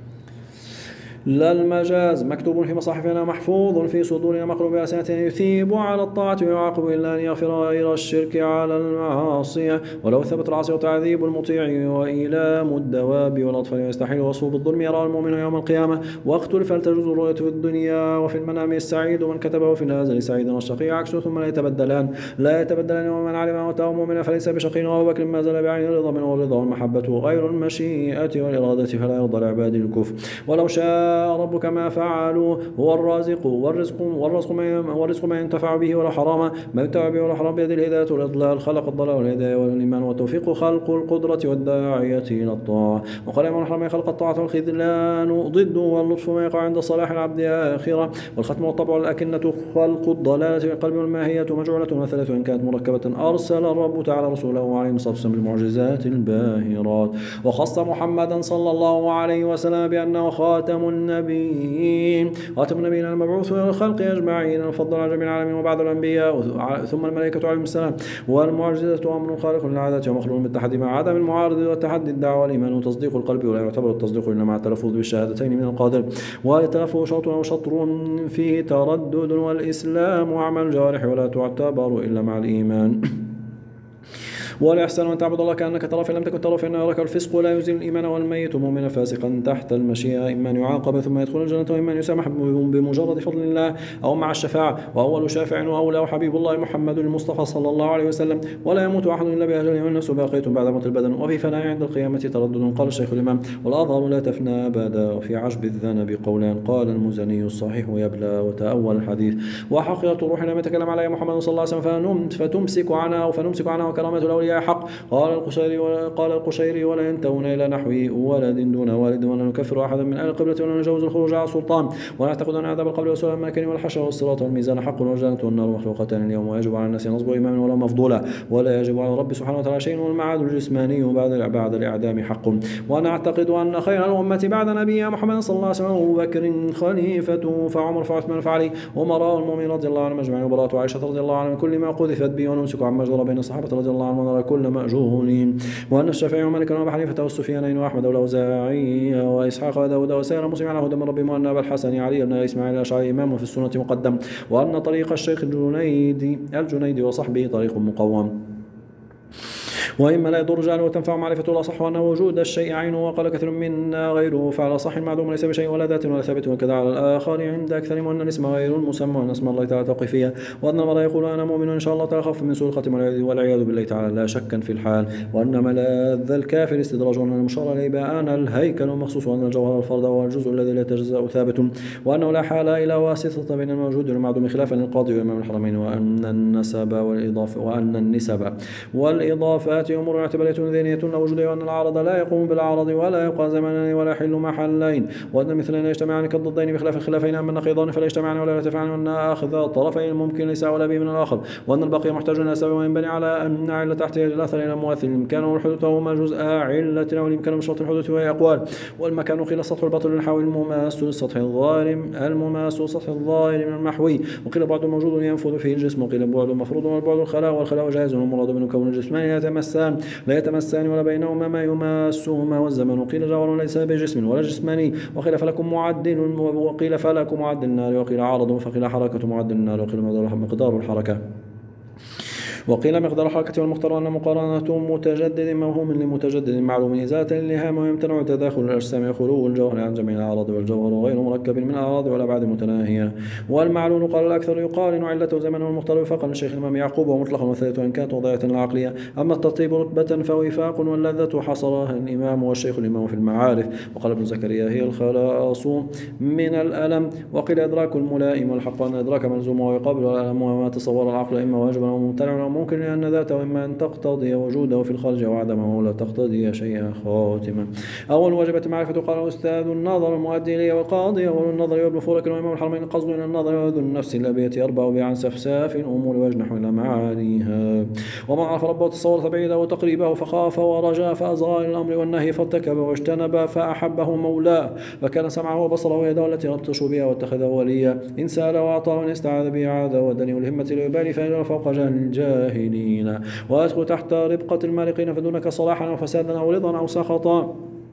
لا المجاز، مكتوب في مصاحفنا محفوظ في صدورنا مقروء بألسنتنا يثيب على الطاعة ويعاقب إلا أن يغفر غير الشرك على المعاصية. ولو ثبت العاصي وتعذيب المطيع وإيلام الدواب والأطفال ويستحيل وصفه بالظلم يرى المؤمن يوم القيامة. واختلف هل تجوز الرؤية في الدنيا وفي المنام السعيد ومن كتبه في النازل سعيدا والشقي عكسه ثم لا يتبدلان لا يتبدلان ومن علم موته مؤمنا فليس بشقي. وأبو بكر ما زال بعين الرضا من والرضا والمحبة غير المشيئة والإرادة فلا يرضى العباد الكفر. ولو شاء ربك ما فعلوا هو الرازق والرزق والرزق ما والرزق ما ينتفع به ولا حرام ما ينتفع به ولا حرام بيد الهداية والإضلال خلق الضلال والهداية والإيمان والتوفيق خلق القدرة والداعية إلى الطاعة. وقال إمام الحرمين خلق الطاعة والخذلان ضده واللطف ما يقع عند صلاح العبد آخرة والختم والطبع والأكنة خلق الضلالة في القلب والماهية مجعولة وثلاث إن كانت مركبة. أرسل الرب تعالى رسوله عليه الصلاة والسلام بالمعجزات الباهرات وخص محمدا صلى الله عليه وسلم بأنه خاتم النبيين خاتم النبيين المبعوث إلى الخلق أجمعين المفضل على جميع العالمين وبعد الأنبياء ثم الملائكة عليهم السلام. والمعجزة أمر خارق للعادة ومخلوق بالتحدي مع عدم المعارض والتحدي الدعوة والإيمان وتصديق القلب ولا يعتبر التصديق إلا مع التلفظ بالشهادتين من القادر والتلفظ شوط أو شطر فيه تردد والإسلام وأعمال الجوارح ولا تعتبر إلا مع الإيمان. والإحسان أن تعبد الله كأنك ترى فإن لم تكن ترى فإنه يراك. الفسق لا يزيل الإيمان والميت مؤمنا فاسقا تحت المشيئة إما أن يعاقب ثم يدخل الجنة وإما أن يسامح بمجرد فضل الله أو مع الشفاعة. وأول شافع وأولى حبيب الله محمد المصطفى صلى الله عليه وسلم ولا يموت أحد إلا بأجله والنفس باقية بعد موت البدن وفي فناء عند القيامة تردد. قال الشيخ الإمام والأظهر لا تفنى أبدا. وفي عجب الذنب قولان قال المزني الصحيح يبلى وتأول الحديث. وحقيقة الروح لم يتكلم عليها محمد صلى الله عليه وسلم فتمسك عنها فنمسك عنها وكرامة الأولياء حق. قال القشيري قال القشيري ولا ينتهون إلى نحو ولد دون والد ولا نكفر أحدا من أهل القبلة ولا نجوز الخروج على السلطان ولا نعتقد أن عذاب القبر والسؤال المكان والحشر والصراط والميزان حق والجنة والنار مخلوقتان اليوم ويجب على الناس نصب إماما ولا مفضولا ولا يجب على الرب سبحانه وتعالى شيء والمعاد الجسماني بعد بعد الإعدام حق. ونعتقد أن خير الأمة بعد نبينا محمد صلى الله عليه وسلم أبو بكر خليفة فعمر فعثمان فعلي ومراء المؤمنين رضي الله عنهم أجمعين وبراءة عائشة رضي الله عنها من كل ما قذفت به ونمسك عما جرى بين الصحابة رضي الله عنهم ونرى كل مأجورين. وأن الشافعي ومالك وأبا حنيفة والسفيانين وأحمد والأوزاعي وإسحاق وداود وسائر مسلم على هدى من ربهم وأن أبا الحسن علي بن إسماعيل الأشعري إمام في السنة مقدم وأن طريق الشيخ الجنيدي الجنيدي وصحبه طريق مقوم. وإما لا يضر جهله وتنفع معرفته الأصح وأن وجود الشيء عينه وقال كثير منا غيره فعلى صح المعدوم ليس بشيء ولا ذات ولا ثابت وكذا على الآخر عند أكثرهم وأن الاسم غير المسمى وأن اسم الله تعالى توقيفية وأن المرء يقول أنا مؤمن إن شاء الله تعالى خف من سوء الخاتمة والعياذ بالله تعالى لا شكا في الحال وأن ملاذ الكافر استدراج وأن المشار إليه بأن الهيكل مخصوص وأن الجوهر الفرد هو الجزء الذي لا يتجزأ ثابت وأنه لا حال إلى واسطة بين الموجود والمعدوم خلافا للقاضي وإمام الحرمين وأن النسب والإضافة وأن النسب والإضافات أمور اعتبارية ذهنية لا وجودية وأن العرض لا يقوم بالعرض ولا يبقى زمانين ولا يحل محلين وأن مثلين لا يجتمعان كالضدين بخلاف الخلافين أما النقيضان فلا يجتمعان ولا يرتفعان وأن أخذ الطرفين ممكن ليس أولى به من الآخر وأن البقية محتاج إلى سبب وينبني على أن علة تحتاج الأثر إلى مماثل الإمكان والحدوث وهما جزء علة أو الإمكان من شرط الحدوث وهي أقوال والمكان قيل السطح الباطن النحوي المماس للسطح الظاهر المماس للسطح الظاهر من المحوي وقيل بعد موجود ينفذ فيه الجسم وقيل بعد مفروض والبعد الخلاء والخلاء جائز والمراد من كون الجسمان لا يتمسان لا يتمسان ولا بينهما ما يماسهما والزمن وقيل جوهر ليس بجسم ولا جسماني وقيل فلكم معدل وقيل فلك معدل النار وقيل عرض فقيل حركة معدل النار وقيل مقدار الحركة وقيل مقدار الحركة والمختار أن مقارنة متجدد موهوم لمتجدد معلوم إزالة للإهام ويمتنع تداخل الأجسام خلو الجوهر عن جميع الأعراض والجوهر غير مركب من الأعراض والأبعاد متناهية والمعلول قال الأكثر يقارن علته زمنه المختار وفاقا للشيخ الإمام يعقوب ومطلقا والثالث إن كانت وضعية العقلية أما الترتيب رتبة فوفاق واللذة حصرها الإمام والشيخ الإمام في المعارف وقال ابن زكريا هي الخلاص من الألم وقيل إدراك الملائم والحق أن إدراك ملزوم ويقابل الألم وما تصور العقل إما واجبا أو ممتنعا ممكن لأن ذاته إما أن تقتضي وجوده في الخارج وعدمه ولا تقتضي شيئا خاتما. أول واجبة معرفة قال أستاذ النظر المؤدي إليه والقاضي أول النظر وابن فورك وإمام الحرمين قصد إلى النظر وذو النفس الأبية يربع بها عن سفساف الأمور ويجنح إلى معانيها ومن عرف ربه وتصور تبعيده وتقريبه فخاف ورجاء فأصغى إلى الأمر والنهي فارتكب واجتنب فأحبه مولاه فكان سمعه وبصره ويده التي يبطش بها واتخذه وليا إن سأل وأعطاه وإن استعاذ به عاذ ودني والهمة ليبالي فإنه فوق جهل الجاهلين وأدخل تحت ربقة المالقين فدونك صلاحا أو فسادا أو رضا أو سخطا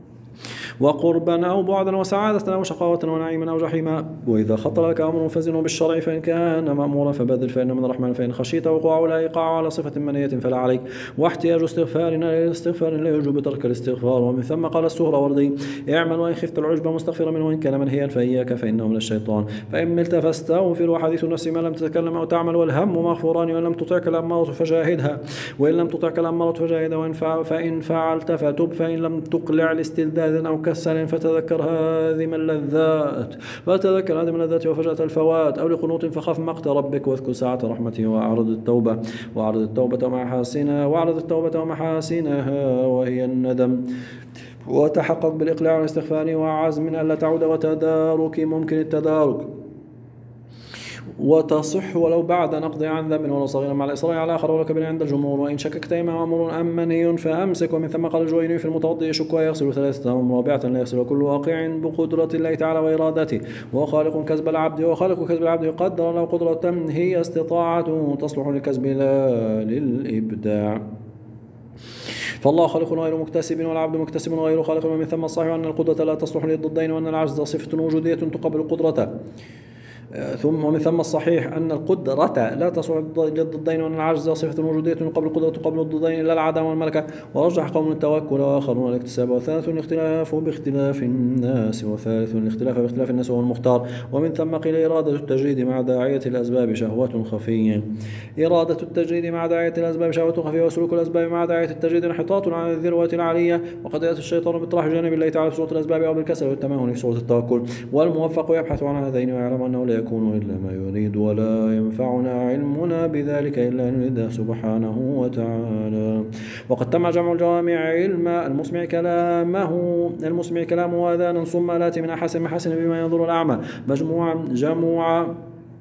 وقربا أو بعدا وسعادة أو شقاوة ونعيما أو جحيما وإذا خطر لك أمر فزنه بالشرع فإن كان مأمورا فبذل فإن من الرحمن فإن خشيت وقوعه لا يقع على صفة منية فلا عليك واحتياج استغفارنا للاستغفار لا يجوب ترك الاستغفار ومن ثم قال السهروردي اعمل وإن خفت العجب مستغفرا منه وإن كان منهيا فإياك فإنه من الشيطان فإن ملت فاستغفر وحديث النفس ما لم تتكلم أو تعمل والهم مغفوران وإن لم تطعك الأمارة فجاهدها وإن لم تطعك الأمارة فجاهدها وإن فإن فعلت فتب فإن لم تقلع لاستلذاذ أو كسل فتذكر هذه اللذات فتذكر هذه اللذات وفجأة الفوات أو لقنوط فخاف مقت ربك واذكر ساعة رحمته وأعرض التوبة وأعرض التوبة ومحاسنها وأعرض التوبة ومحاسنها وهي الندم وتحقق بالإقلاع والاستغفار وعزم ألا تعود وتدارك ممكن التدارك وتصح ولو بعد نقض عن ذنب ولو صغيرا مع الإصرار على آخر ولا كبير عند الجمهور وإن شككت إما أمر أم منهي فأمسك ومن ثم قال الجويني في المتوضئ يشك ويغسل ثلاثة أمر رابعة لا يغسل كل واقع بقدرة الله تعالى وإرادته وخالق كسب العبد وخالق كسب العبد يقدر له قدرة هي استطاعته تصلح للكسب لا للإبداع فالله خالق غير مكتسب والعبد مكتسب غير خالق ومن ثم الصحيح أن القدرة لا تصلح للضدين وأن العجز صفة وجودية تقابل قدرته ثم ومن ثم الصحيح أن القدرة لا تصلح للضدين وأن العجز صفة وجودية قبل القدرة قبل الضدين إلا العدم والملكة ورجح قوم التوكل وآخرون الاكتساب وثالث الاختلاف باختلاف الناس وثالث الاختلاف باختلاف الناس هو المختار ومن ثم قيل إرادة التجريد مع داعية الأسباب شهوة خفية إرادة التجريد مع داعية الأسباب شهوة خفية وسلوك الأسباب مع داعية التجريد انحطاط عن الذروة العالية وقد يأتي الشيطان بإطراح جانب الله تعالى في صورة الأسباب أو بالكسل والتماهن في صورة التوكل والموفق يبحث عن هذين ويعلم أنه لا يكون إلا ما يريد، ولا ينفعنا علمنا بذلك إلا أن يريده سبحانه وتعالى. وقد تم جمع الجوامع علم المسمع كلامه المسمع كلامه آذانا ثم الآتي من أحسن محسن بما ينظر الأعمى مجموعا جموعا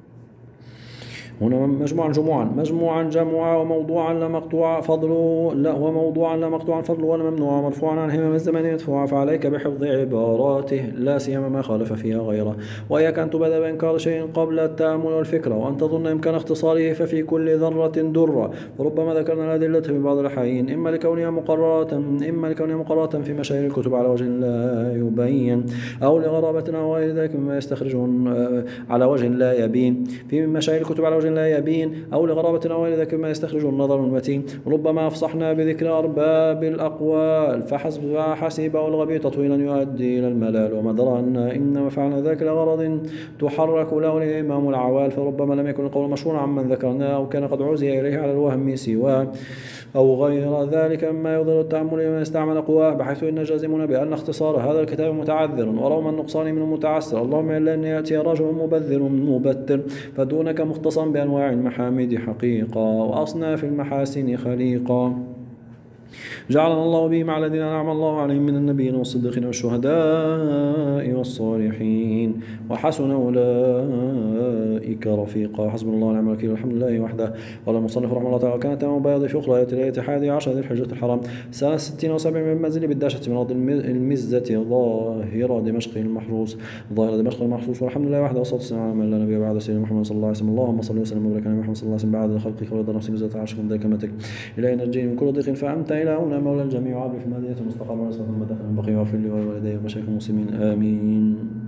هنا مجموعا جموعا مجموعا جموعا وموضوعا لا مقطوعا فضله لا وموضوعا لا مقطوعا فضله ولا ممنوعا مرفوعا عن همم الزمان مدفوعا، فعليك بحفظ عباراته لا سيما ما خالف فيها غيره. وإياك أن تبدأ بإنكار شيء قبل التأمل والفكرة، وأن تظن إمكان اختصاره، ففي كل ذرة درة. فربما ذكرنا الأدلة في بعض الأحيان إما لكونها مقررة إما لكونها مقررة في مشاهير الكتب على وجه لا يبين، أو لغرابة أو غير ذلك مما يستخرجه على وجه لا يبين في مشاهير الكتب على وجه لا يبين، أو لغرابة أو غير ذلك مما يستخرجه النظر المتين. ربما أفصحنا بذكر أرباب الأقوال فحسب حسبه الغبي تطويلا يؤدي إلى الملال، وما درى أن إنما فعلنا ذاك لغرض تحرك له الإمام العوال، فربما لم يكن القول مشهورا عمن ذكرناه، أو كان قد عزي إليه على الوهم سواه، أو غير ذلك مما يضر التأمل لمن استعمل قواه، بحيث إن جازمون بأن اختصار هذا الكتاب متعذر ورغم النقصان منه متعسر. اللهم إلا أن يأتي رجل مبذر مبتر فدونك مختصا بأنواع المحامد حقيقا وأصناف المحاسن خليقا. جعلنا الله به مع الذين أنعم الله عليهم من النبيين والصديقين والشهداء والصالحين، وحسن أولئك رفيقا. حسبنا الله ونعم الوكيل، والحمد لله وحده. قال المصنف رحمه الله تعالى: كانت تمام بياض في أخرى ليلة حادي عشر ذي الحجة الحرام سنة ستين وسبعين من المنزل بالداشة من أرض المزة ظاهرة دمشق المحروس ظاهرة دمشق المحروس. والحمد لله وحده، والصلاة والسلام على من لا نبي بعد سيدنا محمد صلى الله عليه وسلم. اللهم صل وسلم وبارك على محمد صلى الله عليه وسلم بعد خلقك ورضا نفسك وزاد عرشك من ذلك إلى نجيني من كل ضيق فأنت إلهنا مولى الجميع، وعبد في مدينة المستقر ورزقنا مدخل بقي وفي لي ولوالدي ومشايخ المسلمين آمين.